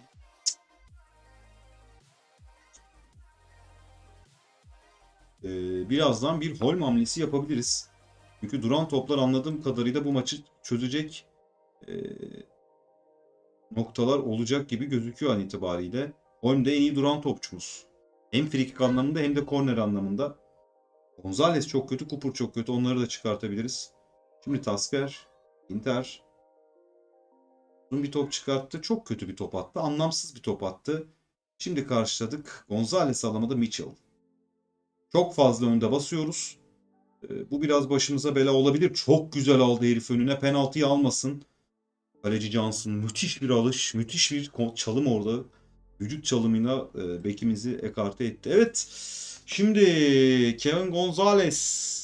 Birazdan bir Holm hamlesi yapabiliriz. Çünkü duran toplar anladığım kadarıyla bu maçı çözecek e, noktalar olacak gibi gözüküyor an itibariyle. Holm de en iyi duran topçumuz. Hem frikik anlamında hem de korner anlamında. Gonzalez çok kötü, Cooper çok kötü. Onları da çıkartabiliriz. Şimdi Tasker, Inter. Uzun bir top çıkarttı. Çok kötü bir top attı. Anlamsız bir top attı. Şimdi karşıladık. Gonzalez alamadı Mitchell. Çok fazla önde basıyoruz. Bu biraz başımıza bela olabilir. Çok güzel aldı herif önüne. Penaltıyı almasın. Kaleci Johnson müthiş bir alış. Müthiş bir çalım orada. Vücut çalımıyla bekimizi ekarte etti. Evet. Şimdi Kevin Gonzalez.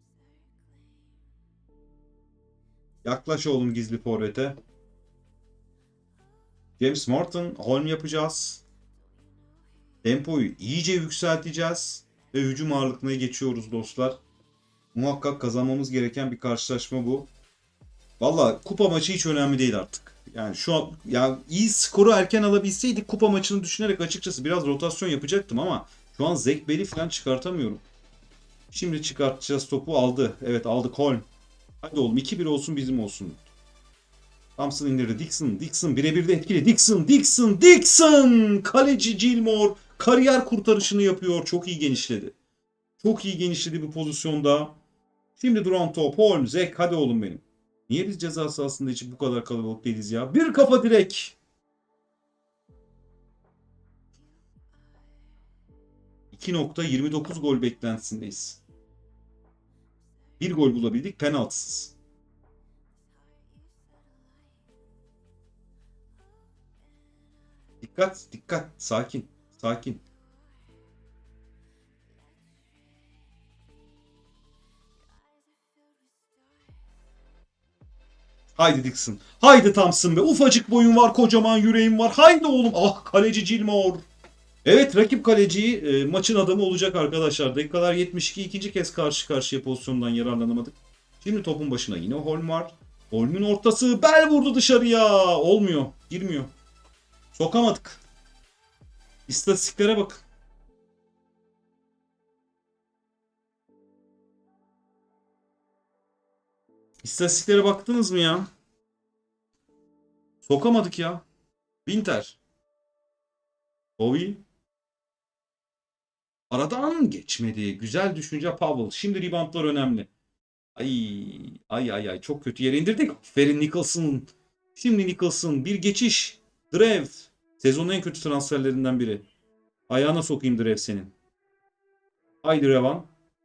Yaklaş oğlum gizli forvete. James Morton. Holm yapacağız. Tempoyu iyice yükselteceğiz. Ve hücum ağırlıkına geçiyoruz dostlar. Muhakkak kazanmamız gereken bir karşılaşma bu. Valla kupa maçı hiç önemli değil artık. Yani şu an ya iyi skoru erken alabilseydik kupa maçını düşünerek açıkçası biraz rotasyon yapacaktım ama şu an Zach Bell'i falan çıkartamıyorum. Şimdi çıkartacağız topu aldı. Evet aldı Holm. Hadi oğlum 2-1 olsun bizim olsun. Thompson indirdi. Dixon birebir de etkili. Dixon. Kaleci Gilmore kariyer kurtarışını yapıyor. Çok iyi genişledi. Çok iyi genişledi bu pozisyonda. Şimdi duran top. Holm, Zek hadi oğlum benim. Niye biz ceza sahasında için bu kadar kalabalık değiliz ya? Bir kafa direk. 2.29 gol beklentisindeyiz. Bir gol bulabildik penaltısız. Dikkat. Sakin. Haydi Dixon. Haydi Thompson be. Ufacık boyun var, kocaman yüreğin var. Haydi oğlum. Ah kaleci Gilmore. Evet rakip kaleci maçın adamı olacak arkadaşlar. Dakikalar 72 ikinci kez karşı karşıya pozisyondan yararlanamadık. Şimdi topun başına yine Holm var. Holm'ün ortası bel vurdu dışarıya. Olmuyor. Girmiyor. Sokamadık. İstatistiklere bakın. İstatistiklere baktınız mı ya? Sokamadık ya. Binter. Bowie. Aradan geçmedi. Güzel düşünce Powell. Şimdi reboundlar önemli. Ay. Çok kötü yere indirdik. Aferin Nicholson. Şimdi Nicholson. Bir geçiş. Drev. Sezonun en kötü transferlerinden biri. Ayağına sokayım Drev senin. Haydi Revan.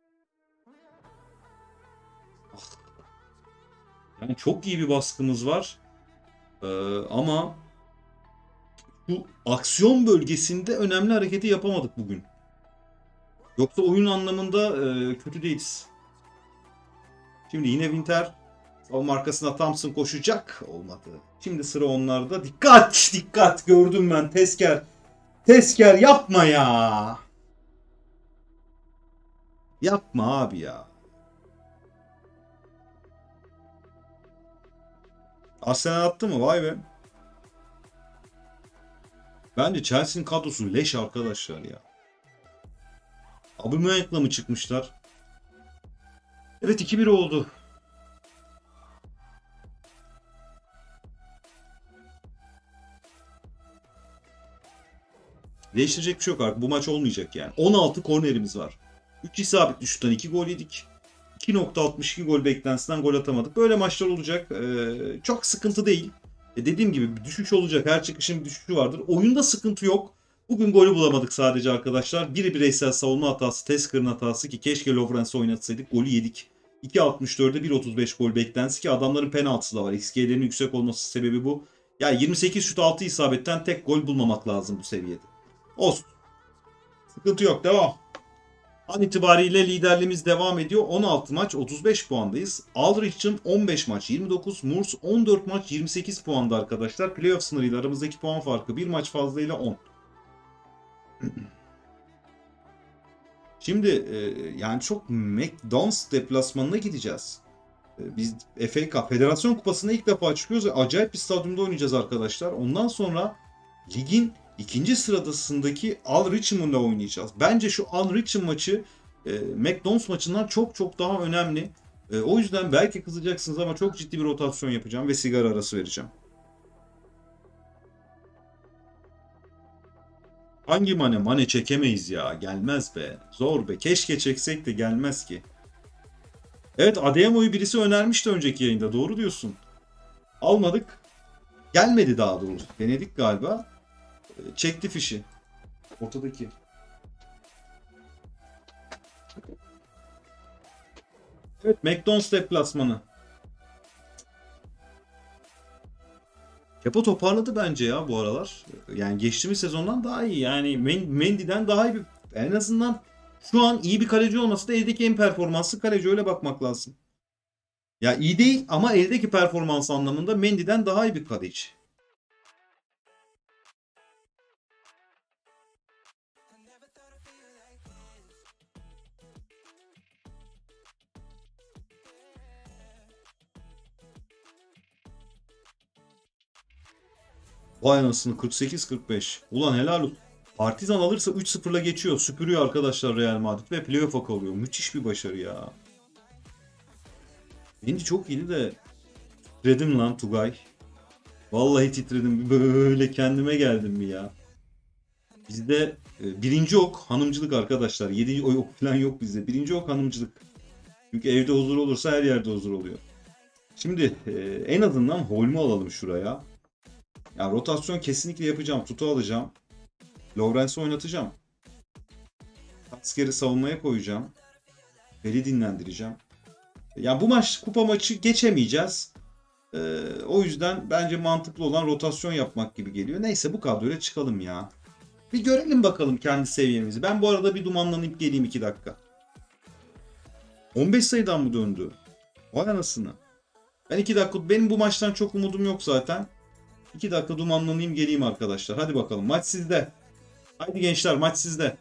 Yani çok iyi bir baskımız var. Ama bu aksiyon bölgesinde önemli hareketi yapamadık bugün. Yoksa oyun anlamında kötü değiliz. Şimdi yine Winter. Savunma arkasına Thompson koşacak. Olmadı. Şimdi sıra onlarda. Dikkat. Gördüm ben. Tesker yapma ya. Yapma abi ya. Arsenal attı mı? Vay be. Bence Chelsea'nin kadrosu leş arkadaşlar ya. Aubameyang'la mı çıkmışlar? Evet 2-1 oldu. Değiştirecek bir şey yok artık. Bu maç olmayacak yani. 16 kornerimiz var. 3 isabetli şuttan 2 gol yedik. 2.62 gol beklentisinden gol atamadık. Böyle maçlar olacak. Çok sıkıntı değil. Dediğim gibi bir düşüş olacak. Her çıkışın bir düşüşü vardır. Oyunda sıkıntı yok. Bugün golü bulamadık sadece arkadaşlar. Biri bireysel savunma hatası, Tesker'ın hatası ki keşke Lovren'si oynatsaydık. Golü yedik. 2.64'e 1.35 gol beklentisi ki adamların penaltısı da var. XG'lerinin yüksek olması sebebi bu. Ya 28 şut 6 isabetten tek gol bulmamak lazım bu seviyede. Olsun. Sıkıntı yok. Devam. An itibariyle liderliğimiz devam ediyor. 16 maç 35 puandayız. Aldrich'in 15 maç 29, Murs 14 maç 28 puanda arkadaşlar. Playoff sınırıyla aramızdaki puan farkı bir maç fazlayla 10. Şimdi yani çok McDonald's deplasmanına gideceğiz. Biz FA Cup Federasyon Kupası'na ilk defa çıkıyoruz ve acayip bir stadyumda oynayacağız arkadaşlar. Ondan sonra ligin ikinci sıradasındaki Al Richmond'la oynayacağız. Bence şu Al Richmond maçı McDonald's maçından çok çok daha önemli. O yüzden belki kızacaksınız ama çok ciddi bir rotasyon yapacağım ve sigara arası vereceğim. Hangi Mane? Mane çekemeyiz ya. Gelmez be. Zor be. Keşke çeksek de gelmez ki. Evet, Ademo'yu birisi önermişti önceki yayında. Doğru diyorsun. Almadık. Gelmedi daha doğrusu. Denedik galiba. Çekti fişi. Ortadaki. Evet, McDonald's deplasmanı. Kepa toparladı bence ya bu aralar. Yani geçtiğimiz sezondan daha iyi. Yani Mendy'den daha iyi bir... En azından şu an iyi bir kaleci olması da eldeki en performanslı kaleci, öyle bakmak lazım. Ya iyi değil ama eldeki performans anlamında Mendy'den daha iyi bir kaleci. Vay anasını, 48-45. Ulan helal olsun. Partizan alırsa 3-0'la geçiyor. Süpürüyor arkadaşlar Real Madrid ve playoff'a kalıyor. Müthiş bir başarı ya. Mendy çok iyiydi de titredim lan Tugay. Vallahi titredim. Böyle kendime geldim mi ya? Bizde birinci ok hanımcılık arkadaşlar. Yedinci ok falan yok bizde. Birinci ok hanımcılık. Çünkü evde huzur olursa her yerde huzur oluyor. Şimdi en azından Holm'u alalım şuraya. Ya rotasyon kesinlikle yapacağım. Tutu alacağım. Lawrence'ı oynatacağım. Tatsker'i savunmaya koyacağım. Beli dinlendireceğim. Ya bu maç kupa maçı geçemeyeceğiz. O yüzden bence mantıklı olan rotasyon yapmak gibi geliyor. Neyse, bu kadroyla çıkalım ya. Bir görelim bakalım kendi seviyemizi. Ben bu arada bir dumanlanıp geleyim 2 dakika. 15 sayıdan mı döndü? Vay anasını. Ben 2 dakika, benim bu maçtan çok umudum yok zaten. 2 dakika dumanlanayım geleyim arkadaşlar. Hadi bakalım, maç sizde. Haydi gençler, maç sizde.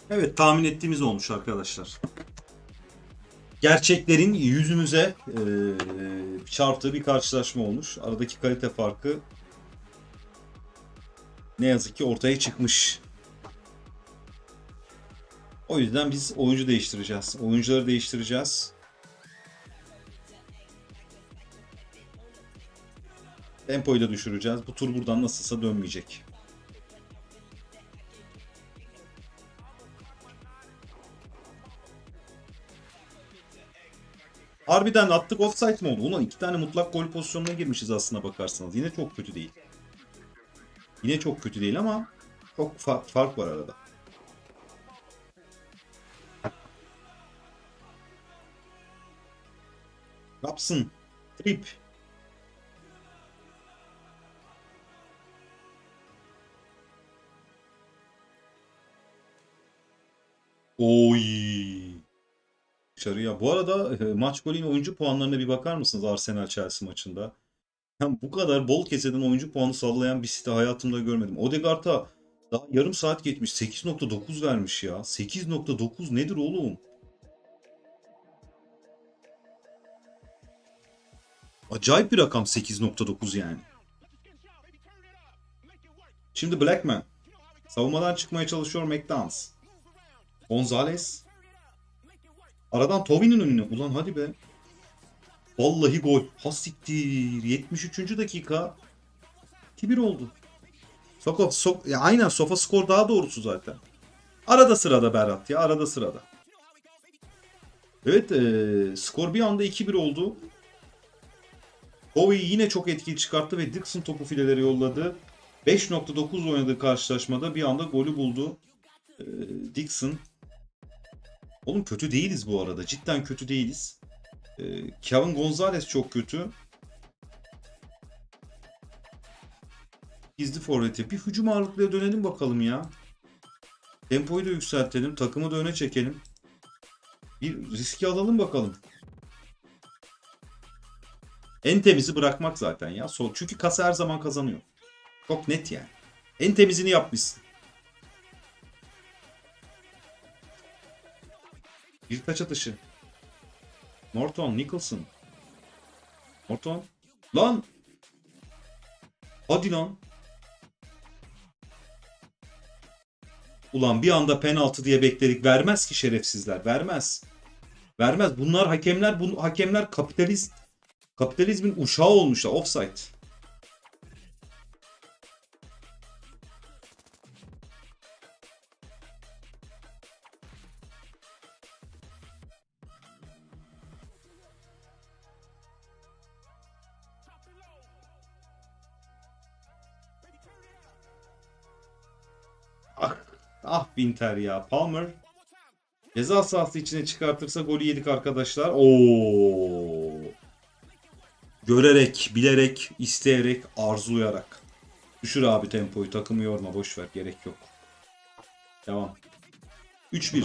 Evet, tahmin ettiğimiz olmuş arkadaşlar. Gerçeklerin yüzümüze çarptığı bir karşılaşma olmuş. Aradaki kalite farkı ne yazık ki ortaya çıkmış. O yüzden biz oyuncu değiştireceğiz. Oyuncuları değiştireceğiz. Tempoyu da düşüreceğiz. Bu tur buradan nasılsa dönmeyecek. Harbiden attık, offside mi oldu? Ulan 2 tane mutlak gol pozisyonuna girmişiz aslına bakarsanız. Yine çok kötü değil. Yine çok kötü değil ama çok fark var arada. Rapsın. Trip. Oy. Dışarıya. Bu arada maç golün oyuncu puanlarına bir bakar mısınız Arsenal-Chelsea maçında? Ben bu kadar bol keseden oyuncu puanı sallayan bir site hayatımda görmedim. Odegaard'a daha yarım saat geçmiş. 8.9 vermiş ya. 8.9 nedir oğlum? Acayip bir rakam 8.9 yani. Şimdi Blackman. Savunmadan çıkmaya çalışıyor McDonald's. Gonzalez. Aradan Toby'nin önüne. Ulan hadi be. Vallahi gol. Hasiktir. 73. dakika. 2-1 oldu. Ya aynen, sofa skor daha doğrusu zaten. Arada sırada Berat ya, arada sırada. Evet, skor bir anda 2-1 oldu. Bowie yine çok etkili çıkarttı ve Dixon topu filelere yolladı. 5.9 oynadığı karşılaşmada bir anda golü buldu. Dixon. Oğlum kötü değiliz bu arada. Cidden kötü değiliz. Kevin Gonzalez çok kötü. Gizli forveti. Bir hücum ağırlıklıya dönelim bakalım ya. Tempoyu da yükseltelim. Takımı da öne çekelim. Bir riski alalım bakalım. En temizi bırakmak zaten ya. Çünkü kasa her zaman kazanıyor. Çok net yani. En temizini yapmışsın. Bir taç atışı. Norton, Nicholson. Norton. Lan. Hadi lan. Ulan bir anda penaltı diye bekledik. Vermez ki şerefsizler. Vermez. Vermez. Bunlar hakemler, bu hakemler kapitalizmin uşağı olmuşlar. Offside. Ah, ah Binter ya. Palmer ceza sahası içine çıkartırsa golü yedik arkadaşlar. Oo. Görerek, bilerek, isteyerek, arzulayarak. Düşür abi tempoyu. Takımı yorma. Boş ver. Gerek yok. Devam. 3-1.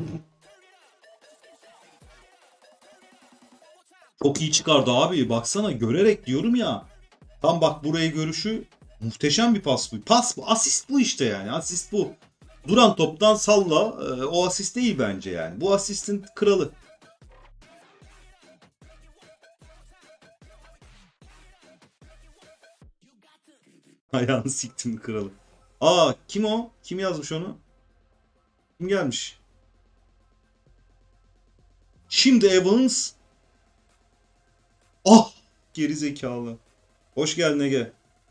Çok iyi çıkardı abi. Baksana, görerek diyorum ya. Tam bak, buraya görüşü muhteşem bir pas bu. Pas bu. Asist bu işte yani. Asist bu. Duran toptan salla. O asist değil bence yani. Bu asistin kralı. Ayağını siktim kralı. Aa, kim o? Kim yazmış onu? Kim gelmiş? Şimdi Evans. Ah! Geri zekalı. Hoş geldin Ege.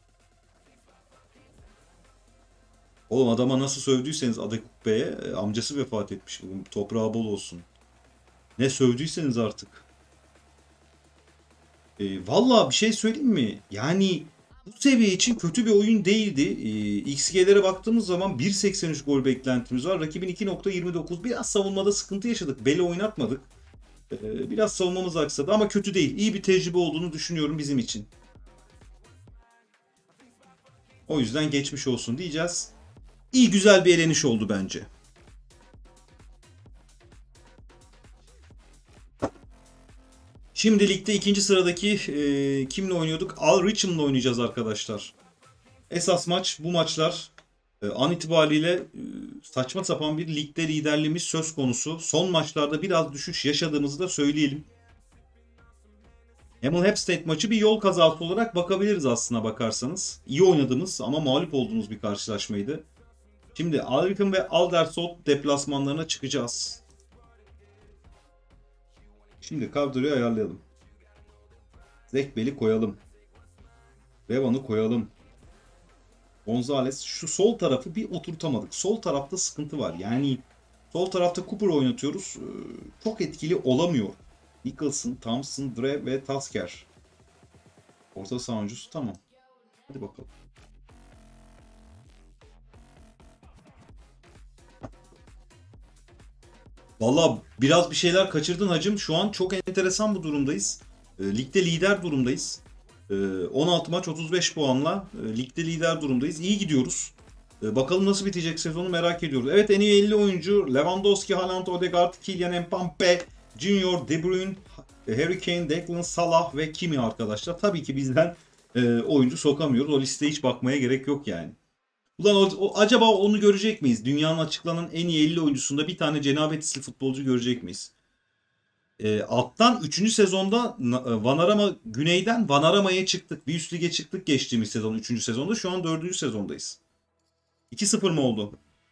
Oğlum adama nasıl sövdüyseniz Adekuk Bey'e, amcası vefat etmiş bugün. Toprağı bol olsun. Ne sövdüyseniz artık. Valla bir şey söyleyeyim mi? Yani bu seviye için kötü bir oyun değildi. XG'lere baktığımız zaman 1.83 gol beklentimiz var. Rakibin 2.29. Biraz savunmada sıkıntı yaşadık. Bele oynatmadık. Biraz savunmamız aksadı ama kötü değil. İyi bir tecrübe olduğunu düşünüyorum bizim için. O yüzden geçmiş olsun diyeceğiz. İyi, güzel bir eleniş oldu bence. Şimdi ligde ikinci sıradaki kimle oynuyorduk? Al Richmond'la oynayacağız arkadaşlar. Esas maç bu maçlar an itibariyle saçma sapan bir ligde liderliğimiz söz konusu. Son maçlarda biraz düşüş yaşadığımızı da söyleyelim. Hemel Hempstead maçı bir yol kazası olarak bakabiliriz aslına bakarsanız. İyi oynadığımız ama mağlup olduğumuz bir karşılaşmaydı. Şimdi Alvikon ve Aldershot deplasmanlarına çıkacağız. Şimdi kadroyu ayarlayalım. Zekbel'i koyalım. Revan'ı koyalım. Gonzalez. Şu sol tarafı bir oturtamadık. Sol tarafta sıkıntı var. Yani sol tarafta Cooper oynatıyoruz. Çok etkili olamıyor. Nicholson, Thompson, Dre ve Tasker. Orta saha oyuncusu tamam. Hadi bakalım. Valla biraz bir şeyler kaçırdın hacım. Şu an çok enteresan bu durumdayız. Ligde lider durumdayız. 16 maç 35 puanla ligde lider durumdayız. İyi gidiyoruz. Bakalım nasıl bitecek sezonu merak ediyoruz. Evet, en iyi 50 oyuncu Lewandowski, Haaland, Odegaard, Kylian Mbappe, Junior, De Bruyne, Harry Kane, Declan, Salah ve Kimi arkadaşlar. Tabii ki bizden oyuncu sokamıyoruz. O listeye hiç bakmaya gerek yok yani. Ulan acaba onu görecek miyiz? Dünyanın açıklanan en iyi 50 oyuncusunda bir tane cenabetisli futbolcu görecek miyiz? Alttan 3. sezonda Vanarama güneyden Vanarama'ya çıktık. Bir üst lige çıktık geçtiğimiz sezon 3. sezonda. Şu an 4. sezondayız. 2-0 mı oldu?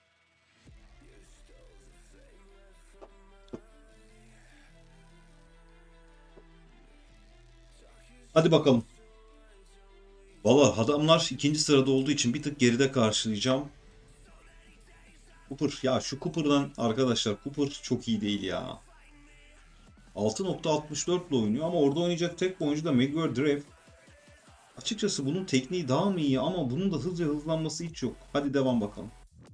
Hadi bakalım. Valla adamlar 2. sırada olduğu için bir tık geride karşılayacağım. Cooper. Ya şu Cooper'dan arkadaşlar, Cooper çok iyi değil ya. 6.64 ile oynuyor ama orada oynayacak tek oyuncu da Maguire Drive. Açıkçası bunun tekniği daha mı iyi ama bunun da hızlanması hiç yok. Hadi devam bakalım.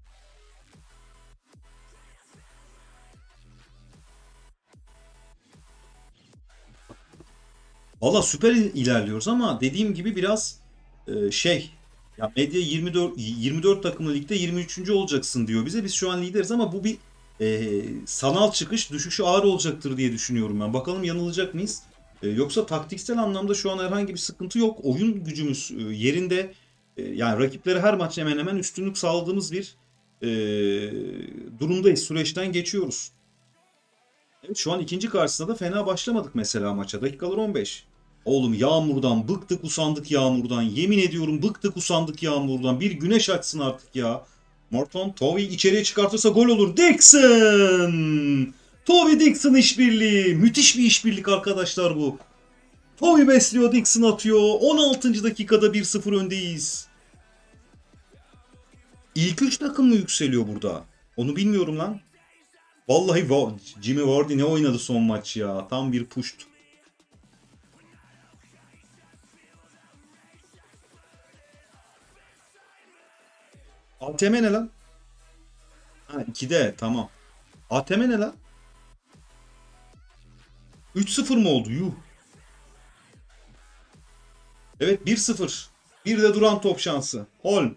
Valla süper ilerliyoruz ama dediğim gibi biraz ya medya 24 takımlı ligde 23. olacaksın diyor bize. Biz şu an lideriz ama bu bir sanal çıkış, düşüşü ağır olacaktır diye düşünüyorum ben. Bakalım yanılacak mıyız? Yoksa taktiksel anlamda şu an herhangi bir sıkıntı yok. Oyun gücümüz yerinde. Yani rakiplere her maç hemen hemen üstünlük sağladığımız bir e, durumdayız. Süreçten geçiyoruz. Evet, şu an ikinci karşısında da fena başlamadık mesela maça. Dakikalar 15. Oğlum yağmurdan bıktık usandık yağmurdan. Yemin ediyorum bıktık usandık yağmurdan. Bir güneş açsın artık ya. Morton Tovi içeriye çıkartırsa gol olur. Dixon! Tovi Dixon işbirliği. Müthiş bir işbirlik arkadaşlar bu. Tovi besliyor, Dixon atıyor. 16. dakikada 1-0 öndeyiz. İlk 3 takım mı yükseliyor burada? Onu bilmiyorum lan. Vallahi Jimmy Vardy ne oynadı son maç ya. Tam bir puşt. ATM ne lan? Ha 2'de tamam. ATM ne lan? 3-0 mı oldu? Yuh. Evet 1-0. Bir de duran top şansı. Holm.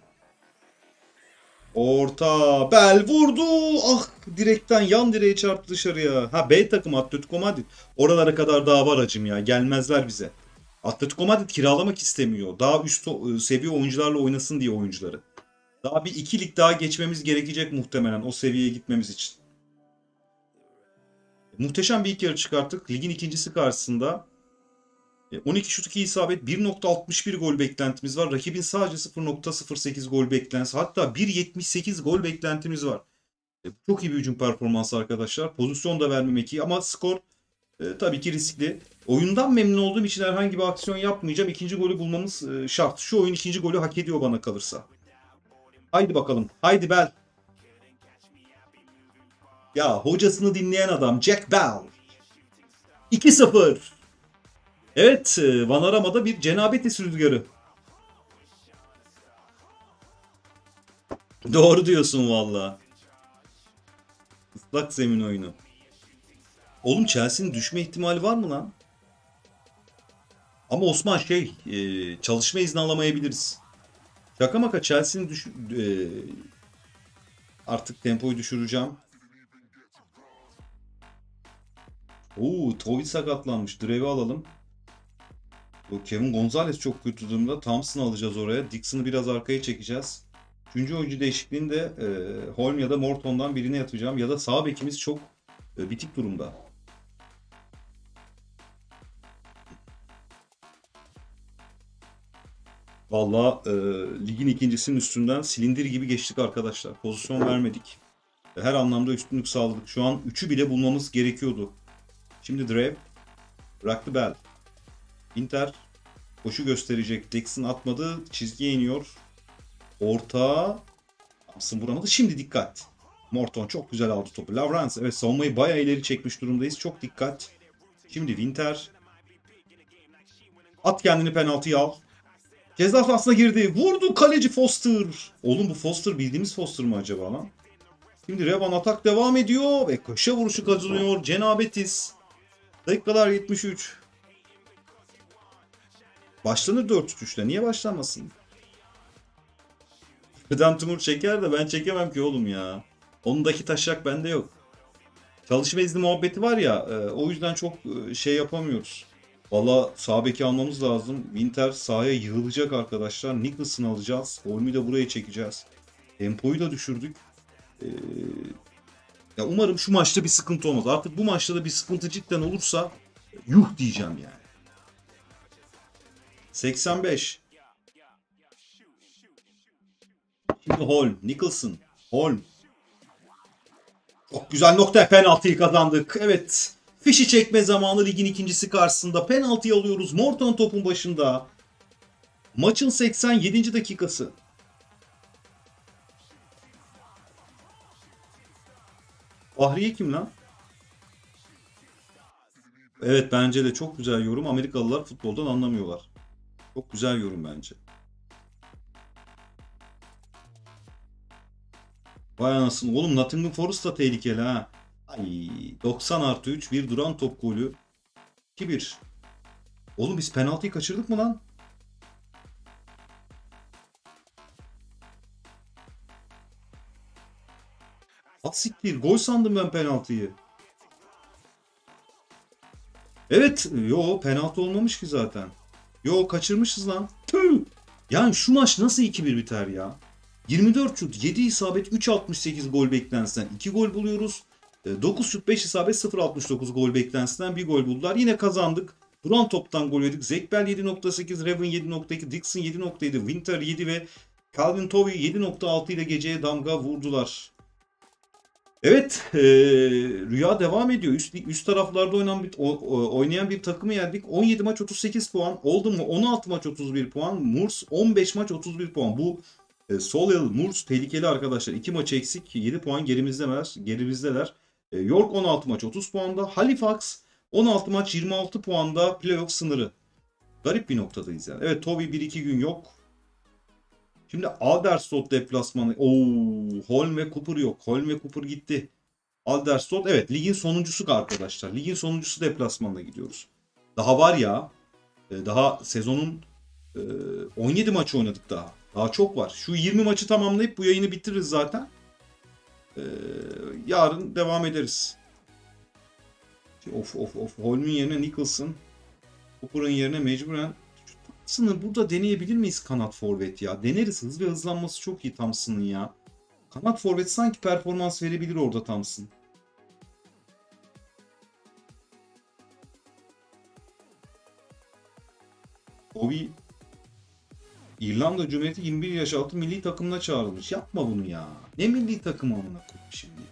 Orta. Bel vurdu. Ah, direkten yan direğe çarptı dışarıya. Ha, B takım Atletico Madrid. Oralara kadar daha var acım ya. Gelmezler bize. Atletico Madrid kiralamak istemiyor. Daha üst seviye oyuncularla oynasın diye oyuncuları. Daha bir 2 lig daha geçmemiz gerekecek muhtemelen o seviyeye gitmemiz için. Muhteşem bir ilk yarı çıkarttık. Ligin ikincisi karşısında. 12 şut 2 isabet, 1.61 gol beklentimiz var. Rakibin sadece 0.08 gol beklentisi. Hatta 1.78 gol beklentimiz var. Çok iyi bir hücum performansı arkadaşlar. Pozisyon da vermemek iyi ama skor tabii ki riskli. Oyundan memnun olduğum için herhangi bir aksiyon yapmayacağım. İkinci golü bulmamız şart. Şu oyun ikinci golü hak ediyor bana kalırsa. Haydi bakalım. Haydi Bell. Ya hocasını dinleyen adam Jack Bell. 2-0. Evet, Vanarama'da bir cenabet rüzgarı. Doğru diyorsun valla. Islak zemin oyunu. Oğlum Chelsea'nin düşme ihtimali var mı lan? Ama Osman çalışma izni alamayabiliriz. Şaka maka Chelsea'nin artık tempoyu düşüreceğim. Oo, Tovi sakatlanmış. Drev'i alalım. O Kevin Gonzalez çok kötü durumda. Thompson'ı alacağız oraya. Dixon'ı biraz arkaya çekeceğiz. Üçüncü oyuncu değişikliğinde Holm ya da Morton'dan birine yatacağım. Ya da sağ bekimiz çok bitik durumda. Valla ligin ikincisinin üstünden silindir gibi geçtik arkadaşlar. Pozisyon vermedik. Her anlamda üstünlük sağladık. Şu an 3'ü bile bulmamız gerekiyordu. Şimdi Drev bıraktı Bell. Inter koşu gösterecek. Dixon atmadı. Çizgiye iniyor. Orta. Thompson vuramadı. Şimdi dikkat. Morton çok güzel aldı topu. Lawrence, evet, savunmayı bayağı ileri çekmiş durumdayız. Çok dikkat. Şimdi Winter. At kendini, penaltıya al. Ceza sahasına girdi. Vurdu kaleci Foster. Oğlum bu Foster bildiğimiz Foster mı acaba lan? Şimdi Revan atak devam ediyor ve köşe vuruşu kazanıyor. Cenabetis. Dakikalar 73. Başlanır 4-3'le. Niye başlanmasın? Kıdem Timur çeker de ben çekemem ki oğlum ya. Ondaki taşak bende yok. Çalışma izni muhabbeti var ya, o yüzden çok şey yapamıyoruz. Valla sağ beki almamız lazım. Winter sahaya yığılacak arkadaşlar. Nicholson'ı alacağız. Holm'ü de buraya çekeceğiz. Tempoyu da düşürdük. Ya umarım şu maçta bir sıkıntı olmaz. Artık bu maçta da bir sıkıntı cidden olursa yuh diyeceğim yani. 85. Şimdi Holm, Nicholson, Holm. Çok güzel nokta, penaltıyı kazandık. Evet. Fişi çekme zamanı ligin ikincisi karşısında. Penaltıyı alıyoruz. Morton topun başında. Maçın 87. dakikası. Fahriye kim lan? Evet, bence de çok güzel yorum. Amerikalılar futboldan anlamıyorlar. Çok güzel yorum bence. Vay anasını. Oğlum Nottingham Forest da tehlikeli ha. Ay, 90+3 bir duran top golü. 2-1. Oğlum biz penaltıyı kaçırdık mı lan? At siktir. Gol sandım ben penaltıyı. Evet. Yo, penaltı olmamış ki zaten. Yo, kaçırmışız lan. Tüh. Yani şu maç nasıl 2-1 biter ya? 24 şut, 7 isabet, 3.68 gol beklentisinden 2 gol buluyoruz. 9 şut, 5 isabet, 0.69 gol beklentisinden 1 gol buldular. Yine kazandık. Duran toptan gol yedik. Zekbel 7.8, Raven 7.2, Dixon 7.7, Winter 7 ve Calvin Tovey 7.6 ile geceye damga vurdular. Evet, rüya devam ediyor. Üst taraflarda oynayan bir takımı yendik. 17 maç 38 puan. Oldham 16 maç 31 puan. Moors 15 maç 31 puan. Bu Solihull, Moors tehlikeli arkadaşlar. 2 maç eksik. 7 puan gerimizdeler. York 16 maç 30 puanda. Halifax 16 maç 26 puanda, playoff sınırı. Garip bir noktadayız yani. Evet, Tovey 1-2 gün yok. Şimdi Alderslot deplasmanı. Holm ve Cooper yok. Holm ve Cooper gitti. Alderslot, evet, ligin sonuncusu arkadaşlar. Ligin sonuncusu deplasmanına gidiyoruz. Daha var ya. Daha sezonun 17 maçı oynadık daha. Daha çok var. Şu 20 maçı tamamlayıp bu yayını bitiririz zaten. Yarın devam ederiz. Of. Holm'un yerine Nicholson. Cooper'ın yerine mecburen Thompson'ı burada deneyebilir miyiz kanat forvet ya? Deneriz. Hız ve hızlanması çok iyi Thompson'ın ya. Kanat forvet sanki performans verebilir orada Thompson. Bobby İrlanda Cumhuriyeti 21 yaş altı milli takımına çağrılmış. Yapma bunu ya. Ne milli takımı amına koyayım şimdi?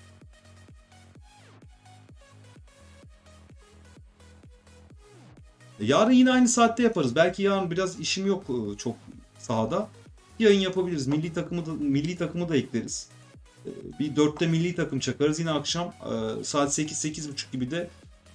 Yarın yine aynı saatte yaparız. Belki yarın biraz işim yok çok sahada. Yayın yapabiliriz. Milli takımı da ekleriz. Bir 4'te milli takım çakarız. Yine akşam saat 8-8.30 gibi de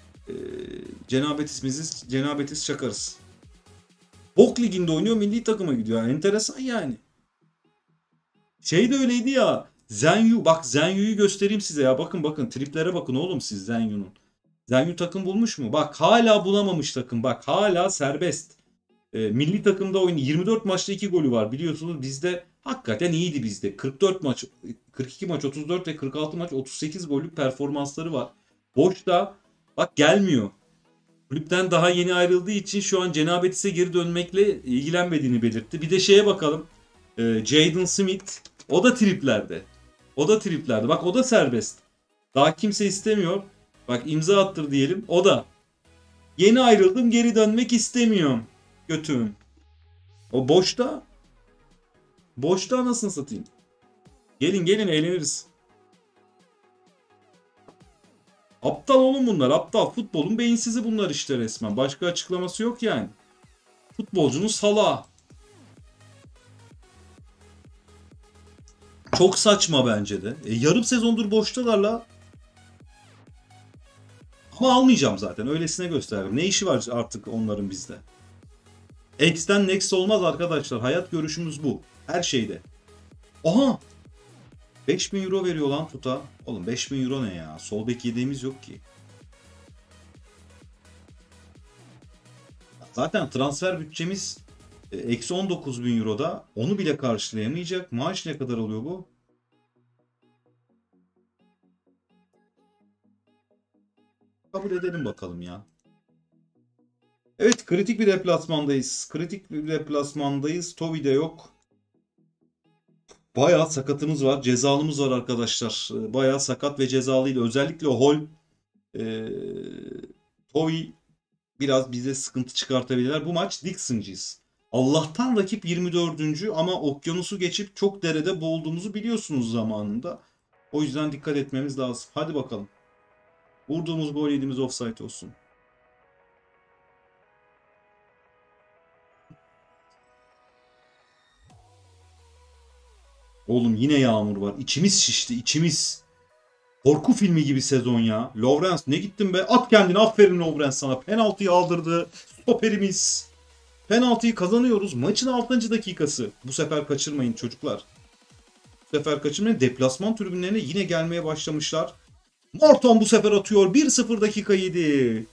Cenabetis çakarız. Bok liginde oynuyor, milli takıma gidiyor. Yani enteresan yani. Şey de öyleydi ya. Zenyu, bak Zenyu'yu göstereyim size ya. Bakın triplere bakın oğlum siz Zenyu'nun. Zenyu takım bulmuş mu? Bak hala bulamamış takım. Bak hala serbest. Milli takımda oynuyor. 24 maçta 2 golü var biliyorsunuz. Bizde hakikaten iyiydi bizde. 44 maç, 42 maç 34 ve 46 maç 38 gollük performansları var. Boşta bak gelmiyor. Kulüpten daha yeni ayrıldığı için şu an Cenabetis'e geri dönmekle ilgilenmediğini belirtti. Bir de şeye bakalım. Jaden Smith. O da triplerde. O da triplerde. Bak o da serbest. Daha kimse istemiyor. Bak imza attır diyelim. O da. Yeni ayrıldım, geri dönmek istemiyorum. Götüm. O boşta. Boşta anasını satayım. Gelin gelin eğleniriz. Aptal oğlum bunlar. Aptal. Futbolun beyinsizi bunlar işte resmen. Başka açıklaması yok yani. Futbolcunun salağı. Çok saçma bence de. Yarım sezondur boştalar la. Ama almayacağım zaten. Öylesine gösterdim. Ne işi var artık onların bizde? X'ten next olmaz arkadaşlar. Hayat görüşümüz bu. Her şeyde. Aha! 5.000 euro veriyor lan tuta. Oğlum 5.000 euro ne ya? Sol bek yediğimiz yok ki. Zaten transfer bütçemiz eksi 19.000 euroda. Onu bile karşılayamayacak. Maaş ne kadar oluyor bu? Kabul edelim bakalım ya. Evet, kritik bir deplasmandayız. Kritik bir deplasmandayız. Toby de yok. Bayağı sakatımız var. Cezalımız var arkadaşlar. Bayağı sakat ve cezalıydı. Özellikle Hol, e, Toby biraz bize sıkıntı çıkartabilirler. Bu maç Dixon'cıyız. Allah'tan rakip 24. ama okyanusu geçip çok derede boğulduğumuzu biliyorsunuz zamanında. O yüzden dikkat etmemiz lazım. Hadi bakalım. Vurduğumuz gol yediğimiz offside olsun. Oğlum yine yağmur var. İçimiz şişti, içimiz. Korku filmi gibi sezon ya. Lawrence ne gittin be? At kendini. Aferin Lawrence sana. Penaltıyı aldırdı. Stoperimiz. Penaltıyı kazanıyoruz. Maçın 6. dakikası. Bu sefer kaçırmayın çocuklar. Bu sefer kaçırmayın. Deplasman tribünlerine yine gelmeye başlamışlar. Morton bu sefer atıyor. 1-0 dakika 7.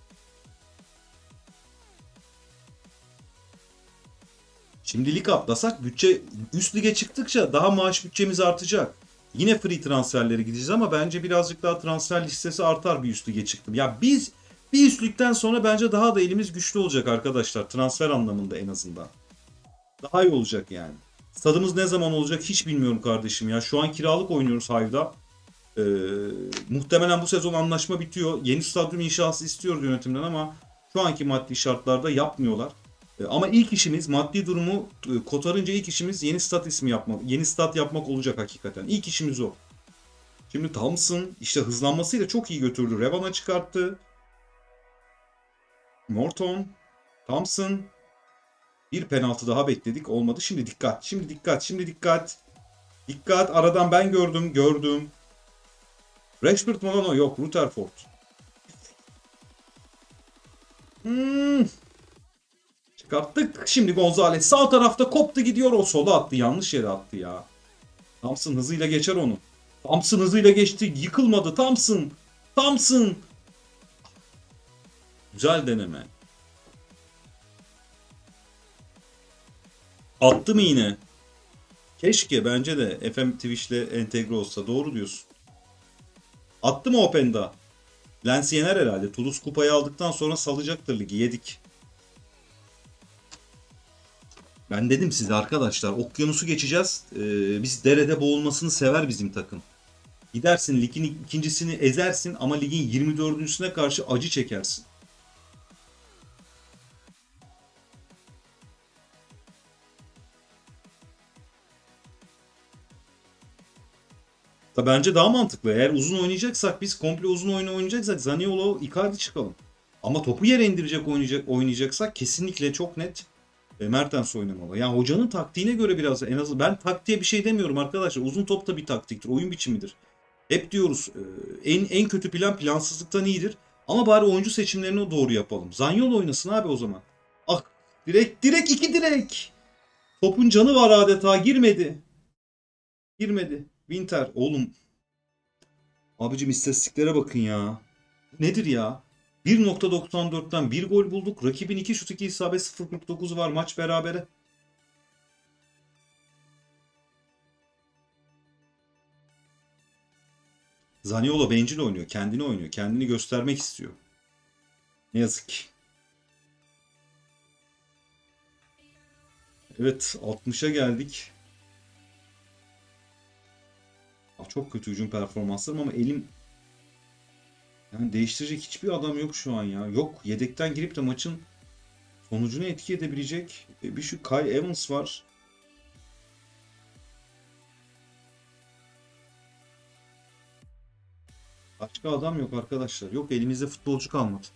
Şimdi lig atlasak bütçe üst lige çıktıkça daha maaş bütçemiz artacak. Yine free transferlere gideceğiz ama bence birazcık daha transfer listesi artar bir üst lige çıktım. Ya biz bir üst ligden sonra bence daha da elimiz güçlü olacak arkadaşlar. Transfer anlamında en azından. Daha iyi olacak yani. Stadımız ne zaman olacak hiç bilmiyorum kardeşim ya. Şu an kiralık oynuyoruz Hive'da. Ee, muhtemelen bu sezon anlaşma bitiyor. Yeni stadyum inşası istiyoruz yönetimden ama şu anki maddi şartlarda yapmıyorlar. Ama ilk işimiz maddi durumu kotarınca ilk işimiz yeni stat ismi yapmak. Yeni stat yapmak olacak hakikaten. İlk işimiz o. Şimdi Thompson işte hızlanmasıyla çok iyi götürdü. Revan'a çıkarttı. Morton, Thompson. Bir penaltı daha bekledik. Olmadı. Şimdi dikkat. Şimdi dikkat. Şimdi dikkat. Dikkat. Aradan ben gördüm. Gördüm. Rashford Molano yok. Rutherford. Çıkarttık. Şimdi Gonzalez sağ tarafta koptu gidiyor. O sola attı. Yanlış yere attı ya. Thompson hızıyla geçer onu. Thompson hızıyla geçti. Yıkılmadı. Thompson. Thompson. Güzel deneme. Attı mı yine? Keşke bence de FM Twitch'le entegre olsa. Doğru diyorsun. Attı mı Openda? Lens yener herhalde. Toulouse kupayı aldıktan sonra salacaktır ligi. Yedik. Ben dedim size arkadaşlar. Okyanusu geçeceğiz. Biz derede boğulmasını sever bizim takım. Gidersin ligin ikincisini ezersin ama ligin 24.süne karşı acı çekersin. Da bence daha mantıklı. Eğer uzun oynayacaksak biz komple uzun oyunu oynayacaksak Zaniolo, Icardi çıkalım. Ama topu yere indirecek oynayacaksak kesinlikle çok net Mertens oynamalı. Yani hocanın taktiğine göre biraz en azından ben taktiğe bir şey demiyorum arkadaşlar. Uzun top da bir taktiktir, oyun biçimidir. Hep diyoruz en kötü plan plansızlıktan iyidir. Ama bari oyuncu seçimlerini doğru yapalım. Zaniolo oynasın abi o zaman. Ah direkt iki direk. Topun canı var adeta girmedi. Girmedi. Winter oğlum. Abicim istatistiklere bakın ya. Nedir ya? 1.94'ten bir gol bulduk. Rakibin 2 şut 2 isabet 0.49 var maç berabere. Zaniolo bencil oynuyor. Kendini oynuyor. Kendini göstermek istiyor. Ne yazık ki. Evet 60'a geldik. Çok kötü hücum performanslarım ama elim, yani değiştirecek hiçbir adam yok şu an ya. Yok, yedekten girip de maçın sonucunu etki edebilecek bir şu Kai Evans var. Başka adam yok arkadaşlar. Yok, elimizde futbolcu kalmadı.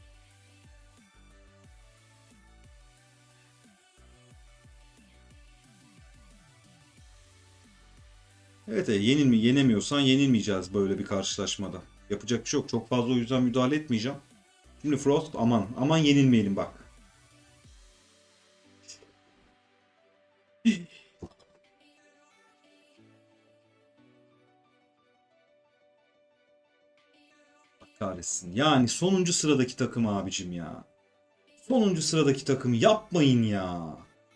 Evet, yenemiyorsan yenilmeyeceğiz böyle bir karşılaşmada. Yapacak bir şey yok. Çok fazla o yüzden müdahale etmeyeceğim. Şimdi Frost, aman aman yenilmeyelim bak. Kahretsin. Yani sonuncu sıradaki takım abicim ya. Sonuncu sıradaki takım yapmayın ya.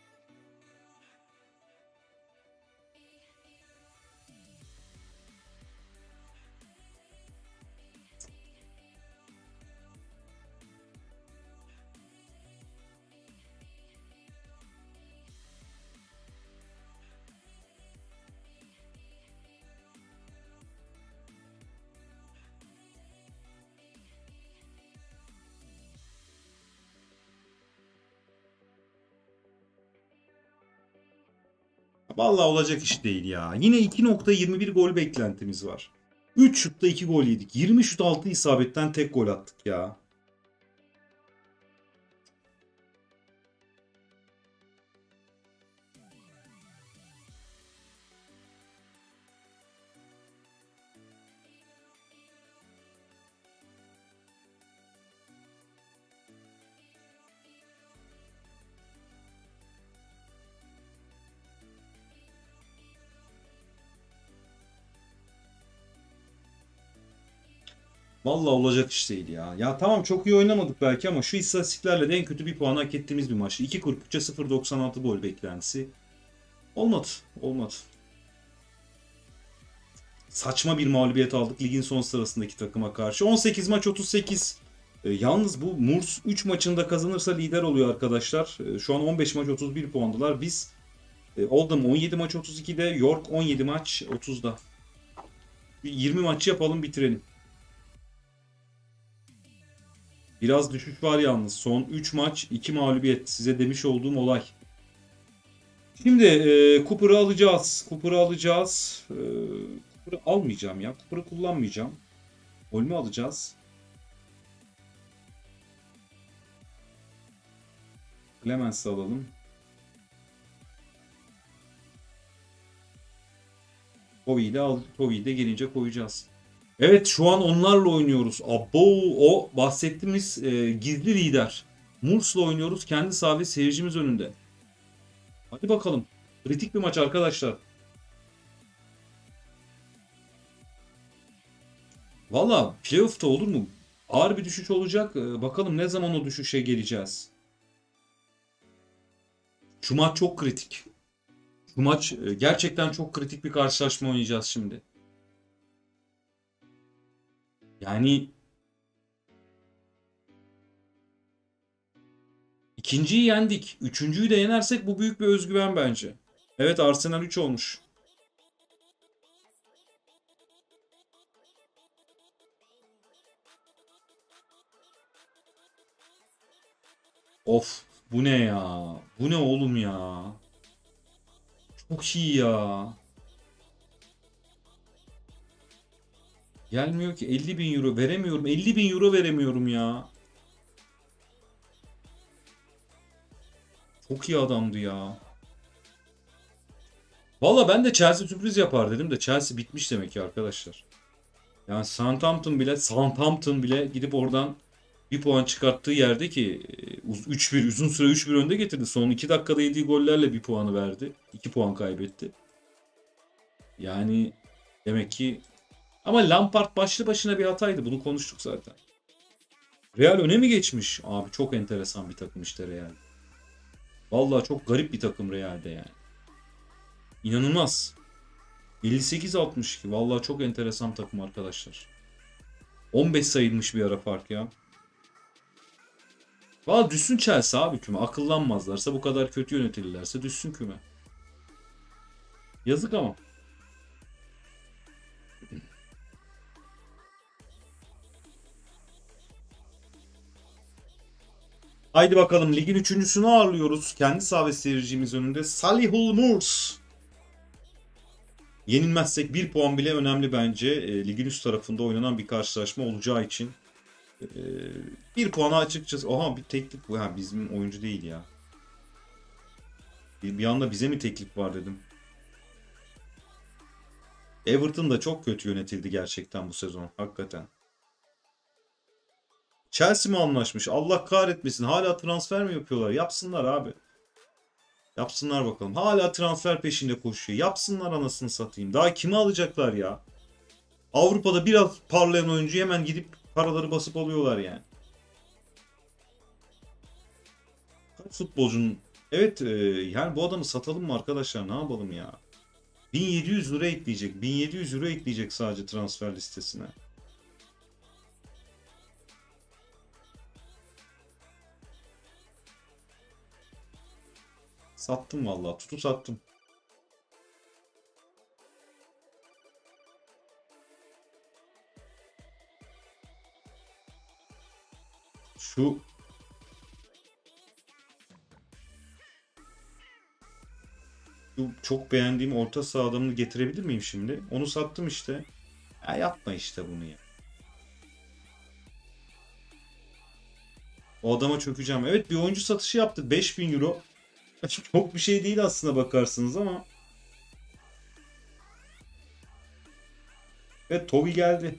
Vallahi olacak iş değil ya. Yine 2.21 gol beklentimiz var. 3 şutta 2 gol yedik. 20 şut 6 isabetten tek gol attık ya. Vallahi olacak iş değil ya. Ya tamam, çok iyi oynamadık belki ama şu istatistiklerle de en kötü bir puan hak ettiğimiz bir maçtı. 2.43'e 0.96 gol beklentisi. Olmadı. Olmadı. Saçma bir mağlubiyet aldık ligin son sırasındaki takıma karşı. 18 maç 38. Yalnız bu Murs 3 maçında kazanırsa lider oluyor arkadaşlar. Şu an 15 maç 31 puandılar. Biz Oldham 17 maç 32'de, York 17 maç 30'da. 20 maç yapalım, bitirelim. Biraz düşüş var yalnız. Son 3 maç 2 mağlubiyet. Size demiş olduğum olay. Şimdi Cooper'ı alacağız. Cooper'ı alacağız. Cooper'ı almayacağım ya. Cooper'ı kullanmayacağım. Olmu alacağız. Clemens'i alalım. Tovi'yi de gelince koyacağız. Evet, şu an onlarla oynuyoruz. Abo, o bahsettiğimiz gizli lider. Murs'la oynuyoruz. Kendi saha ve seyircimiz önünde. Hadi bakalım. Kritik bir maç arkadaşlar. Valla playoff'ta olur mu? Ağır bir düşüş olacak. Bakalım ne zaman o düşüşe geleceğiz. Şu maç çok kritik. Şu maç gerçekten çok kritik bir karşılaşma oynayacağız şimdi. Yani ikinciyi yendik. Üçüncüyü de yenersek bu büyük bir özgüven bence. Evet, Arsenal 3 olmuş. Of, bu ne ya? Bu ne oğlum ya? Çok iyi ya. Gelmiyor ki, 50 bin euro veremiyorum. 50 bin euro veremiyorum ya. Çok iyi adamdı ya. Valla ben de Chelsea sürpriz yapar dedim de Chelsea bitmiş demek ki arkadaşlar. Yani Southampton bile gidip oradan bir puan çıkarttığı yerde ki 3-1 uzun süre 3-1 önde getirdi. Son 2 dakikada yediği gollerle bir puanı verdi. 2 puan kaybetti. Yani demek ki, ama Lampard başlı başına bir hataydı. Bunu konuştuk zaten. Real öne mi geçmiş? Abi çok enteresan bir takım işte Real. Vallahi çok garip bir takım Real'de yani. İnanılmaz. 58-62. Vallahi çok enteresan takım arkadaşlar. 15 sayılmış bir ara fark ya. Valla düşsün Chelsea abi küme. Akıllanmazlarsa, bu kadar kötü yönetilirlerse düşsün küme. Yazık ama. Haydi bakalım ligin üçüncüsünü ağırlıyoruz. Kendi saha ve seyircimiz önünde Salihul Moors. Yenilmezsek bir puan bile önemli bence. Ligin üst tarafında oynanan bir karşılaşma olacağı için. E, Bir puana açıkçası. Oha bir teklif bu. Ha, bizim oyuncu değil ya. Bir anda bize mi teklif var dedim. Everton da çok kötü yönetildi gerçekten bu sezon. Hakikaten. Chelsea mi anlaşmış? Allah kahretmesin. Hala transfer mi yapıyorlar? Yapsınlar abi. Yapsınlar bakalım. Hala transfer peşinde koşuyor. Yapsınlar anasını satayım. Daha kimi alacaklar ya? Avrupa'da biraz parlayan oyuncu hemen gidip paraları basıp alıyorlar yani. Kaç futbolcunun... Evet yani bu adamı satalım mı arkadaşlar? Ne yapalım ya? 1700 lira ekleyecek. 1700 euro ekleyecek sadece transfer listesine. Sattım vallahi. Tutu sattım. Şu çok beğendiğim orta saha adamını getirebilir miyim şimdi? Onu sattım işte. Ya yapma işte bunu ya. O adama çökeceğim. Evet bir oyuncu satışı yaptık. 5000 euro. Çok bir şey değil aslında bakarsınız ama. Evet Toby geldi.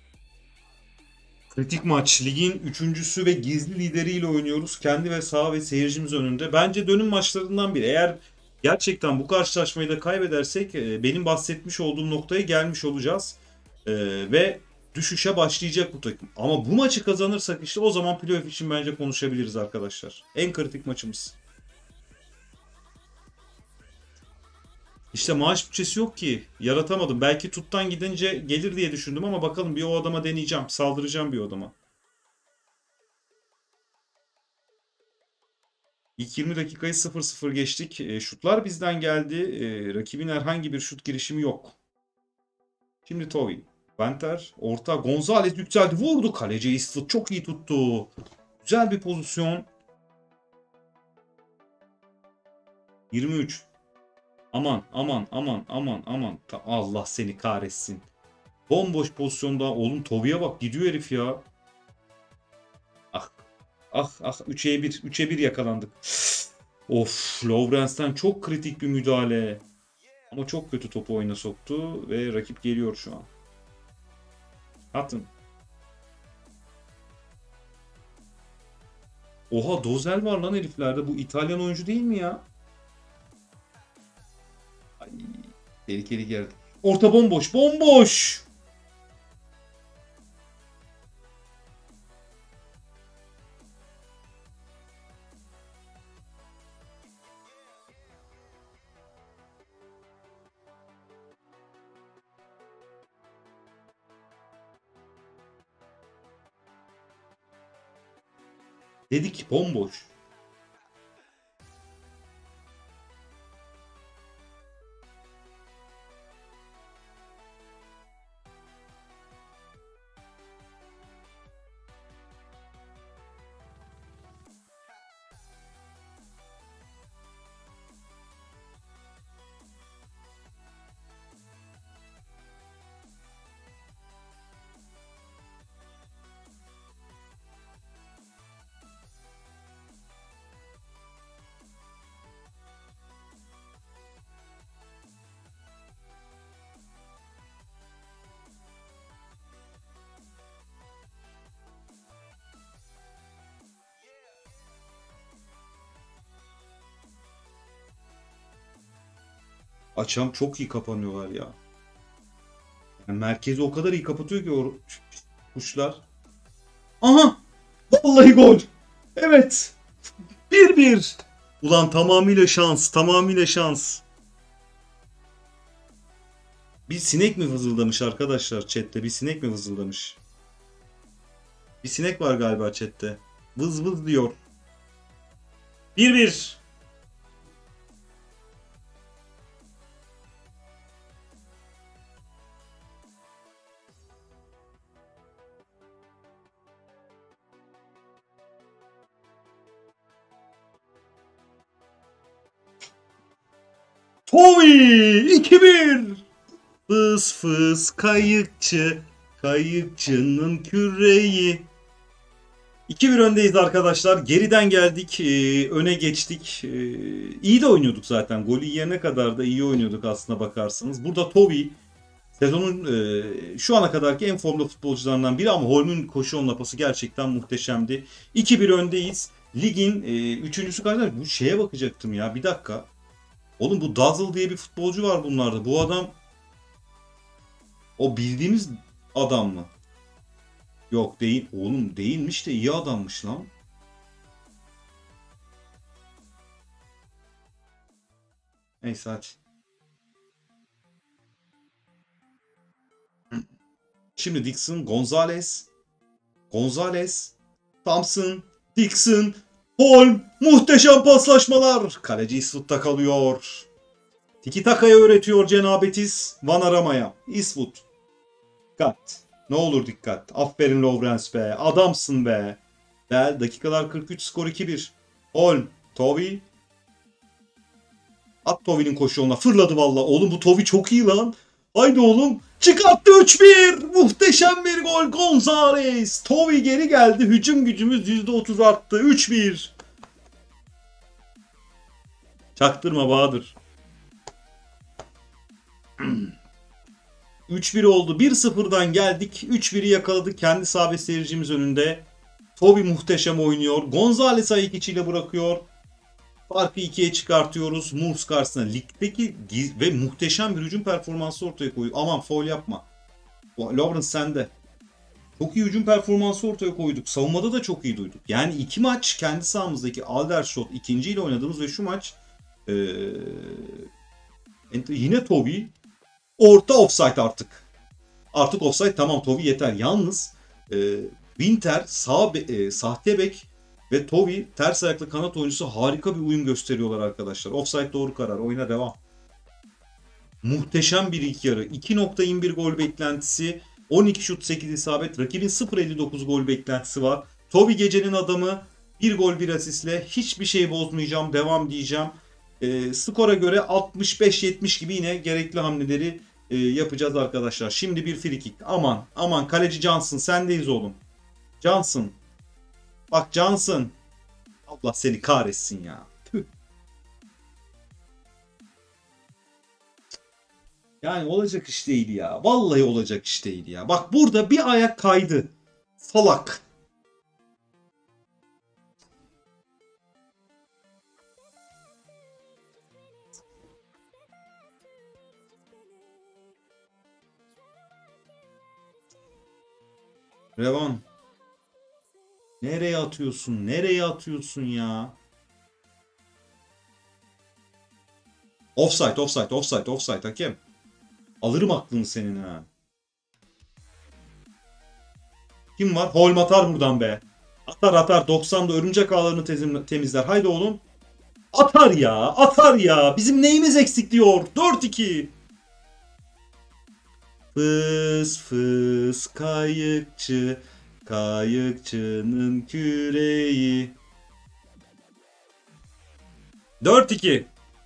Kritik maç. Ligin üçüncüsü ve gizli lideriyle oynuyoruz. Kendi ve saha ve seyircimiz önünde. Bence dönüm maçlarından biri. Eğer gerçekten bu karşılaşmayı da kaybedersek benim bahsetmiş olduğum noktaya gelmiş olacağız. Ve düşüşe başlayacak bu takım. Ama bu maçı kazanırsak işte o zaman playoff için bence konuşabiliriz arkadaşlar. En kritik maçımız. İşte maaş bütçesi yok ki. Yaratamadım. Belki tuttan gidince gelir diye düşündüm ama bakalım bir o adama deneyeceğim. Saldıracağım bir o adama. İlk 20 dakikayı 0-0 geçtik. Şutlar bizden geldi. Rakibin herhangi bir şut girişimi yok. Şimdi Toby. Benter. Orta. Gonzalez yükseldi. Vurdu. Kaleci Eastwood çok iyi tuttu. Güzel bir pozisyon. 23. Aman aman aman aman aman. Allah seni kahretsin. Bomboş pozisyonda. Oğlum Toby'ye bak. Gidiyor herif ya. Ah. Ah ah. 3'e 1. 3'e 1 yakalandık. Of. Lawrence'den çok kritik bir müdahale. Ama çok kötü topu oyuna soktu ve rakip geliyor şu an. Atın. Oha Dozel var lan heriflerde. Bu İtalyan oyuncu değil mi ya? Ay, tehlikeli geldi. Orta bomboş. Bomboş. Dedik bomboş. Açam çok iyi kapanıyorlar ya. Yani merkezi o kadar iyi kapatıyor ki o kuşlar. Aha! Vallahi gol. Evet. 1-1. Ulan tamamıyla şans. Tamamıyla şans. Bir sinek mi vızıldamış arkadaşlar chatte? Bir sinek mi vızıldamış? Bir sinek var galiba chatte. Vız vız diyor. 1-1. Tovi 2-1. Fıs fıs kayıkçı, kayıkçının küreği. 2-1 öndeyiz arkadaşlar. Geriden geldik, öne geçtik. İyi de oynuyorduk zaten. Golü yiyene kadar da iyi oynuyorduk aslına bakarsanız. Burada Tovi sezonun şu ana kadarki en formda futbolcularından biri ama Holm'ün koşu yoluna pası gerçekten muhteşemdi. 2-1 öndeyiz. Ligin üçüncüsü kardeşler. Bu şeye bakacaktım ya. Bir dakika. Oğlum bu Dazzle diye bir futbolcu var bunlarda. Bu adam o bildiğimiz adam mı? Yok değil. Oğlum değilmiş de iyi adammış lan. Neyse hadi. Şimdi Dixon, Gonzalez, Thompson, Dixon, Holm. Muhteşem paslaşmalar. Kaleci Eastwood'da kalıyor. Tiki takaya öğretiyor Cenabetis Van Arama'ya. Eastwood. Dikkat. Ne olur dikkat. Aferin Lawrence be. Adamsın be. Bell dakikalar 43 skor 2-1. Holm. Tovi. At Tovi'nin koşu yoluna. Fırladı valla. Oğlum bu Tovi çok iyi lan. Haydi oğlum. Çıkarttı 3-1. Muhteşem bir gol. Gonzalez. Tovi geri geldi. Hücum gücümüz %30 arttı. 3-1. Çaktırma Bahadır. 3-1 oldu. 1-0'dan geldik. 3-1'i yakaladık. Kendi saha ve seyircimiz önünde. Tovi muhteşem oynuyor. Gonzalez ayak içiyle bırakıyor. Farkı 2'ye çıkartıyoruz. Moors karşısında ligdeki ve muhteşem bir hücum performansı ortaya koyuyor. Aman foul yapma. Lawrence sende. Çok iyi hücum performansı ortaya koyduk. Savunmada da çok iyi duyduk. Yani 2 maç kendi sahamızdaki Aldershot ikinciyle oynadığımız ve şu maç yine Tovi orta offside artık. Artık offside tamam Tovi yeter. Yalnız Winter sahte bek ve Tovi ters ayaklı kanat oyuncusu harika bir uyum gösteriyorlar arkadaşlar. Offside doğru karar. Oyuna devam. Muhteşem bir ilk yarı. 2.21 gol beklentisi. 12 şut 8 isabet. Rakibin 0.59 gol beklentisi var. Tovi gecenin adamı. 1 gol 1 asistle. Hiçbir şey bozmayacağım. Devam diyeceğim. Skora göre 65-70 gibi yine gerekli hamleleri yapacağız arkadaşlar. Şimdi bir free kick. Aman aman kaleci Johnson sendeyiz oğlum. Johnson. Bak Johnson. Allah seni kahretsin ya. Tüh. Yani olacak iş değil ya. Vallahi olacak iş değil ya. Bak burada bir ayak kaydı. Salak. Revan. Nereye atıyorsun? Nereye atıyorsun ya? Offside, offside, offside, offside hakem. Alırım aklını senin ha. Kim var? Holm atar buradan be. Atar atar. 90'da örümcek ağlarını temizler. Haydi oğlum. Atar ya. Atar ya. Bizim neyimiz eksik diyor. 4-2. Fıs fıs kayıkçı. Kayıkçının küreği. 4-2.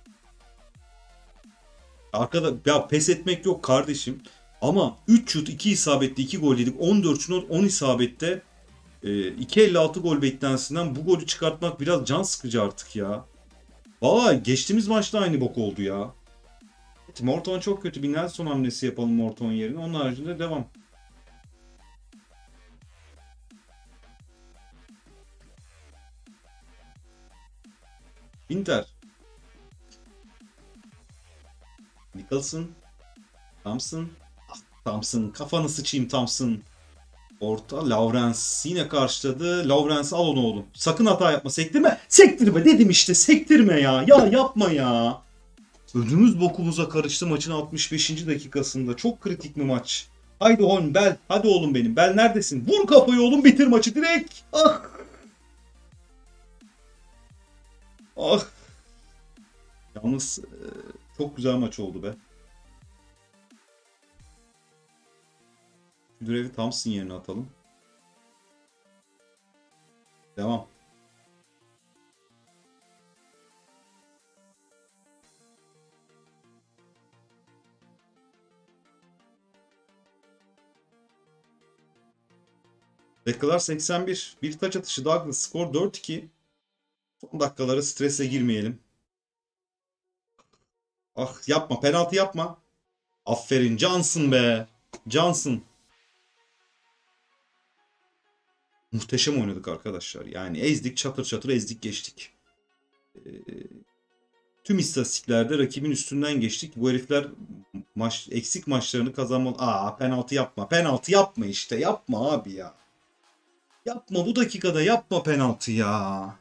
Arkada ya pes etmek yok kardeşim. Ama 3 şut 2 isabetli 2 gol yedik. 14 şut 10 isabette 2.56 gol beklentisinden bu golü çıkartmak biraz can sıkıcı artık ya. Valla geçtiğimiz maçta aynı bok oldu ya. Morton çok kötü. Bir Nelson hamlesi yapalım Morton yerine. Onun haricinde devam. Inter. Nicholson. Thompson. Ah, Thompson. Kafanı sıçayım Thompson. Orta. Lawrence yine karşıladı. Lawrence al onu oğlum. Sakın hata yapma. Sektirme. Sektirme dedim işte. Sektirme ya. Ya yapma ya. Ödümüz bokumuza karıştı maçın 65. dakikasında. Çok kritik bir maç. Haydi Holm Bel. Hadi oğlum benim. Bel neredesin? Vur kafayı oğlum bitir maçı direkt. Ah. Ah. Yalnız çok güzel maç oldu be. Görevi Thompson yerine atalım. Devam. Dakikalar 81. Bir taç atışı Douglas. Skor 4-2. Son dakikalara strese girmeyelim. Ah yapma. Penaltı yapma. Aferin. Johnson be. Johnson. Muhteşem oynadık arkadaşlar. Yani ezdik, çatır çatır ezdik geçtik. Tüm istatistiklerde rakibin üstünden geçtik. Bu herifler eksik maçlarını kazanmalı. Penaltı yapma. Penaltı yapma işte. Yapma abi ya. Yapma bu dakikada yapma penaltı ya.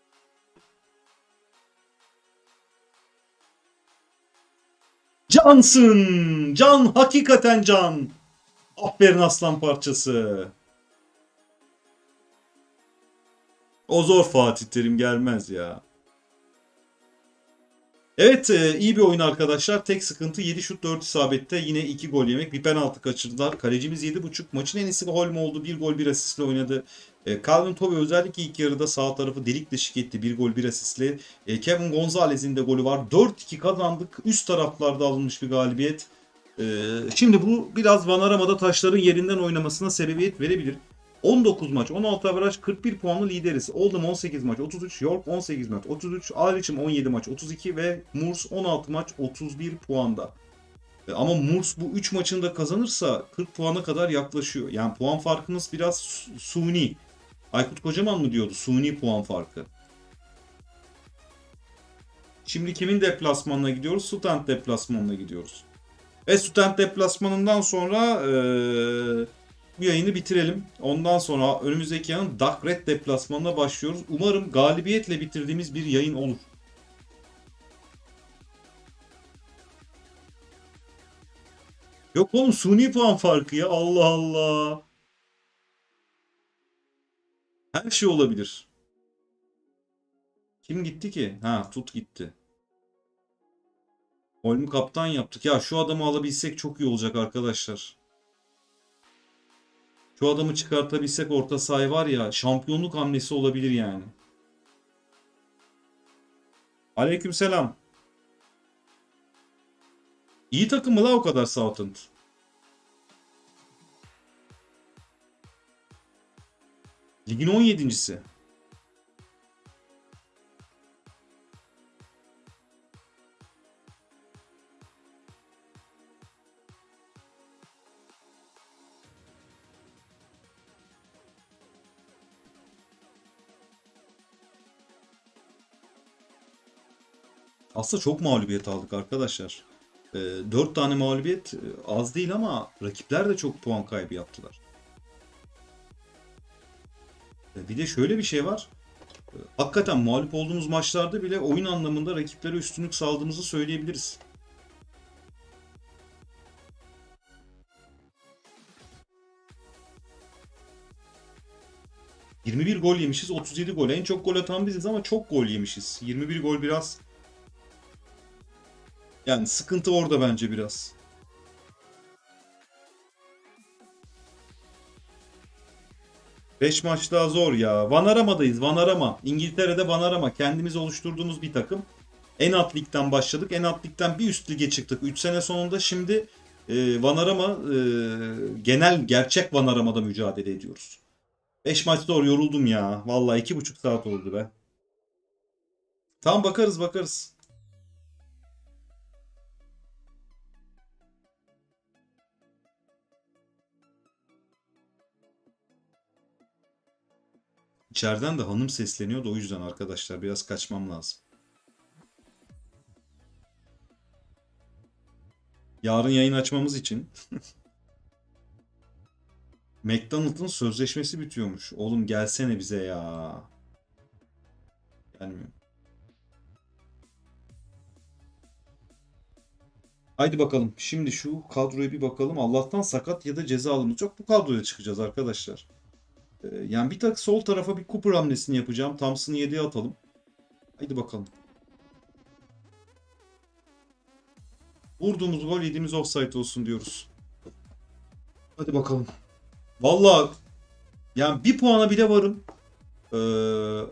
Cansın. Can hakikaten can. Aferin aslan parçası. O zor Fatih Terim gelmez ya. Evet iyi bir oyun arkadaşlar. Tek sıkıntı 7 şut 4 isabette yine 2 gol yemek. Bir penaltı kaçırdılar. Kalecimiz 7.5. Maçın en iyisi Holm oldu. 1 gol 1 asistle oynadı. Calvin Toby özellikle ilk yarıda sağ tarafı delik deşik etti. 1 gol 1 asistle. Kevin Gonzalez'in de golü var. 4-2 kazandık. Üst taraflarda alınmış bir galibiyet. Şimdi bu biraz Vanarama'da taşların yerinden oynamasına sebebiyet verebilir. 19 maç, 16 averaj, 41 puanlı lideriz. Oldham 18 maç, 33, York 18 maç, 33, Aliçim 17 maç, 32 ve Moors 16 maç, 31 puanda. Ama Moors bu 3 maçını da kazanırsa 40 puana kadar yaklaşıyor. Yani puan farkımız biraz suni. Aykut Kocaman mı diyordu? Suni puan farkı. Şimdi kimin deplasmanına gidiyoruz? Stuttgart deplasmanına gidiyoruz. Ve Stuttgart deplasmanından sonra bu yayını bitirelim. Ondan sonra önümüzdeki yayın Dark Red deplasmanına başlıyoruz. Umarım galibiyetle bitirdiğimiz bir yayın olur. Yok oğlum suni puan farkı ya. Allah Allah. Her şey olabilir. Kim gitti ki? Ha Tut gitti. Holm'u kaptan yaptık. Ya şu adamı alabilsek çok iyi olacak arkadaşlar. Şu adamı çıkartabilsek orta saha var ya şampiyonluk hamlesi olabilir yani. Aleykümselam. İyi takım mı la o kadar Southampton? Ligin 17.'si. Aslında çok mağlubiyet aldık arkadaşlar. 4 tane mağlubiyet az değil ama rakipler de çok puan kaybı yaptılar. Bir de şöyle bir şey var. Hakikaten mağlup olduğumuz maçlarda bile oyun anlamında rakiplere üstünlük sağladığımızı söyleyebiliriz. ...21 gol yemişiz, 37 gol. En çok gol atan biziz ama çok gol yemişiz. 21 gol biraz... Yani sıkıntı orada bence biraz. Beş maç daha zor ya. Vanarama'dayız. Vanarama. İngiltere'de Vanarama. Kendimiz oluşturduğumuz bir takım. En alt ligden başladık. En alt ligden bir üst lige çıktık. 3 sene sonunda şimdi Vanarama genel gerçek Vanarama'da mücadele ediyoruz. 5 maç zor yoruldum ya. Vallahi 2,5 saat oldu be. Tamam bakarız bakarız. İçeriden de hanım sesleniyordu o yüzden arkadaşlar biraz kaçmam lazım. Yarın yayın açmamız için McDonald'ın sözleşmesi bitiyormuş. Oğlum gelsene bize ya. Gelmiyor. Haydi bakalım. Şimdi şu kadroya bir bakalım. Allah'tan sakat ya da cezalımız yok. Bu kadroya çıkacağız arkadaşlar. Yani bir tak sol tarafa bir Cooper hamlesini yapacağım. Thompson'ı 7'ye atalım. Haydi bakalım. Vurduğumuz gol yediğimiz offside olsun diyoruz. Hadi bakalım. Vallahi yani bir puana bile varım. Ee,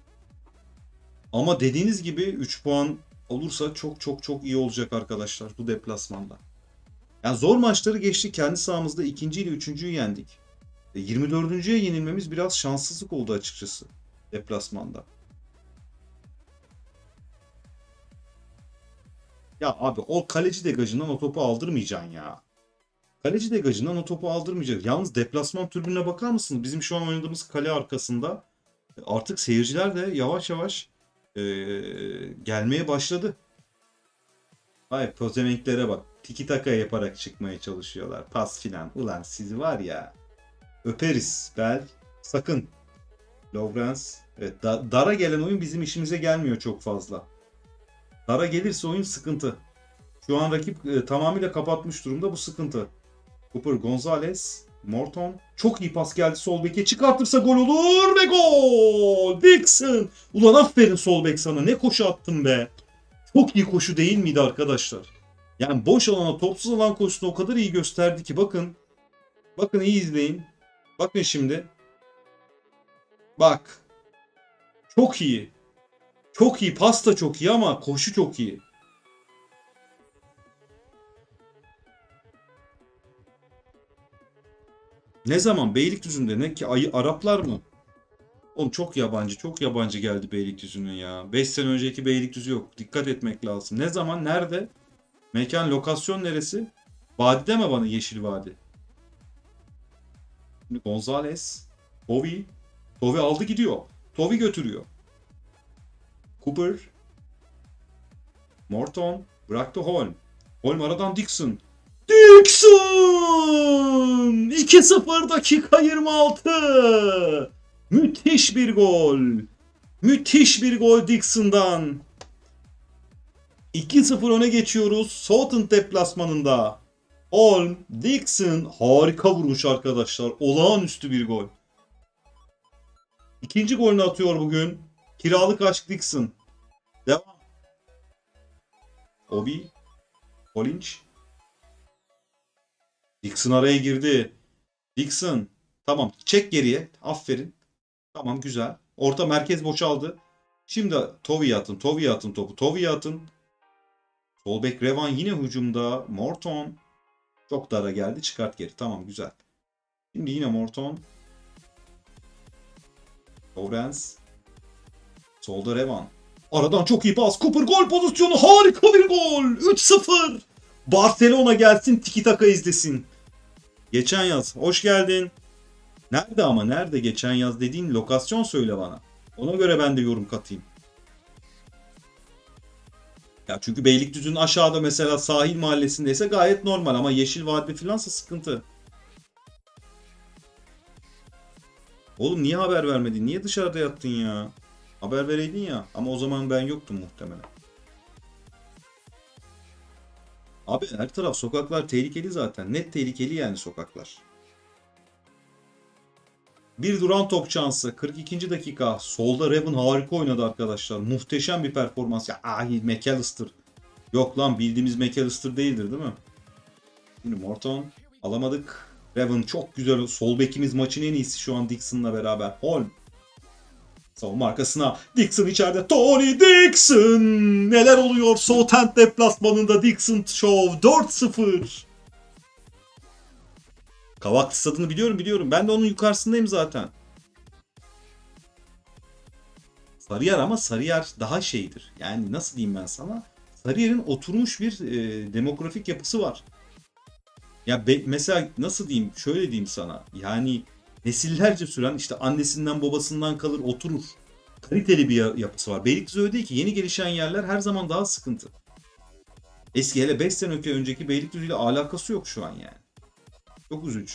ama dediğiniz gibi 3 puan olursa çok çok çok iyi olacak arkadaşlar bu deplasmanda. Yani zor maçları geçtik. Kendi sahamızda ikinci ile üçüncüyü yendik. 24.'ye yenilmemiz biraz şanssızlık oldu açıkçası deplasmanda. Ya abi o kaleci degajından o topu aldırmayacaksın ya. Kaleci degajından o topu aldırmayacak. Yalnız deplasman tribününe bakar mısınız? Bizim şu an oynadığımız kale arkasında artık seyirciler de yavaş yavaş gelmeye başladı. Vay pozemenklere bak. Tiki taka yaparak çıkmaya çalışıyorlar. Pas filan. Ulan sizi var ya. Öperiz. Bel. Sakın. Lawrence. Evet, dara gelen oyun bizim işimize gelmiyor çok fazla. Dara gelirse oyun sıkıntı. Şu an rakip tamamıyla kapatmış durumda, bu sıkıntı. Cooper, Gonzalez, Morton. Çok iyi pas geldi sol beke. Çıkartırsa gol olur ve gol! Dixon! Ulan aferin sol bek sana. Ne koşu attın be. Çok iyi koşu değil miydi arkadaşlar? Yani boş alana, topsuz alan koşusunu o kadar iyi gösterdi ki bakın. Bakın iyi izleyin. Bakın şimdi. Bak. Çok iyi. Çok iyi. Pas da çok iyi ama koşu çok iyi. Ne zaman? Beylikdüzü'nde ne ki? Araplar mı? Oğlum çok yabancı. Çok yabancı geldi Beylikdüzü'nün ya. 5 sene önceki Beylikdüzü yok. Dikkat etmek lazım. Ne zaman? Nerede? Mekan, lokasyon neresi? Vadide mi bana? Yeşil Vadi. Şimdi Gonzalez. Tovi. Tovi aldı gidiyor. Tovi götürüyor. Cooper. Morton. Bıraktı Holm. Holm aradan Dixon. Dixon! 2-0 dakika 26. Müthiş bir gol. Müthiş bir gol Dixon'dan. 2-0 öne geçiyoruz Southampton deplasmanında. Holm, Dixon harika vurmuş arkadaşlar. Olağanüstü bir gol. İkinci golünü atıyor bugün. Kiralık aşk Dixon. Devam. Obi. Olinç. Dixon araya girdi. Dixon. Tamam. Çek geriye. Aferin. Tamam güzel. Orta merkez boşaldı. Şimdi Tovi'ye atın. Tovi'ye atın topu. Tovi'ye atın. Sol bek Revan yine hücumda. Morton. Çok dara geldi. Çıkart geri. Tamam güzel. Şimdi yine Morton. Lawrence. Solda Revan. Aradan çok iyi pas. Cooper gol pozisyonu. Harika bir gol. 3-0. Barcelona gelsin, tiki taka izlesin. Geçen yaz. Hoş geldin. Nerede ama? Nerede geçen yaz dediğin lokasyon söyle bana. Ona göre ben de yorum katayım. Ya çünkü Beylikdüzü'nün aşağıda mesela sahil mahallesindeyse gayet normal ama Yeşil Vadi filansa sıkıntı. Oğlum niye haber vermedin? Niye dışarıda yattın ya? Haber vereydin ya. Ama o zaman ben yoktum muhtemelen. Abi her taraf sokaklar tehlikeli zaten. Net tehlikeli yani sokaklar. Bir duran top şansı. 42. dakika. Solda Revan harika oynadı arkadaşlar. Muhteşem bir performans. Ya McAllister. Yok lan bildiğimiz McAllister değildir değil mi? Şimdi Morton alamadık. Revan çok güzel. Sol bekimiz maçın en iyisi şu an Dixon'la beraber. Holm. Savunma arkasına. Dixon içeride. Tony Dixon. Neler oluyor Southampton deplasmanında Dixon Show 4-0. Kavaklı stadını biliyorum. Ben de onun yukarısındayım zaten. Sarıyer ama Sarıyer daha şeydir. Yani nasıl diyeyim ben sana? Sarıyer'in oturmuş bir demografik yapısı var. Ya mesela nasıl diyeyim? Şöyle diyeyim sana. Yani nesillerce süren işte annesinden babasından kalır oturur. Kaliteli bir yapısı var. Beylikdüzü öyle değil ki. Yeni gelişen yerler her zaman daha sıkıntı. Eski hele 5 sene önceki Beylikdüzü ile alakası yok şu an yani. Çok üzücü.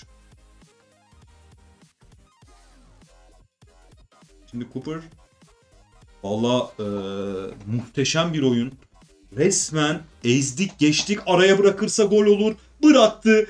Şimdi Cooper. Valla muhteşem bir oyun. Resmen ezdik geçtik. Araya bırakırsa gol olur. Bıraktı.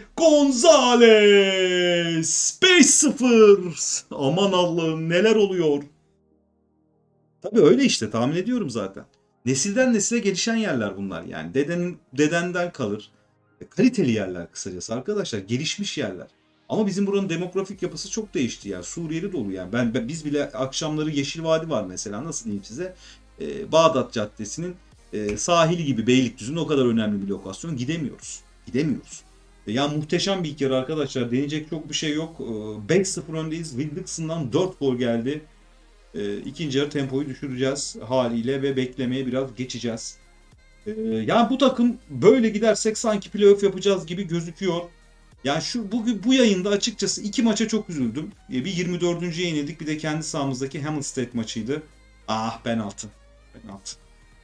Gonzalez. 5-0. Aman Allah'ım neler oluyor. Tabii öyle işte tahmin ediyorum zaten. Nesilden nesile gelişen yerler bunlar yani. Dedenden kalır. Kaliteli yerler kısacası arkadaşlar. Gelişmiş yerler. Ama bizim buranın demografik yapısı çok değişti yani. Suriyeli dolu yani. Biz bile akşamları Yeşil Vadi var mesela. Nasıl diyeyim size? Bağdat Caddesi'nin sahili gibi Beylikdüzü'nün o kadar önemli bir lokasyon. Gidemiyoruz. Yani muhteşem bir ilk yarı arkadaşlar. Deneyecek çok bir şey yok. 5-0 öndeyiz. Williamson'dan 4 gol geldi. İkinci yarı tempoyu düşüreceğiz haliyle ve beklemeye biraz geçeceğiz. Yani bu takım böyle gidersek sanki playoff yapacağız gibi gözüküyor. Yani bu yayında açıkçası iki maça çok üzüldüm. Bir 24. yenildik, bir de kendi sahamızdaki Hamilstead maçıydı. Ah, penaltı. Penaltı.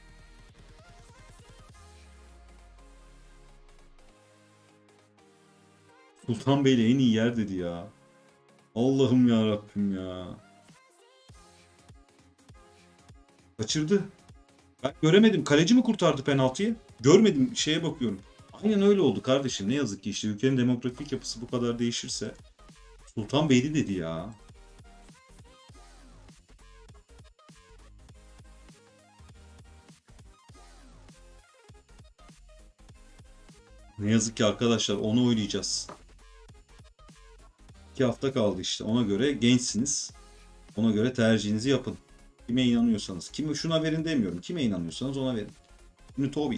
Sultan Bey'le en iyi yer dedi ya. Allah'ım ya Rabbim ya. Kaçırdı. Ben göremedim. Kaleci mi kurtardı penaltıyı? Görmedim. Şeye bakıyorum. Aynen öyle oldu kardeşim. Ne yazık ki işte ülkenin demografik yapısı bu kadar değişirse. Sultan Beyli dedi ya. Ne yazık ki arkadaşlar, onu oynayacağız. 2 hafta kaldı işte. Ona göre gençsiniz. Ona göre tercihinizi yapın. Kime inanıyorsanız. Kime şuna verin demiyorum. Kime inanıyorsanız ona verin. Şimdi Toby.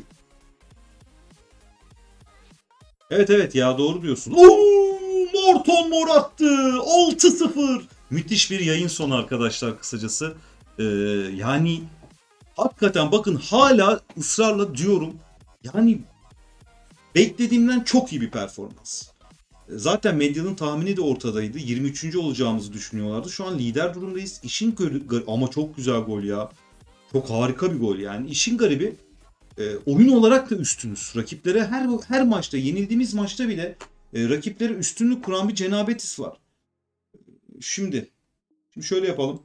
Evet evet ya, doğru diyorsun. Oo, Morton Mor attı. 6-0. Müthiş bir yayın sonu arkadaşlar kısacası. Yani hakikaten bakın, hala ısrarla diyorum. Yani beklediğimden çok iyi bir performans. Zaten medyanın tahmini de ortadaydı. 23. olacağımızı düşünüyorlardı. Şu an lider durumdayız. Ama çok güzel gol ya. Çok harika bir gol yani. İşin garibi, oyun olarak da üstünüz. Rakiplere her maçta, yenildiğimiz maçta bile rakiplere üstünlük kuran bir Cenabetis var. Şimdi şöyle yapalım.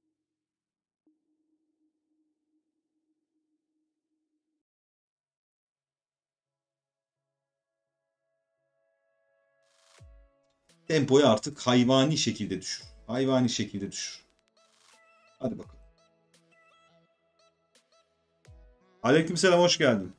Tempoyu artık hayvani şekilde düşür. Hayvani şekilde düşür. Hadi bakalım. Aleykümselam, hoş geldin.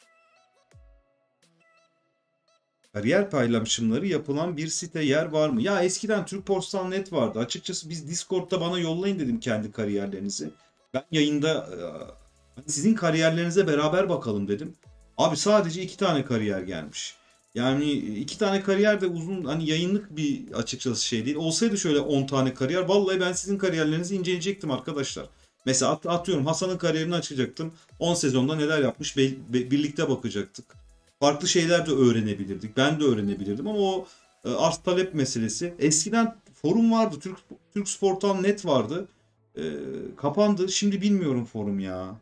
Kariyer paylaşımları yapılan bir site, yer var mı? Ya eskiden Türkpostal.net vardı. Açıkçası biz Discord'da bana yollayın dedim kendi kariyerlerinizi. Ben yayında hani sizin kariyerlerinize beraber bakalım dedim. Abi sadece 2 tane kariyer gelmiş. Yani 2 tane kariyer de uzun, hani yayınlık bir açıkçası şey değil. Olsaydı şöyle 10 tane kariyer, vallahi ben sizin kariyerlerinizi inceleyecektim arkadaşlar. Mesela atıyorum Hasan'ın kariyerini açacaktım. 10 sezonda neler yapmış birlikte bakacaktık. Farklı şeyler de öğrenebilirdik. Ben de öğrenebilirdim ama o arz talep meselesi. Eskiden forum vardı. Türk Sportal.net vardı. Kapandı. Şimdi bilmiyorum forum ya.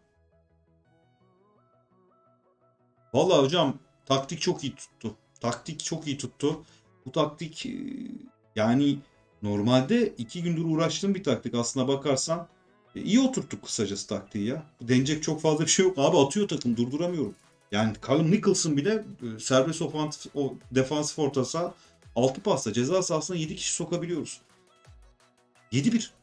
Vallahi hocam, taktik çok iyi tuttu. Taktik çok iyi tuttu. Bu taktik yani normalde 2 gündür uğraştığım bir taktik aslına bakarsan. İyi oturttuk kısacası taktiği ya. Denecek çok fazla bir şey yok. Abi atıyor takım, durduramıyorum. Yani Callum Nicholson bile serbest defansif orta saha 6 pasla ceza sahasına 7 kişi sokabiliyoruz. 7-1.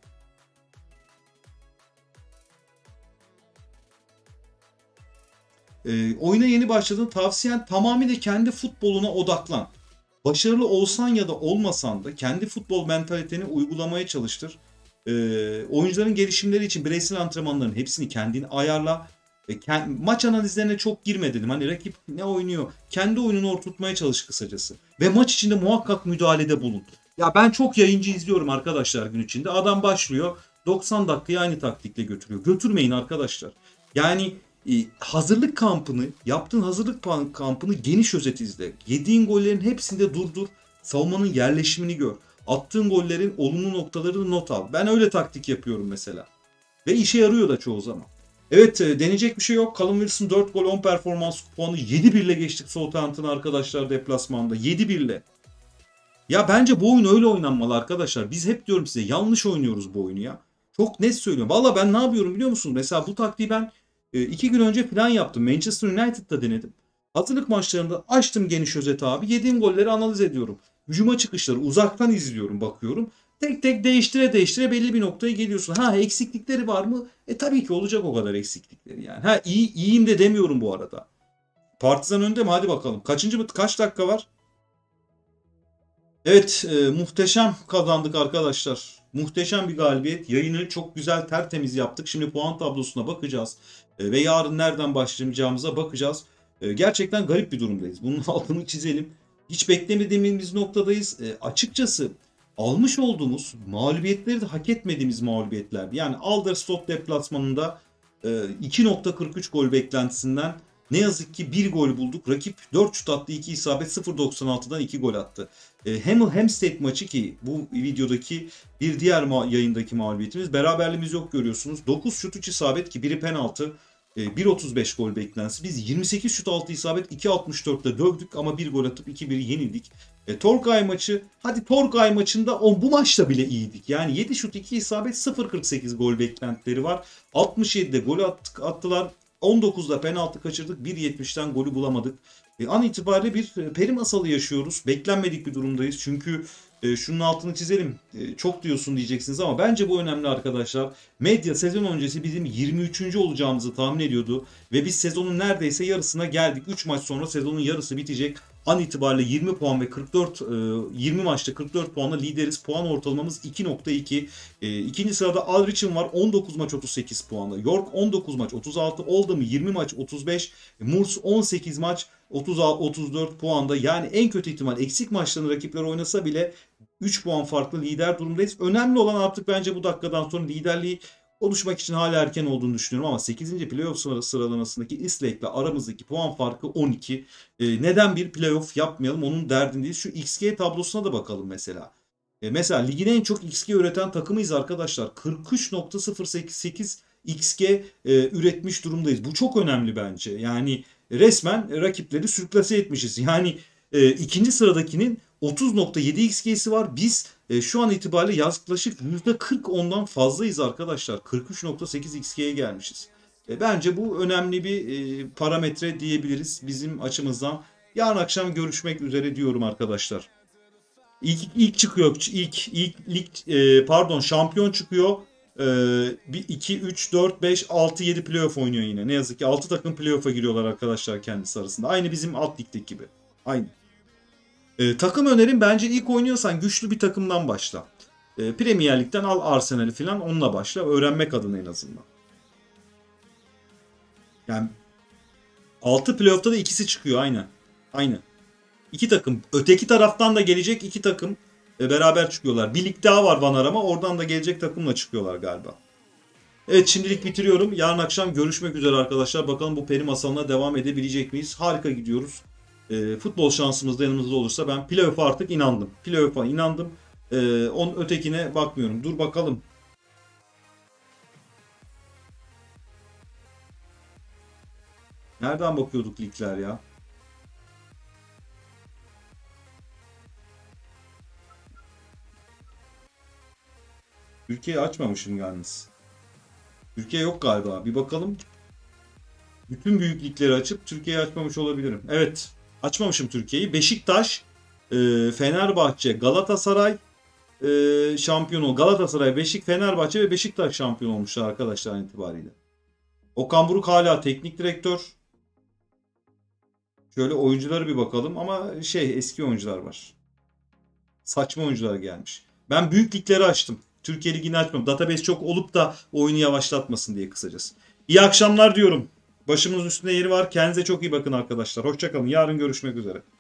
Oyuna yeni başladığın, tavsiyen tamamıyla kendi futboluna odaklan. Başarılı olsan ya da olmasan da kendi futbol mentaliteni uygulamaya çalıştır. Oyuncuların gelişimleri için bireysel antrenmanların hepsini kendin ayarla. Maç analizlerine çok girme dedim. Hani rakip ne oynuyor? Kendi oyununu oturtmaya çalış kısacası. Ve maç içinde muhakkak müdahalede bulun. Ya ben çok yayıncı izliyorum arkadaşlar gün içinde. Adam başlıyor, 90 dakikayı aynı taktikle götürüyor. Götürmeyin arkadaşlar. Yani hazırlık kampını, yaptığın hazırlık kampını geniş özet izle. Yediğin gollerin hepsinde durdur. Savunmanın yerleşimini gör. Attığın gollerin olumlu noktalarını not al. Ben öyle taktik yapıyorum mesela. Ve işe yarıyor da çoğu zaman. Evet, deneyecek bir şey yok. Callum Wilson 4 gol 10 performans puanı, 7-1 ile geçtik Southampton arkadaşlar deplasmanda. 7-1 ile. Ya bence bu oyun öyle oynanmalı arkadaşlar. Biz hep diyorum size, yanlış oynuyoruz bu oyunu ya. Çok net söylüyorum. Valla ben ne yapıyorum biliyor musunuz? Mesela bu taktiği ben 2 gün önce falan yaptım. Manchester United'da denedim. Hazırlık maçlarında açtım geniş özet abi. Yediğim golleri analiz ediyorum. Hücuma çıkışları uzaktan izliyorum, bakıyorum. Tek tek değiştire değiştire belli bir noktaya geliyorsun. Ha, eksiklikleri var mı? Tabii ki olacak o kadar eksiklikleri yani. Ha, iyiyim de demiyorum bu arada. Partizan önde mi? Hadi bakalım. Kaç dakika var? Evet, muhteşem kazandık arkadaşlar. Muhteşem bir galibiyet. Yayını çok güzel, tertemiz yaptık. Şimdi puan tablosuna bakacağız. Ve yarın nereden başlayacağımıza bakacağız. Gerçekten garip bir durumdayız. Bunun altını çizelim. Hiç beklemediğimiz noktadayız. Açıkçası almış olduğumuz mağlubiyetleri de hak etmediğimiz mağlubiyetlerdi. Yani Aldershot deplasmanında 2.43 gol beklentisinden ne yazık ki bir gol bulduk. Rakip 4 şut attı, 2 isabet, 0.96'dan 2 gol attı. Hempstead maçı ki bu videodaki bir diğer yayındaki mağlubiyetimiz. Beraberliğimiz yok görüyorsunuz. 9 şut 3 isabet ki biri penaltı. 1.35 gol beklentisi. Biz 28 şut 6 isabet 2.64'te dövdük ama bir gol atıp 2-1 yenildik. Torquay maçı, hadi Torquay maçında bu maçta bile iyiydik. Yani 7 şut 2 isabet 0.48 gol beklentileri var. 67'de gol attılar. 19'da penaltı kaçırdık. 1.70'ten golü bulamadık. An itibariyle bir peri masalı yaşıyoruz. Beklenmedik bir durumdayız. Çünkü şunun altını çizelim. Çok diyorsun diyeceksiniz ama bence bu önemli arkadaşlar. Medya sezon öncesi bizim 23. olacağımızı tahmin ediyordu. Ve biz sezonun neredeyse yarısına geldik. 3 maç sonra sezonun yarısı bitecek. An itibariyle 20 puan ve 20 maçta 44 puanla lideriz. Puan ortalamamız 2.2. İkinci sırada Aldrich'in var 19 maç 38 puanla. York 19 maç 36. Oldham 20 maç 35. Moors 18 maç 34 puanda. Yani en kötü ihtimal eksik maçlarını rakipler oynasa bile 3 puan farklı lider durumdayız. Önemli olan artık bence bu dakikadan sonra liderliği oluşmak için hala erken olduğunu düşünüyorum ama 8. playoff sıralamasındaki Islake ile aramızdaki puan farkı 12. Neden bir playoff yapmayalım onun derdindeyiz. Şu XG tablosuna da bakalım mesela. Mesela ligin en çok XG üreten takımıyız arkadaşlar. 43.088 XG üretmiş durumdayız. Bu çok önemli bence. Yani resmen rakipleri sürklase etmişiz. Yani ikinci sıradakinin 30.7 XG'si var. Biz şu an itibariyle yaklaşık %40 ondan fazlayız arkadaşlar. 43.8 XG'ye gelmişiz. Bence bu önemli bir parametre diyebiliriz bizim açımızdan. Yarın akşam görüşmek üzere diyorum arkadaşlar. İlk çıkıyor. Şampiyon çıkıyor. 2, 3, 4, 5, 6, 7 playoff oynuyor yine. Ne yazık ki 6 takım playoff'a giriyorlar arkadaşlar kendisi arasında. Aynı bizim alt ligdeki gibi. Aynı. Takım önerim bence ilk oynuyorsan güçlü bir takımdan başla. Premier Lig'den al Arsenal'i falan onunla başla. Öğrenmek adına en azından. Yani 6 playoff'ta da ikisi çıkıyor aynı. Aynı. İki takım. Öteki taraftan da gelecek iki takım beraber çıkıyorlar. Bir lig daha var Vanarama. Oradan da gelecek takımla çıkıyorlar galiba. Evet şimdilik bitiriyorum. Yarın akşam görüşmek üzere arkadaşlar. Bakalım bu peri masalına devam edebilecek miyiz? Harika gidiyoruz. Futbol şansımız da yanımızda olursa ben playoff'a artık inandım. Playoff'a inandım. Onun ötekine bakmıyorum. Dur bakalım. Nereden bakıyorduk ligler ya? Türkiye'yi açmamışım yalnız. Türkiye yok galiba. Bir bakalım. Bütün büyük ligleri açıp Türkiye'yi açmamış olabilirim. Evet. Açmamışım Türkiye'yi. Beşiktaş, Fenerbahçe, Galatasaray şampiyon Galatasaray, Fenerbahçe ve Beşiktaş şampiyon olmuşlar arkadaşlar itibariyle. Okan Buruk hala teknik direktör. Şöyle oyunculara bir bakalım ama eski oyuncular var. Saçma oyuncular gelmiş. Ben büyük ligleri açtım. Türkiye Ligi'ni açmam. Database çok olup da oyunu yavaşlatmasın diye kısacası. İyi akşamlar diyorum. Başımızın üstünde yeri var. Kendinize çok iyi bakın arkadaşlar. Hoşçakalın. Yarın görüşmek üzere.